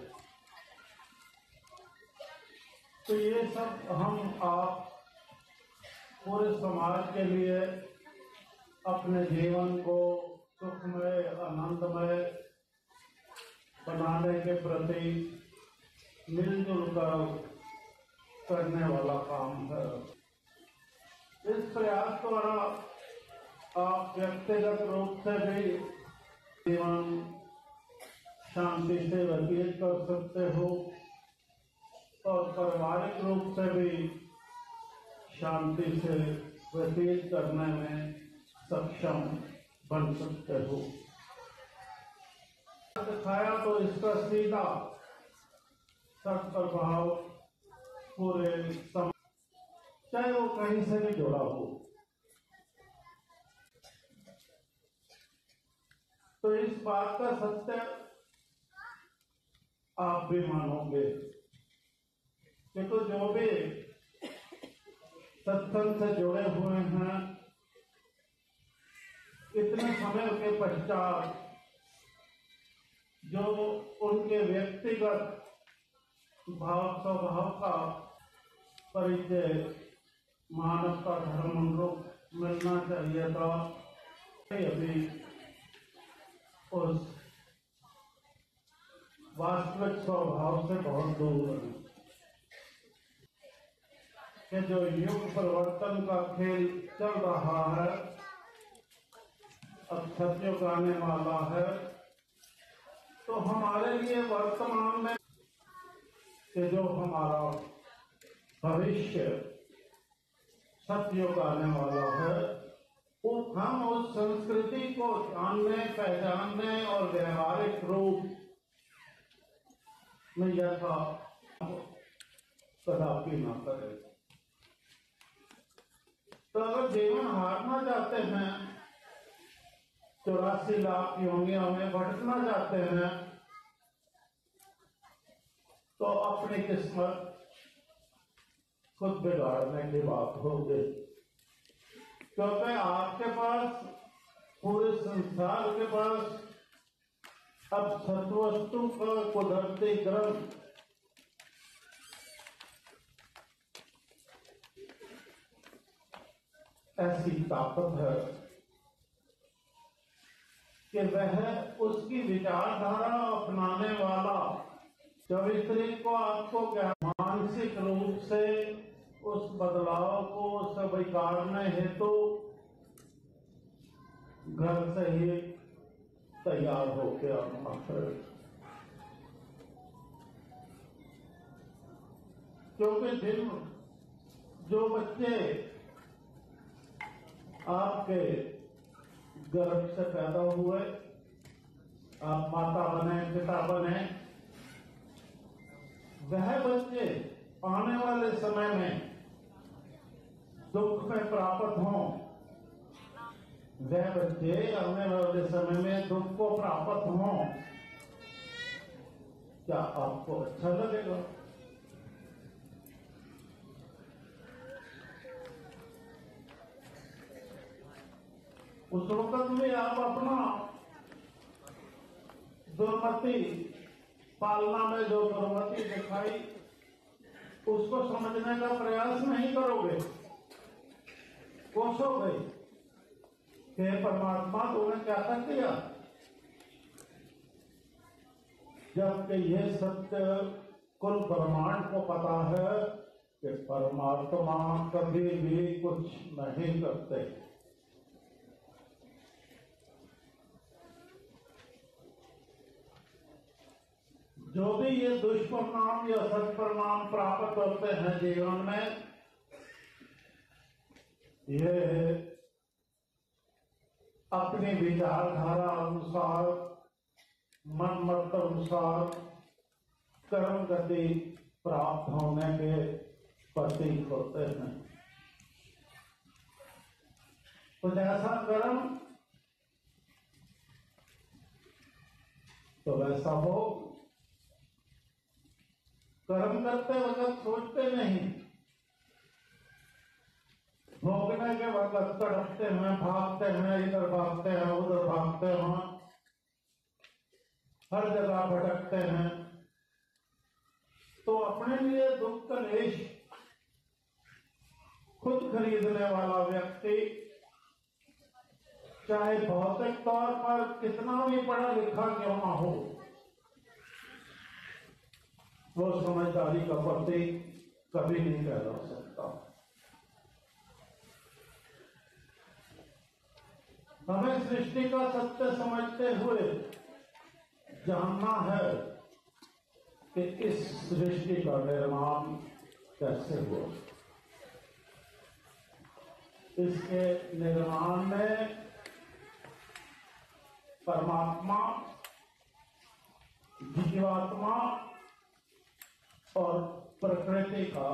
तो ये सब हम आप पूरे समाज के लिए अपने जीवन को सुखमय, आनंदमय बनाने के प्रति मिलजुल कर करने वाला काम है। इस प्रयास द्वारा आप व्यक्तिगत रूप से भी जीवन शांति से व्यतीत कर सकते हो और पारिवारिक रूप से भी शांति से व्यतीत करने में सक्षम बन सकते हो। दिखाया तो इसका सीधा सत्प्रभाव पूरे समाज, चाहे वो कहीं से भी जुड़ा हो। तो इस बात का सत्य आप भी मानोगे कि तो जो भी सत्संग से जुड़े हुए हैं, इतने समय के पश्चात जो उनके व्यक्तिगत भाव स्वभाव का परिचय मानवता धर्म अनुरूप मिलना चाहिए था, अभी उस वास्तविक स्वभाव से बहुत दूर है कि जो युग परिवर्तन का खेल चल रहा है, अब सतयुग आने वाला है। तो हमारे लिए वर्तमान में कि जो हमारा भविष्य सतयुग आने वाला है, वो हम उस संस्कृति को जानने, पहचानने और व्यवहारिक रूप में यथा कदापि न करें। तो अगर जीवन हारना चाहते हैं, चौरासी लाख योनियों में भटकना चाहते हैं, तो अपनी किस्मत खुद बिगाड़ने की बात होगी। क्योंकि आपके पास, पूरे संसार के पास अब सत्वस्तु का कुदरती ग्रंथ ऐसी ताकत है कि वह उसकी विचारधारा अपनाने वाला चौबीस तारीख को आपको क्या मानसिक रूप से उस बदलाव को स्वीकारने हेतु घर से ही तैयार होकर आना है। क्योंकि जिन जो बच्चे आपके गर्भ से पैदा हुए, आप माता बने, पिता बने, वह बच्चे आने वाले समय में दुख में प्राप्त हों, वह बच्चे आने वाले समय में दुख को प्राप्त हों, क्या आपको अच्छा लगेगा? उस वक्त में आप अपना दुर्मति पालना में जो दुर्मति दिखाई उसको समझने का प्रयास नहीं करोगे, कोसोगे कि परमात्मा तूने क्या कर दिया, जबकि ये सत्य कुल ब्रह्मांड को पता है कि परमात्मा कभी भी कुछ नहीं करते। जो भी ये दुष्परिणाम या सत्परिणाम प्राप्त होते हैं जीवन में, ये अपनी विचारधारा अनुसार, मन मत अनुसार कर्म गति प्राप्त होने के प्रतीक होते हैं। तो जैसा कर्म तो वैसा हो। कर्म करते वक्त सोचते नहीं, भोगने के वक्त तड़पते हैं, भागते हैं, इधर भागते हैं, उधर भागते हैं, हर जगह भटकते हैं। तो अपने लिए दुख कलेश खुद खरीदने वाला व्यक्ति, चाहे भौतिक तौर पर कितना भी पढ़ा लिखा क्यों ना हो, वो समझदारी का प्रतीक कभी नहीं कहला सकता। हमें सृष्टि का सत्य समझते हुए जानना है कि इस सृष्टि का निर्माण कैसे हुआ। इसके निर्माण में परमात्मा, जीवात्मा और प्रकृति का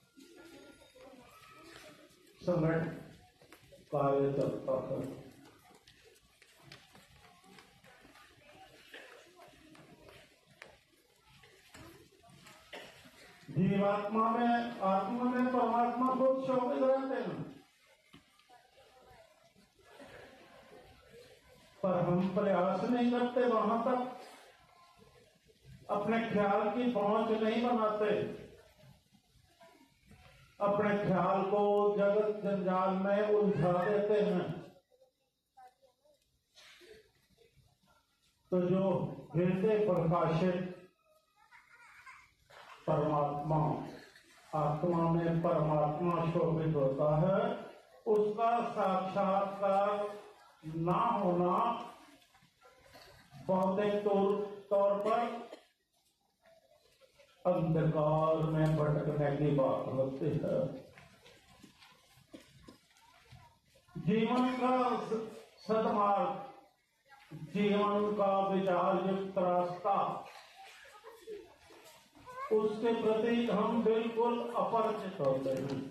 संगठन कार्य चलता है। जीवात्मा में, आत्मा में परमात्मा खुद शोभित रहते हैं, पर हम प्रयास नहीं करते, वहां तक अपने ख्याल की पहुंच नहीं बनाते, अपने ख्याल को जगत जंजाल में उलझा देते हैं। तो जो हृदय प्रकाशित परमात्मा, आत्मा में परमात्मा शोभित होता है, उसका साक्षात्कार ना होना भौतिक तौर पर अंधकार में भटकने की बात होती है। जीवन का सदमार्ग, जीवन का विचार युक्त रास्ता, उसके प्रति हम बिल्कुल अपरिचित होते हैं।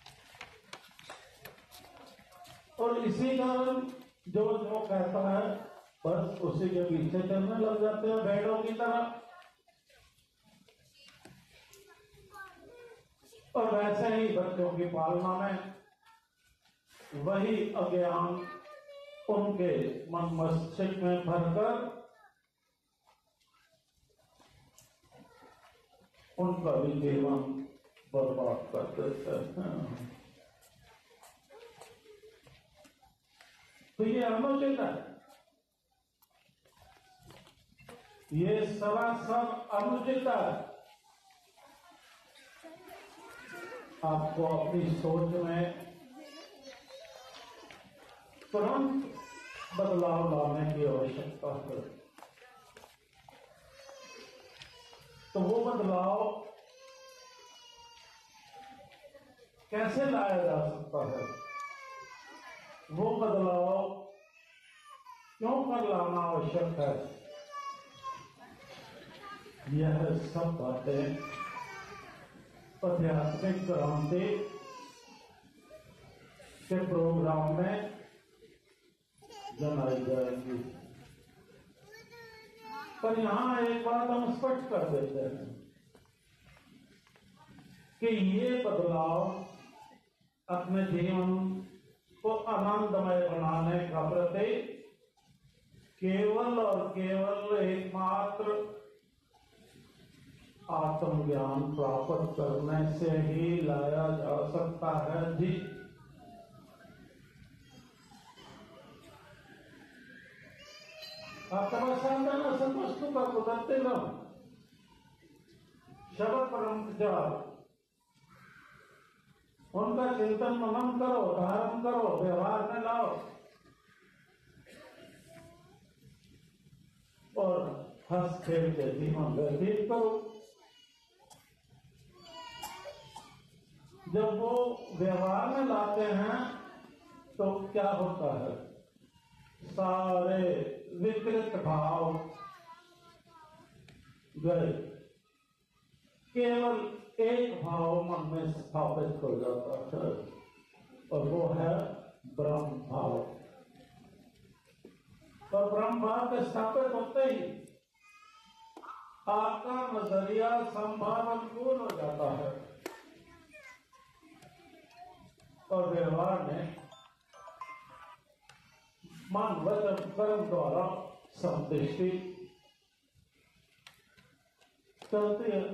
और इसी कारण जो जो कहता है बस उसी के पीछे चलने लग जाते हैं भेड़ों की तरह। और वैसे ही बच्चों की पालना में वही अज्ञान उनके मन मस्तिष्क में भरकर उनका भी जीवन बर्बाद कर देते हैं। तो ये अनुचित है, ये सरासर अनुचित है। आपको अपनी सोच में तुरंत बदलाव लाने की आवश्यकता है। तो वो बदलाव कैसे लाया जा सकता है, वो बदलाव क्यों कर लाना आवश्यक है, यह सब बातें आध्यात्मिक क्रांति के प्रोग्राम में जनाई जाएगी। पर यहाँ एक बात हम स्पष्ट कर देते हैं कि ये बदलाव अपने जीवन को आनंदमय बनाने का प्रति केवल और केवल एकमात्र आत्मज्ञान प्राप्त करने से ही लाया जा सकता है। जी, आत्मसाधन संतुष्ट का कुदरते न शब्द परम जाओ, उनका चिंतन मनन करो, धारण करो, व्यवहार में लाओ और हंस खेल के जीवन व्यतीत करो। जब वो व्यवहार में लाते हैं तो क्या होता है, सारे विकृत भाव गए, केवल एक भाव मन में स्थापित हो जाता है और वो है ब्रह्म भाव। और ब्रह्म भाव के स्थापित होते ही आपका नजरिया संभाव अनुकूल हो जाता है और व्यवहार में मन वचन कर्म द्वारा संतुष्टि चलती है।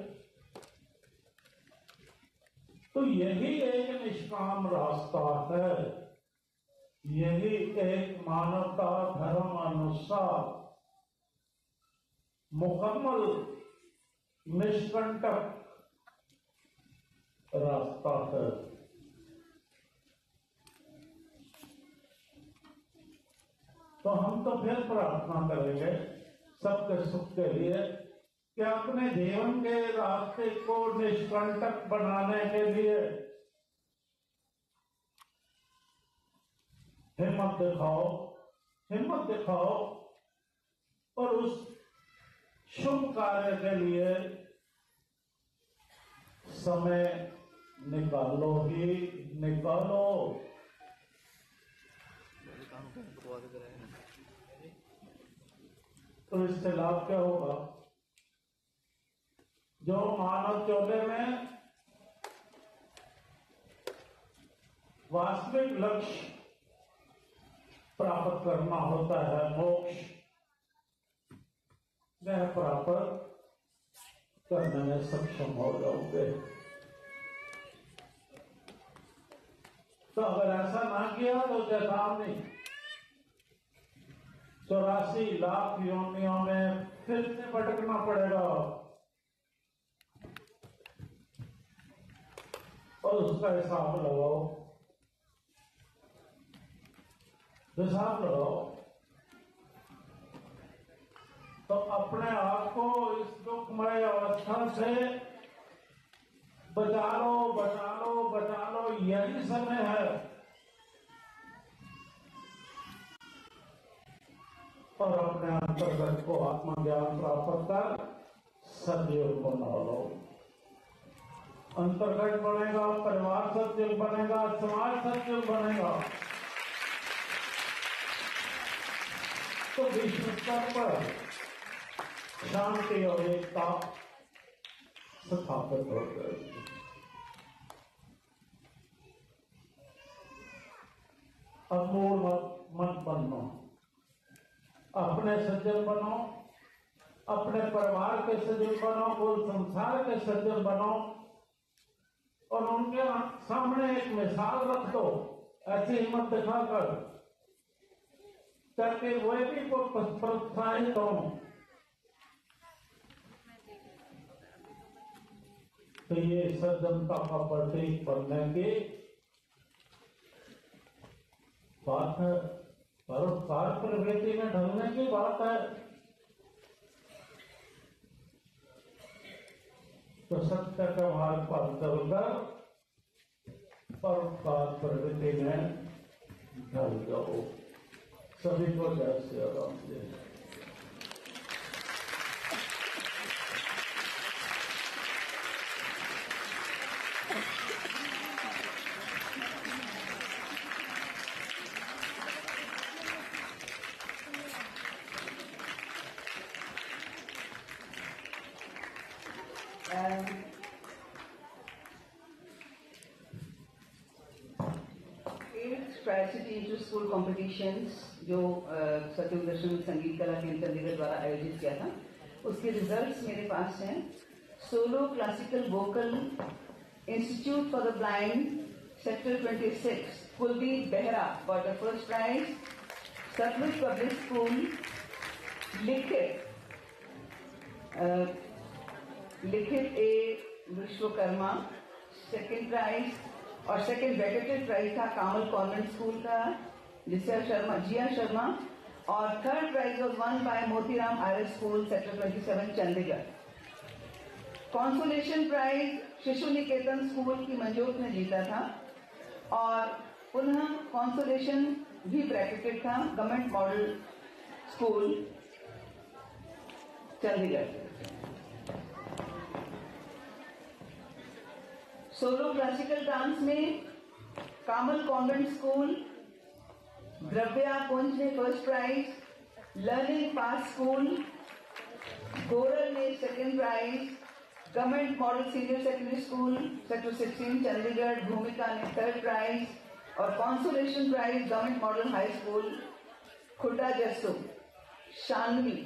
तो यही एक निष्काम रास्ता है, यही एक मानवता धर्म अनुसार मुकम्मल निष्कंटक रास्ता है। तो हम तो फिर प्रार्थना करेंगे सबके सुख के लिए कि अपने जीवन के रास्ते को निष्कंटक बनाने के लिए हिम्मत दिखाओ, हिम्मत दिखाओ और उस शुभ कार्य के लिए समय निकालो ही निकालो। तो इससे लाभ क्या होगा, जो मानव चौले में वास्तविक लक्ष्य प्राप्त करना होता है, मोक्ष, वह प्राप्त करने में सक्षम हो जाओगे। तो अगर ऐसा ना किया तो चेतावनी, चौरासी लाख योनियों में फिर से भटकना पड़ेगा और उसका हिसाब लगाओ, हिसाब लगाओ। तो अपने आप को इस दुखमय अवस्था से बचा लो, बचा लो, बचा लो, यही समय है। और अपने अंतर्गत को आत्मज्ञान प्राप्त कर सदयोग बना लो। अंतर्गत बनेगा, परिवार सदयोग बनेगा, समाज सदयोग बनेगा, तो विश्व स्तर पर शांति और एकता स्थापित हो जाएगी। अब मूल मत बनो, अपने सज्जन बनो, अपने परिवार के सज्जन बनो, कुल संसार के सज्जन बनो और उनके सामने एक मिसाल रख दो, ऐसी हिम्मत दिखाकर, ताकि वे भी प्रोत्साहित हों। तो ये सज्जनता का प्रतीक बनने की बात है, परोपकार प्रवृत्ति में ढलने की बात है। तो सत्य का मार्ग पर चलकर परोपकार प्रगति में ढल जाओ। सभी को जय Shri Ram ji. Tri-city inter school competitions जो सत्ययुग दर्शन संगीत कला केंद्र चंडीगढ़ द्वारा आयोजित किया था, उसके रिजल्ट्स मेरे पास हैं। Solo classical vocal institute for the blind sector छब्बीस, Kuldeep Behra got the first prize. Satluj public school Likhit Likhit A Vishwakarma second prize, और सेकेंड वेकेटेड प्राइज था कामल कॉन्वेंट स्कूल का जिया शर्मा जिया शर्मा और third prize was won by Motiram Arya school sector सत्ताईस चंडीगढ़। कॉन्सोलेशन प्राइज शिशु निकेतन स्कूल की मंजूर ने जीता था और पुनः कॉन्सोलेशन भी ब्रैकेटेड था government model school Chandigarh. Solo classical dance में Carmel convent school Dravya Kunj ने first prize, learning paths school Goral ने second prize, government model senior secondary school sector सोलह चंडीगढ़ भूमिका ने थर्ड प्राइज और consolation prize government model high school Khudda Jassu Shanvi.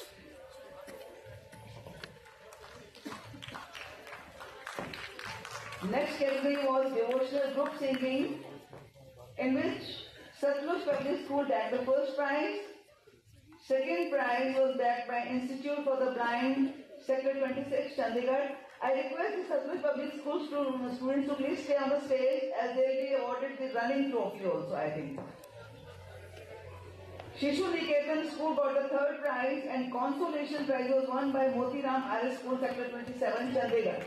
Next category was devotional group singing, in which Satluj Public School bagged the first prize. Second prize was bagged by Institute for the Blind, Sector twenty-six, Chandigarh. I request the Satluj Public School students to please stay on the stage as they will be awarded the running trophy also, I think. Shishu Niketan School got the third prize and consolation prize was won by Motiram Arya School, Sector twenty-seven, Chandigarh.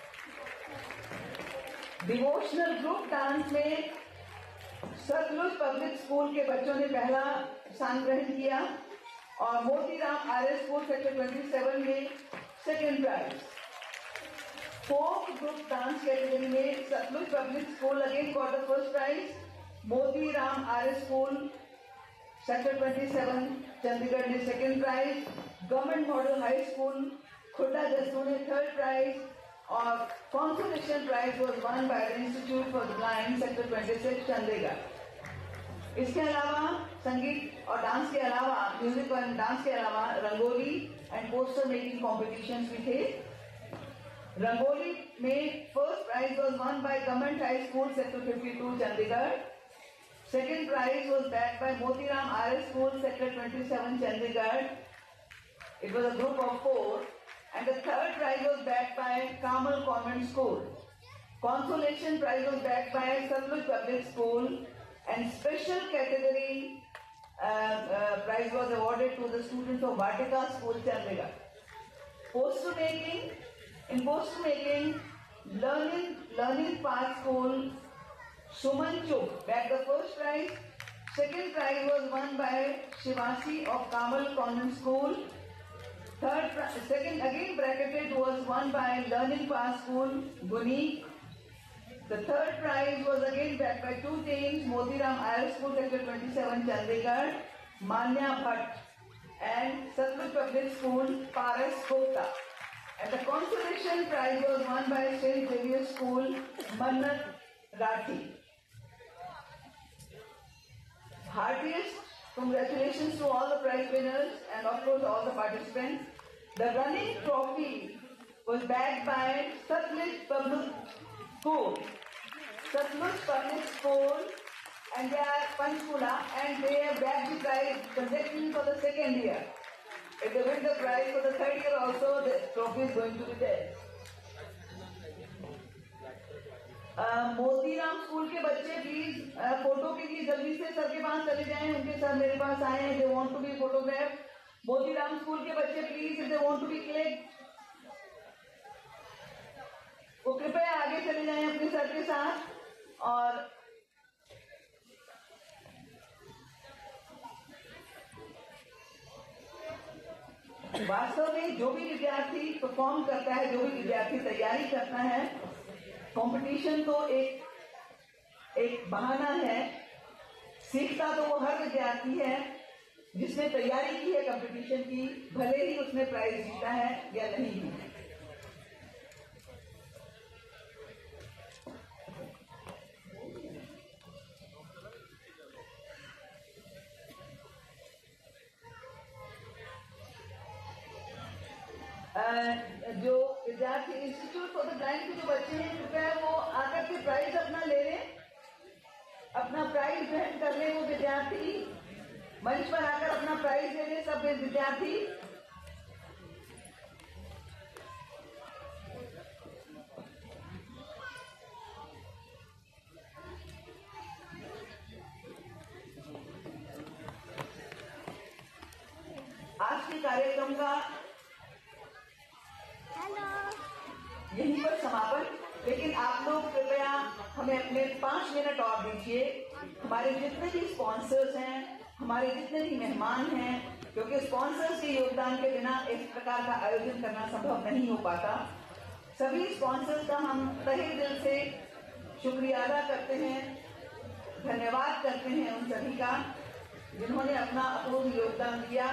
Devotional group dance में सतलुज पब्लिक स्कूल के बच्चों ने पहला स्थान ग्रहण किया और मोतीराम आर्य स्कूल सेक्टर सत्ताईस में second prize. Folk group dance category में Satluj public school again got the first prize, Motiram Arya school sector सत्ताईस चंडीगढ़ ने second prize, government model high school Khudda Jassu ने थर्ड प्राइज और consolation prize was won by the institute for the blind sector छब्बीस चंडीगढ़। इसके अलावा संगीत और डांस के अलावा म्यूजिक और डांस के अलावा rangoli and poster making competitions भी थे। रंगोली में first prize was won by government high school sector बावन Chandigarh. Second prize was bagged by Motiram Arya school sector सत्ताईस Chandigarh. It was a group of four. And the third prize was backed by Kamal Convent School. Consolation prize was backed by Satluj Public School, and special category uh, uh, prize was awarded to the students of Vatika School, Chandigarh. Poster making, in poster making, learning learning path school, Suman Chuk bagged the first prize. Second prize was won by Shivasi of Kamal Convent School. Third, second again bracketed was won by Learning Path School, Guni. The third prize was again backed by two teams, Motiram Arya School, Sector twenty-seven, Chandigarh, Manya Bhatt, and Satluj Public School, Paras Kota. And the consolation prize was won by Saint Xavier School, Mannat Rathi. Heartiest congratulations to all the prize winners and of course all the participants. The running trophy was bagged by Satluj Public School. Satluj Public School, and they are Panchkula, and they have bagged the prize consecutively for the second year. If they win the prize for the third year also, the trophy is going to be there. Motiram school के बच्चे प्लीज फोटो के लिए जल्दी से सर के पास चले जाएं। उनके सर मेरे पास आए हैं, they want to be photograph. Motiram school के बच्चे please if they want to be click, वो कृपया आगे चले जाएं अपने सर के साथ। और वास्तव में जो भी विद्यार्थी परफॉर्म करता है, जो भी विद्यार्थी तैयारी करता है, कंपटीशन तो एक एक बहाना है। सीखता तो वो हर विद्यार्थी है जिसने तैयारी की है कंपटीशन की, भले ही उसने प्राइज जीता है या नहीं है। जो विद्यार्थी इंस्टीट्यूट फॉर द ब्लाइंड के जो बच्चे हैं, कृपया वो आकर के प्राइज अपना ले लें, अपना प्राइज ग्रहण कर लें। वो विद्यार्थी मंच पर आकर अपना प्राइज ले लें, सब विद्यार्थी। आज के कार्यक्रम का यहीं पर समापन, लेकिन आप लोग कृपया हमें अपने पांच मिनट और दीजिए। हमारे जितने भी स्पॉन्सर्स हैं, हमारे जितने भी मेहमान हैं, क्योंकि स्पॉन्सर्स के योगदान के बिना इस प्रकार का आयोजन करना संभव नहीं हो पाता। सभी स्पॉन्सर्स का हम तहे दिल से शुक्रिया अदा करते हैं, धन्यवाद करते हैं उन सभी का जिन्होंने अपना अपूर्व योगदान दिया।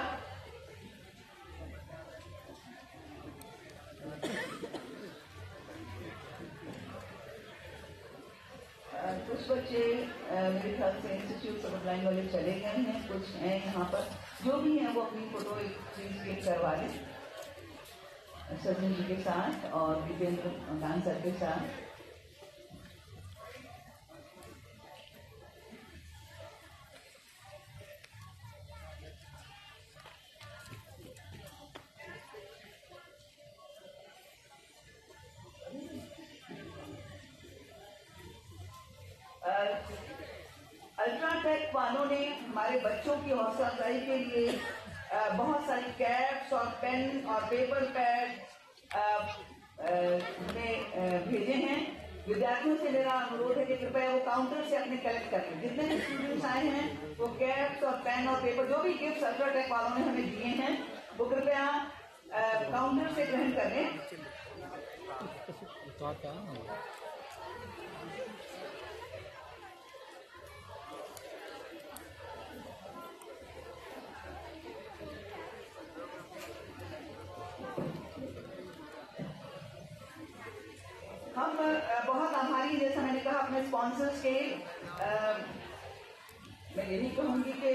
कुछ बच्चे मेरे ख्याल से इंस्टीट्यूट फॉर द ब्लाइंड वाले चले गए हैं, कुछ हैं यहाँ पर। जो भी हैं वो अपनी फोटो एक प्लीज क्लिक करवा लें सचिन जी के साथ और दीपेंद्र कान सर के साथ। अल्ट्राटेक वालों ने हमारे बच्चों की हौसला अफजाई के लिए बहुत सारी कैप्स और पेन और पेपर पैड में भेजे हैं। विद्यार्थियों से मेरा अनुरोध है कि कृपया वो काउंटर से अपने कलेक्ट करें। जितने भी स्टूडेंट्स आए हैं वो कैप्स और पेन और पेपर, जो भी गिफ्ट अल्ट्राटेक वालों ने हमें दिए हैं, वो कृपया काउंटर से ग्रहण करें। हम बहुत आभारी, जैसा मैंने कहा, अपने स्पॉन्सर्स के। आ, मैं यही कहूंगी कि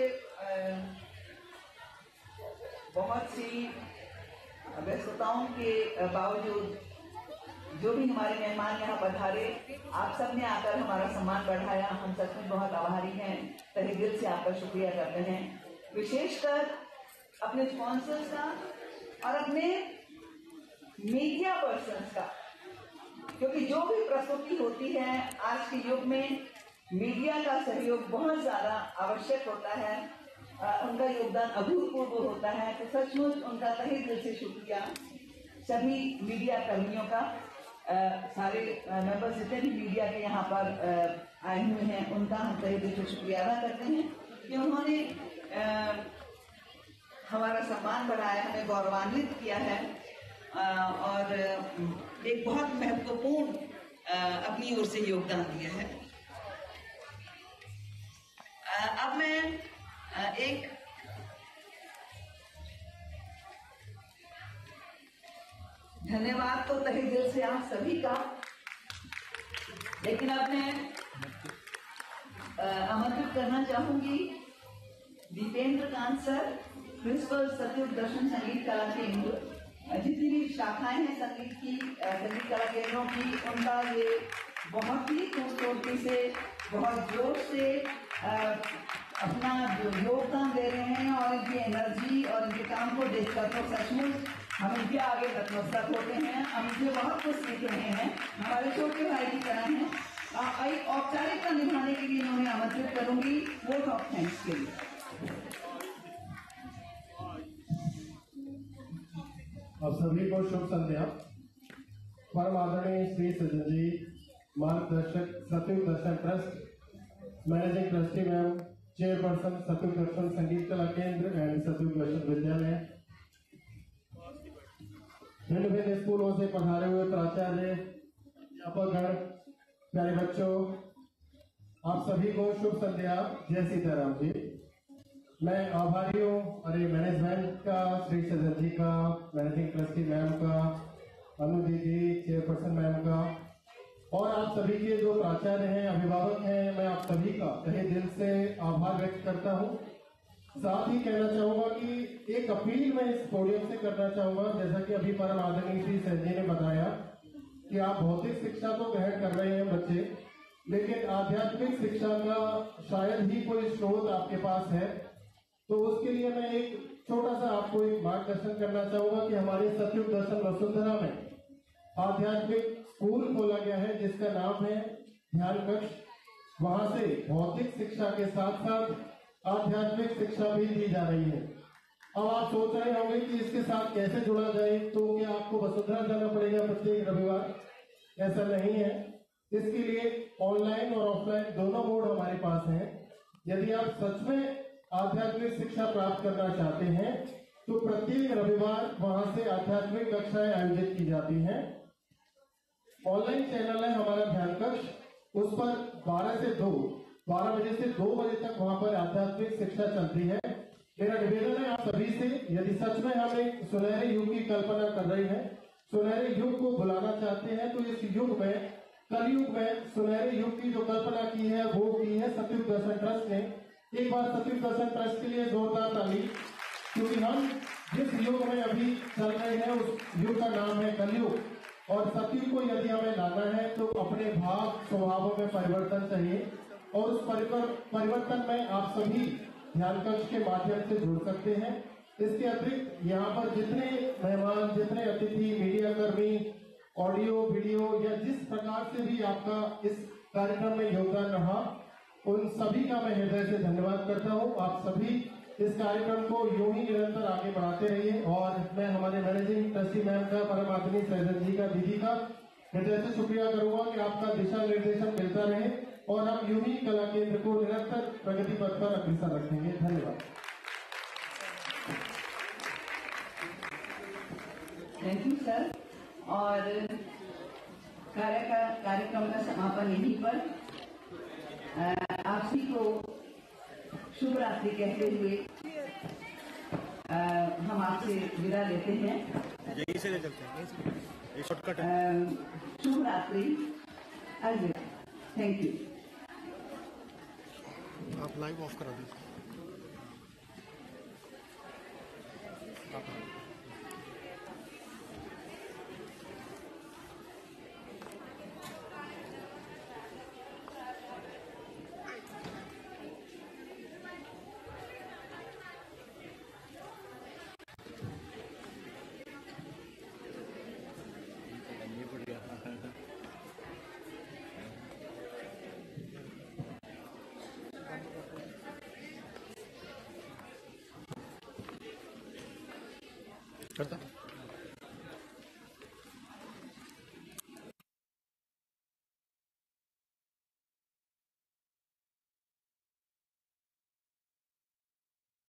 बहुत सी व्यस्तताओं के बावजूद जो भी हमारे मेहमान यहाँ पधारे, आप सब ने आकर हमारा सम्मान बढ़ाया। हम सच में बहुत आभारी हैं, तहे दिल से आपका शुक्रिया करते हैं। विशेषकर अपने स्पॉन्सर्स का और अपने मीडिया पर्सन्स का, क्योंकि जो भी प्रस्तुति होती है आज के युग में मीडिया का सहयोग बहुत ज्यादा आवश्यक होता है। आ, उनका योगदान अभूतपूर्व होता है। तो सचमुच उनका तहे दिल से शुक्रिया सभी मीडिया कर्मियों का। आ, सारे मेंबर्स जितने भी मीडिया के यहाँ पर आ, आए हुए हैं, उनका हम तहे दिल से शुक्रिया अदा करते हैं कि उन्होंने आ, हमारा सम्मान बढ़ाया, हमें गौरवान्वित किया है और एक बहुत महत्वपूर्ण अपनी ओर से योगदान दिया है। अब मैं एक धन्यवाद तो तहे दिल से आप सभी का, लेकिन अब मैं आमंत्रित करना चाहूंगी दीपेंद्र कांत सर, प्रिंसिपल सतयुग दर्शन संगीत कला केंद्र, जितनी भी शाखाएं हैं संगीत की, संगीत कला केंद्रों की, उनका ये बहुत ही खूबसूरती से, बहुत जोर से आ, अपना जो योगदान दे रहे हैं और इनकी एनर्जी और इनके काम को देखकर तो सचमुच हम इनके आगे नतमस्तक होते हैं। हम इनसे बहुत कुछ सीख रहे हैं, हमारे छोटे भाई की तरह हैं। औपचारिकता निभाने के लिए उन्हें आमंत्रित करूंगी वोट ऑफ थैंक्स के लिए। आप सभी को शुभ संध्या। परम आदरणीय श्री सज्जन जी, मार्गदर्शक Satyug Darshan trust, managing trustee ma'am, chairperson Satyug Darshan संगीत कला केंद्र एंड सतयुग दर्शन विद्यालय, भिन्न भिन्न स्कूलों से पधारे हुए प्राचार्य, अध्यापकगण, प्यारे बच्चों, आप सभी को शुभ संध्या। जय सीताराम जी। मैं आभारी हूँ अरे मैनेजमेंट का, श्री सजन जी का, मैनेजिंग ट्रस्टी मैम का, अनु दीदी, चेयरपर्सन मैम का, और आप सभी के जो प्राचार्य हैं, अभिभावक हैं, मैं आप सभी का तहे दिल से आभार व्यक्त करता हूँ। साथ ही कहना चाहूंगा कि एक अपील मैं इस पोडियम से करना चाहूंगा, जैसा कि अभी परम आदरणीय श्री सैन जी ने बताया कि आप भौतिक शिक्षा तो ग्रहण कर रहे हैं बच्चे, लेकिन आध्यात्मिक शिक्षा का शायद ही कोई स्रोत आपके पास है। तो उसके लिए मैं एक छोटा सा आपको एक मार्गदर्शन करना चाहूंगा कि हमारे सतयुग दर्शन वसुंधरा में आध्यात्मिक स्कूल खोला गया है जिसका नाम है ध्यान कक्ष। वहां से भौतिक शिक्षा के साथ साथ आध्यात्मिक शिक्षा भी दी जा रही है। अब आप सोच रहे होंगे कि इसके साथ कैसे जुड़ा जाए, तो क्या आपको वसुंधरा जाना पड़ेगा प्रत्येक रविवार? ऐसा नहीं है। इसके लिए ऑनलाइन और ऑफलाइन दोनों मोड हमारे पास हैं। यदि आप सच में आध्यात्मिक शिक्षा प्राप्त करना चाहते हैं तो प्रत्येक रविवार वहां से आध्यात्मिक कक्षाएं आयोजित की जाती हैं। ऑनलाइन चैनल है हमारा ध्यान कक्ष, उस पर बारह से दो बारह बजे से दो बजे तक वहां पर आध्यात्मिक शिक्षा चलती है। मेरा निवेदन है आप सभी से, यदि सच में हम एक सुनहरे युग की कल्पना कर रहे हैं, सुनहरे युग को बुलाना चाहते हैं, तो इस युग में, कलयुग में सुनहरे युग की जो कल्पना की है वो की है सतयुग दर्शन ट्रस्ट ने। एक बार सतयुग दर्शन ट्रस्ट के लिए जोरदार ताली, क्योंकि हम जिस युग में अभी चल रहे हैं उस युग का नाम है कलयुग, और सतयुग को यदि हमें लाना है तो अपने भाव स्वभावों में परिवर्तन चाहिए, और उस परिवर्तन में आप सभी ध्यान कक्ष के माध्यम से जुड़ सकते हैं। इसके अतिरिक्त यहाँ पर जितने मेहमान, जितने अतिथि, मीडिया कर्मी, ऑडियो वीडियो या जिस प्रकार से भी आपका इस कार्यक्रम में योगदान रहा, उन सभी का मैं हृदय से धन्यवाद करता हूँ। आप सभी इस कार्यक्रम को यूं ही निरंतर आगे बढ़ाते रहिए, और मैं हमारे मैनेजिंग ट्रस्टी मैम का, परम आदरणीय सैजन जी का, दीदी का हृदय से शुक्रिया करूंगा कि आपका दिशा निर्देशन मिलता रहे और हम यूं ही कला केंद्र को निरंतर प्रगति पथ पर अग्रसर रखेंगे। धन्यवाद। Thank you sir. और कार्य का कार्यक्रम का समापन यहीं पर आप सभी को शुभ रात्रि कहते हुए आ, हम आपसे विदा लेते हैं। यहीं से ले चलते हैं, ये शॉर्टकट है। शुभ रात्रि, अलविदा। Thank you. आप लाइव ऑफ करा दीजिए। करता